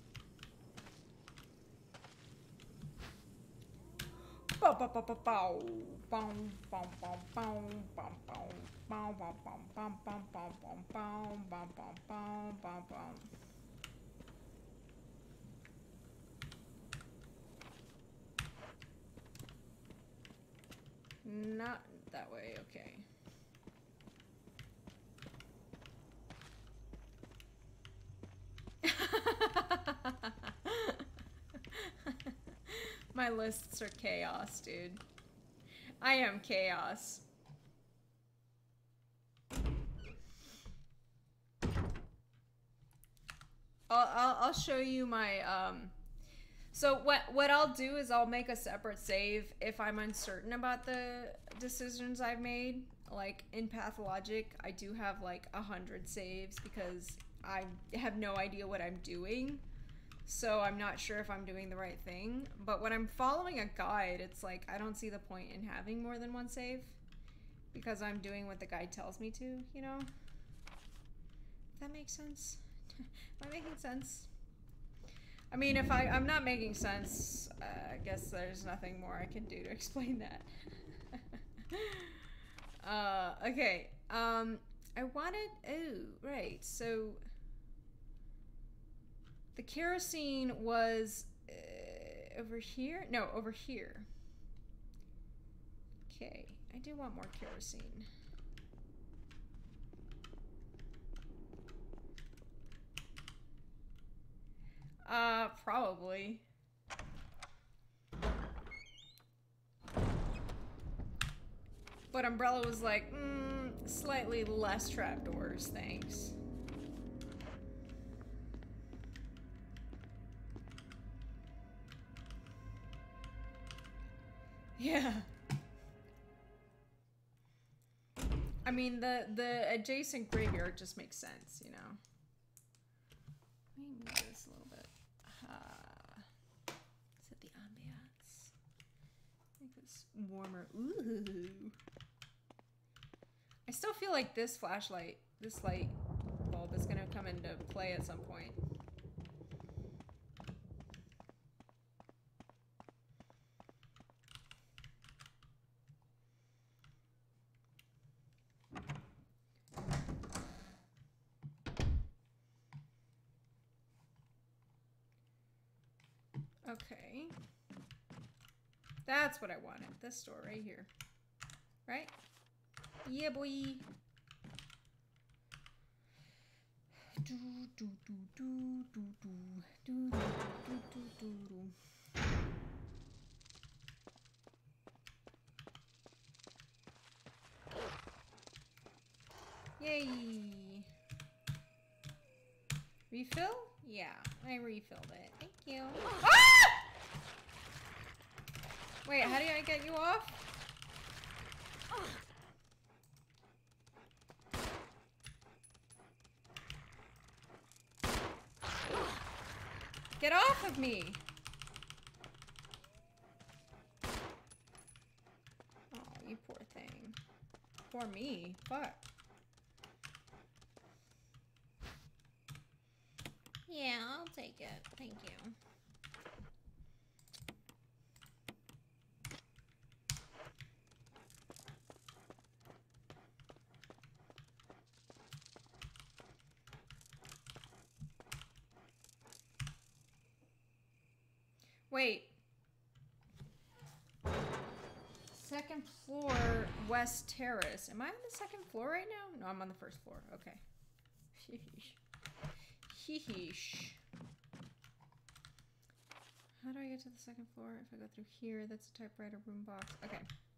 A: Bow, bow, bow, bow, bow. Bow, bow, bow, bow, bow, bow. Bow, bow, bow, bow, bow, bow, bow, bow, bow, bow, bow, bow, bow. Not that way, okay. My lists are chaos, dude. I am chaos. I'll show you my so what I'll do is I'll make a separate save if I'm uncertain about the decisions I've made. Like in Pathologic, I do have like 100 saves because I have no idea what I'm doing. So I'm not sure if I'm doing the right thing. But when I'm following a guide, it's like I don't see the point in having more than one save because I'm doing what the guide tells me to, you know? If that makes sense? Am I making sense? I mean, if I'm not making sense, I guess there's nothing more I can do to explain that. Okay. I wanted... Oh, right. So... The kerosene was... over here? No, over here. Okay. I do want more kerosene. Probably. But Umbrella was like, slightly less trapdoors, thanks. Yeah. I mean, the adjacent graveyard just makes sense, you know? Let me move this a little bit. Is it the ambiance? Make this warmer. Ooh. I still feel like this flashlight, this light bulb is gonna come into play at some point. Okay. That's what I wanted. This store right here. Right? Yeah, boy. Do do do do do do do do do do do. Yay. Refill? Yeah, I refilled it. Thank you. Ah! Wait, how do I get you off? Get off of me! Oh, you poor thing. Poor me. Fuck. Yeah, I'll take it. Thank you. Wait. Second floor, West Terrace. Am I on the second floor right now? No, I'm on the first floor. Okay. Heesh. How do I get to the second floor? If I go through here, that's a typewriter room box. Okay.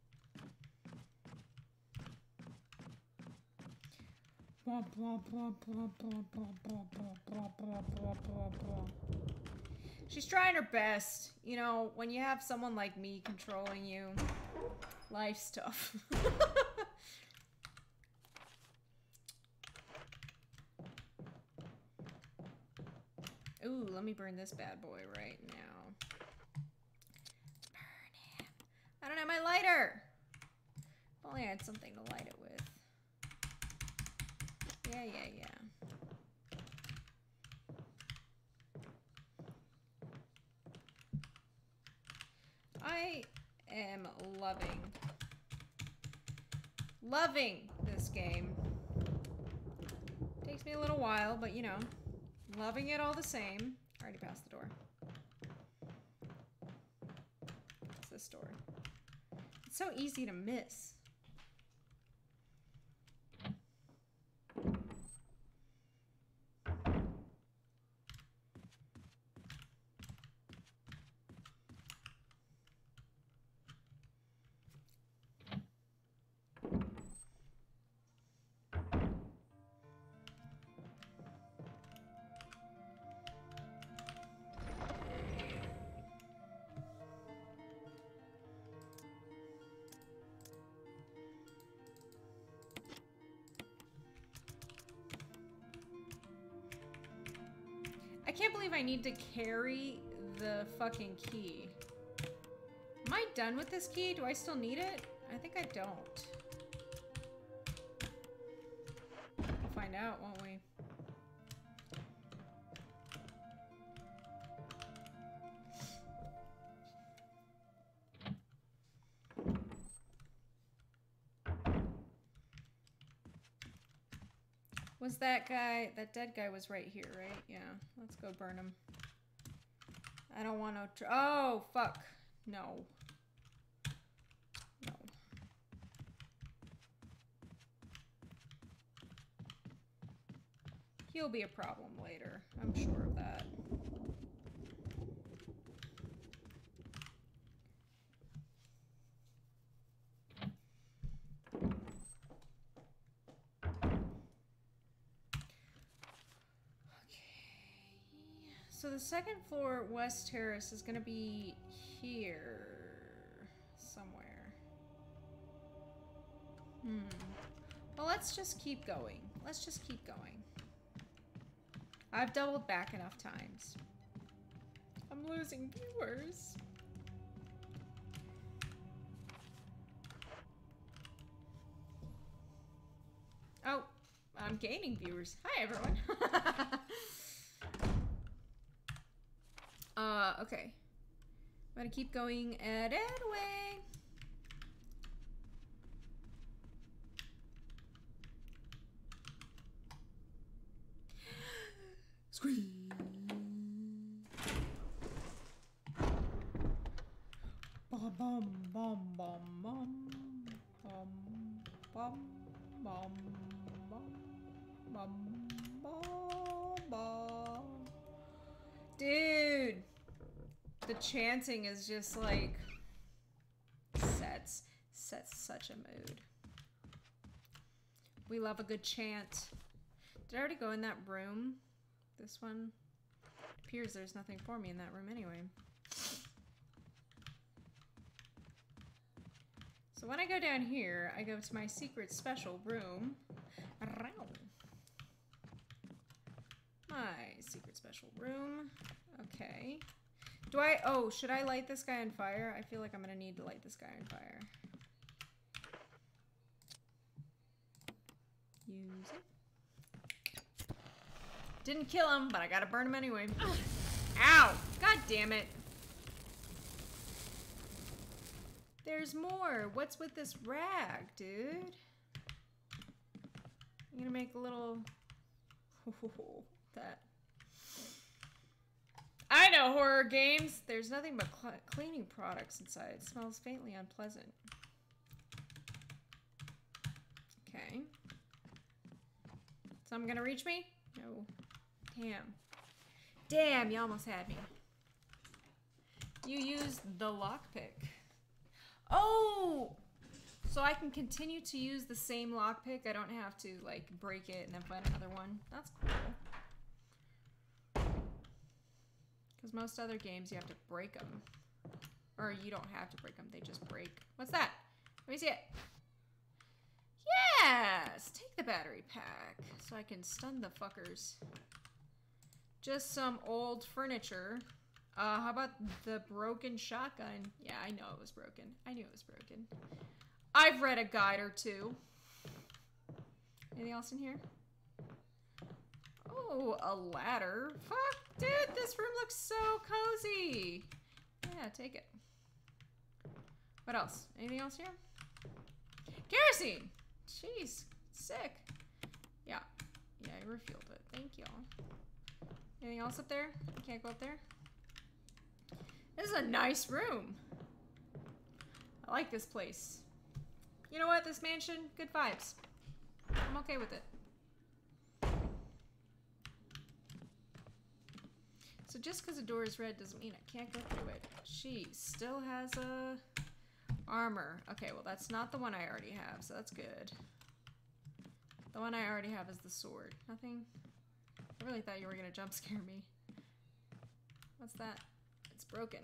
A: She's trying her best. You know, when you have someone like me controlling you, life's tough. Ooh, let me burn this bad boy right now. Burn him. I don't have my lighter. If only I had something to light it with. Yeah, yeah, yeah. I am loving this game. Takes me a little while, but you know, loving it all the same. I already passed the door. It's this door. It's so easy to miss. believe I need to carry the fucking key. Am I done with this key? Do I still need it? I think I don't. We'll find out, won't we? Was that guy, that dead guy was right here, right? Yeah, let's go burn him. I don't want to, oh, fuck. No. No. He'll be a problem later. I'm sure of that. So the second floor West Terrace is gonna be here somewhere. Well, let's just keep going. Let's just keep going. I've doubled back enough times. I'm losing viewers. Oh, I'm gaining viewers. Hi, everyone. Okay. I'm gonna keep going at way. Scream. Bum bum bum bum bum bum bum bum bum bum bum. Dude, the chanting is just like sets such a mood. We love a good chant. Did I already go in that room? This one? It appears there's nothing for me in that room anyway. So when I go down here, I go to my secret special room. My secret special room. Okay. Do I... Oh, should I light this guy on fire? I feel like I'm gonna need to light this guy on fire. Use it. Didn't kill him, but I gotta burn him anyway. Ow! God damn it. There's more. What's with this rag, dude? I'm gonna make a little... that. I know horror games. There's nothing but cleaning products inside. It smells faintly unpleasant. Okay. Something gonna reach me? No. Damn. Damn, you almost had me. You used the lockpick. Oh! So I can continue to use the same lockpick. I don't have to, like, break it and then find another one. That's cool. Because most other games, you have to break them. Or you don't have to break them. They just break. What's that? Let me see it. Yes! Take the battery pack. So I can stun the fuckers. Just some old furniture. How about the broken shotgun? Yeah, I know it was broken. I knew it was broken. I've read a guide or two. Anything else in here? Oh, a ladder. Fuck, dude, this room looks so cozy. Yeah, take it. What else? Anything else here? Kerosene! Jeez, sick. Yeah, I refueled it. Thank y'all. Anything else up there? Can't go up there? This is a nice room. I like this place. You know what? This mansion, good vibes. I'm okay with it. So just because the door is red doesn't mean I can't go through it. She still has a armor. Okay, well that's not the one I already have, so that's good. The one I already have is the sword. Nothing? I really thought you were gonna jump scare me. What's that? It's broken.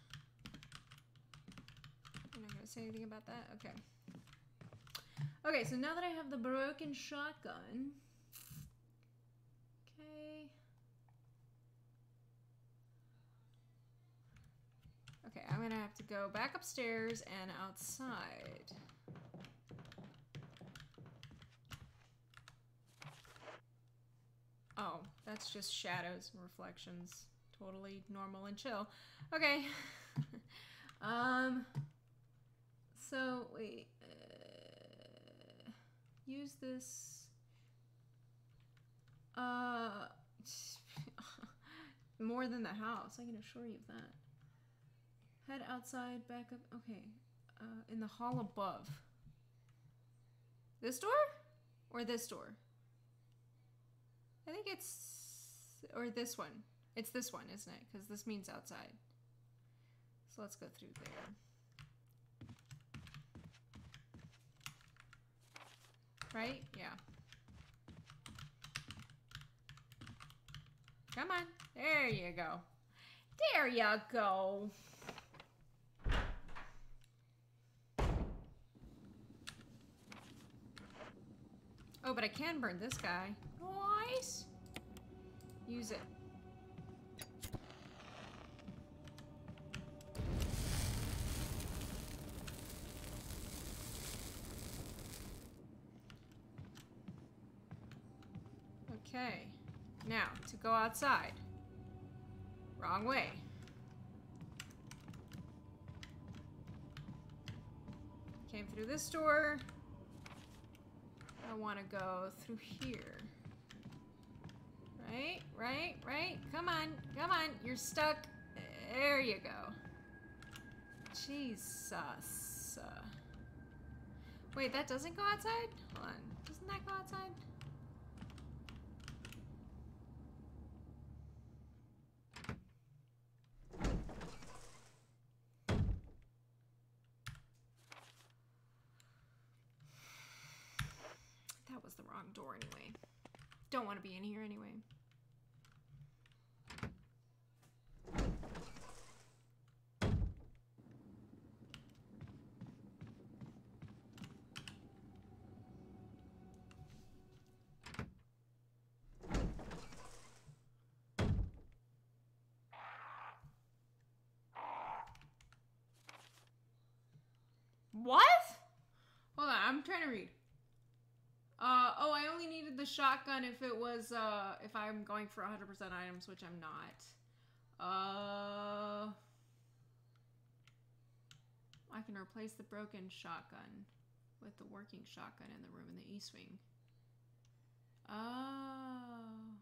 A: I'm not gonna say anything about that? Okay. Okay, so now that I have the broken shotgun... Okay... Okay, I'm gonna have to go back upstairs and outside. Oh, that's just shadows and reflections. Totally normal and chill. Okay. So, wait. Use this. More than the house, I can assure you of that. Head outside, back up. Okay. In the hall above. This door? Or this door? I think it's... Or this one. It's this one, isn't it? Because this means outside. So let's go through there. Right? Yeah. Come on. There you go. There you go. Oh, but I can burn this guy. Nice. Use it. Okay. Now, to go outside. Wrong way. Came through this door. I want to go through here. Right, right, right. Come on, come on. You're stuck. There you go. Jesus. Wait, that doesn't go outside? Hold on. Doesn't that go outside? That was the wrong door anyway. Don't want to be in here anyway. What? Hold on, I'm trying to read. Oh, I only needed the shotgun if it was, if I'm going for 100% items, which I'm not. I can replace the broken shotgun with the working shotgun in the room in the East Wing. Oh.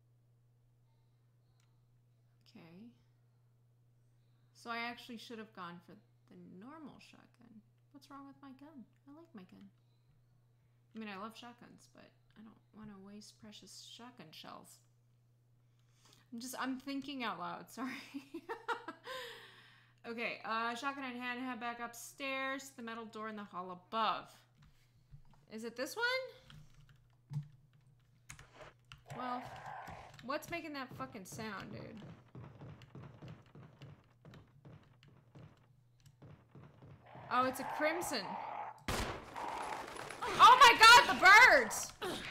A: Okay. So I actually should have gone for the normal shotgun. What's wrong with my gun? I like my gun. I mean, I love shotguns, but I don't want to waste precious shotgun shells. I'm thinking out loud, sorry. Okay, shotgun in hand, head back upstairs to the metal door in the hall above. Is it this one? Well, what's making that fucking sound, dude? Oh, it's a crimson. Oh my god, the birds!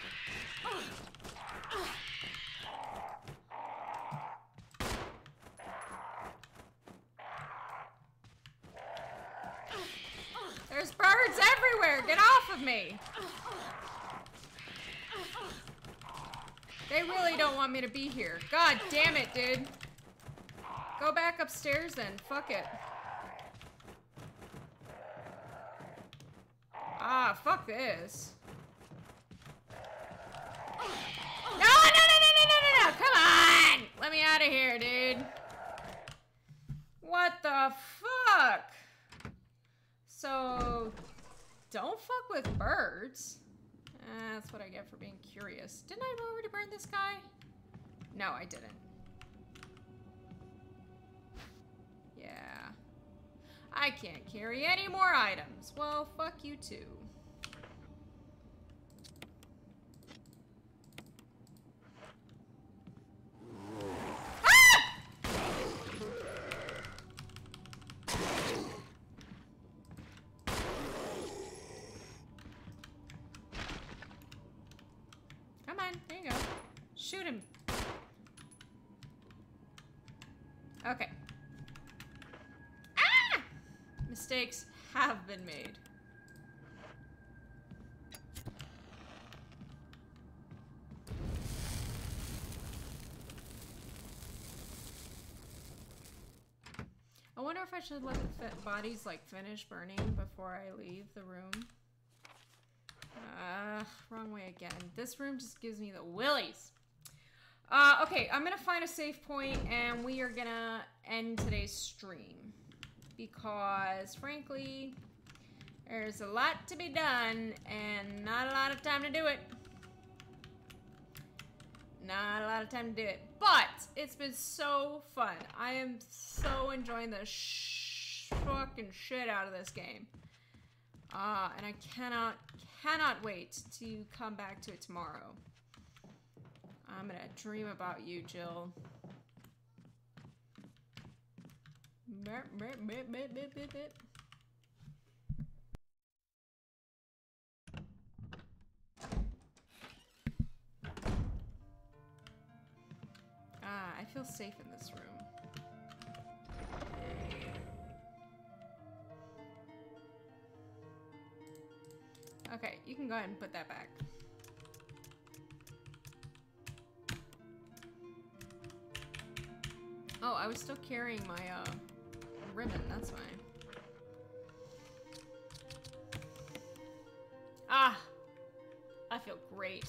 A: There's birds everywhere! Get off of me! They really don't want me to be here. God damn it, dude. Go back upstairs then. Fuck it. Ah, fuck this. No, no, no, no, no, no, no, no! Come on! Let me out of here, dude. What the fuck? So, don't fuck with birds. That's what I get for being curious. Didn't I already burn this guy? No, I didn't. Yeah. I can't carry any more items. Well, fuck you too. Come on, there you go. Shoot him. Okay. mistakes have been made. I wonder if I should let the bodies like finish burning before I leave the room. Wrong way again. This room just gives me the willies. Okay, I'm gonna find a safe point and we are gonna end today's stream. Because, frankly, there's a lot to be done and not a lot of time to do it. Not a lot of time to do it. But, it's been so fun. I am so enjoying the fucking shit out of this game. And I cannot wait to come back to it tomorrow. I'm gonna dream about you, Jill. I feel safe in this room. Okay, you can go ahead and put that back. Oh, I was still carrying my ribbon, that's why. Ah! I feel great.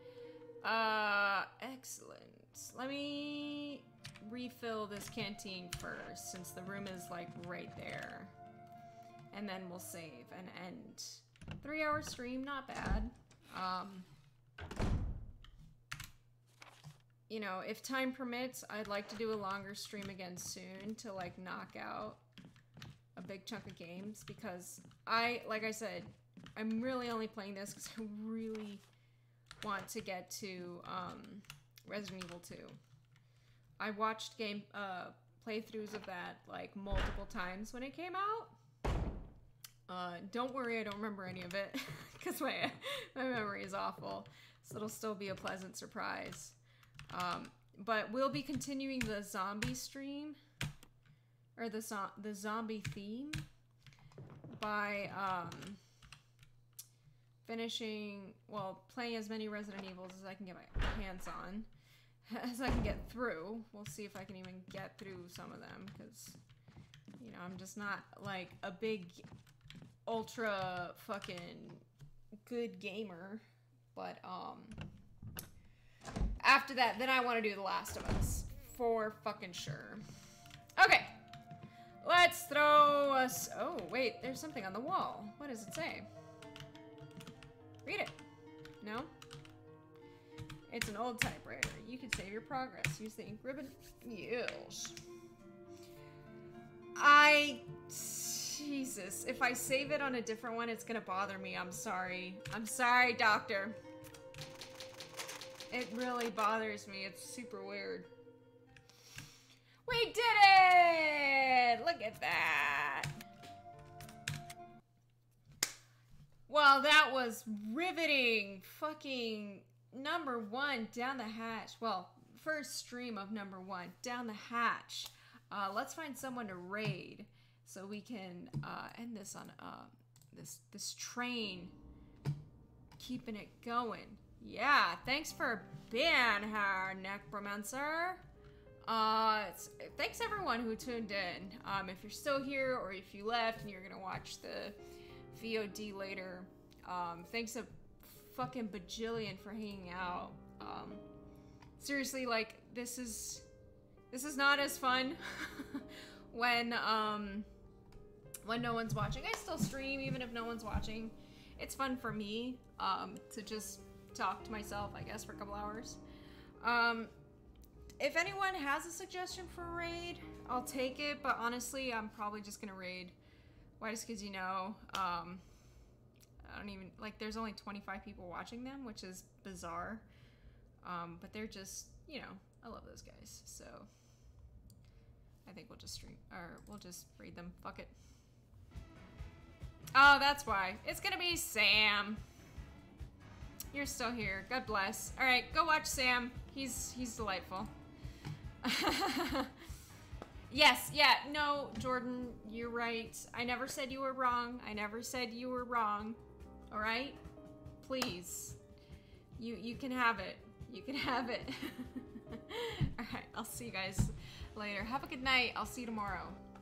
A: Excellent. Let me refill this canteen first, since the room is like right there. And then we'll save and end. 3-hour stream, not bad. You know, if time permits, I'd like to do a longer stream again soon to like knock out a big chunk of games, because like I said, I'm really only playing this because I really want to get to Resident Evil 2. I watched playthroughs of that like multiple times when it came out. Don't worry, I don't remember any of it because my memory is awful, so it'll still be a pleasant surprise. But we'll be continuing the zombie stream, or the zombie theme, by playing as many Resident Evils as I can get my hands on, as I can get through. We'll see if I can even get through some of them, because, you know, I'm just not like a big ultra fucking good gamer. But after that, then I want to do The Last of Us for fucking sure. Okay, let's throw us. Oh wait, there's something on the wall. What does it say? Read it. No? It's an old typewriter. You can save your progress. Use the ink ribbon. Yes. Jesus. If I save it on a different one, it's gonna bother me. I'm sorry. I'm sorry, doctor. It really bothers me. It's super weird. We did it! Look at that. Well, that was riveting. Fucking #1 down the hatch. Well, first stream of #1 down the hatch. Let's find someone to raid so we can end this on this train, keeping it going. Yeah, thanks for being here, Necromancer. Thanks everyone who tuned in. If you're still here or if you left and you're gonna watch the VOD later, thanks a fucking bajillion for hanging out. Seriously, like, this is not as fun when no one's watching. I still stream even if no one's watching. It's fun for me to just talk to myself, I guess, for a couple hours. If anyone has a suggestion for a raid, I'll take it, but honestly, I'm probably just gonna raid. Why? Just because, you know, I don't even, like, there's only 25 people watching them, which is bizarre. But they're just, you know, I love those guys, so I think we'll just stream, or we'll just raid them. Fuck it. Oh, that's why. It's gonna be Sam. You're still here. God bless. Alright, go watch Sam. He's delightful. Yes, yeah, no, Jordan, you're right. I never said you were wrong. I never said you were wrong. Alright? Please. You can have it. You can have it. Alright, I'll see you guys later. Have a good night. I'll see you tomorrow.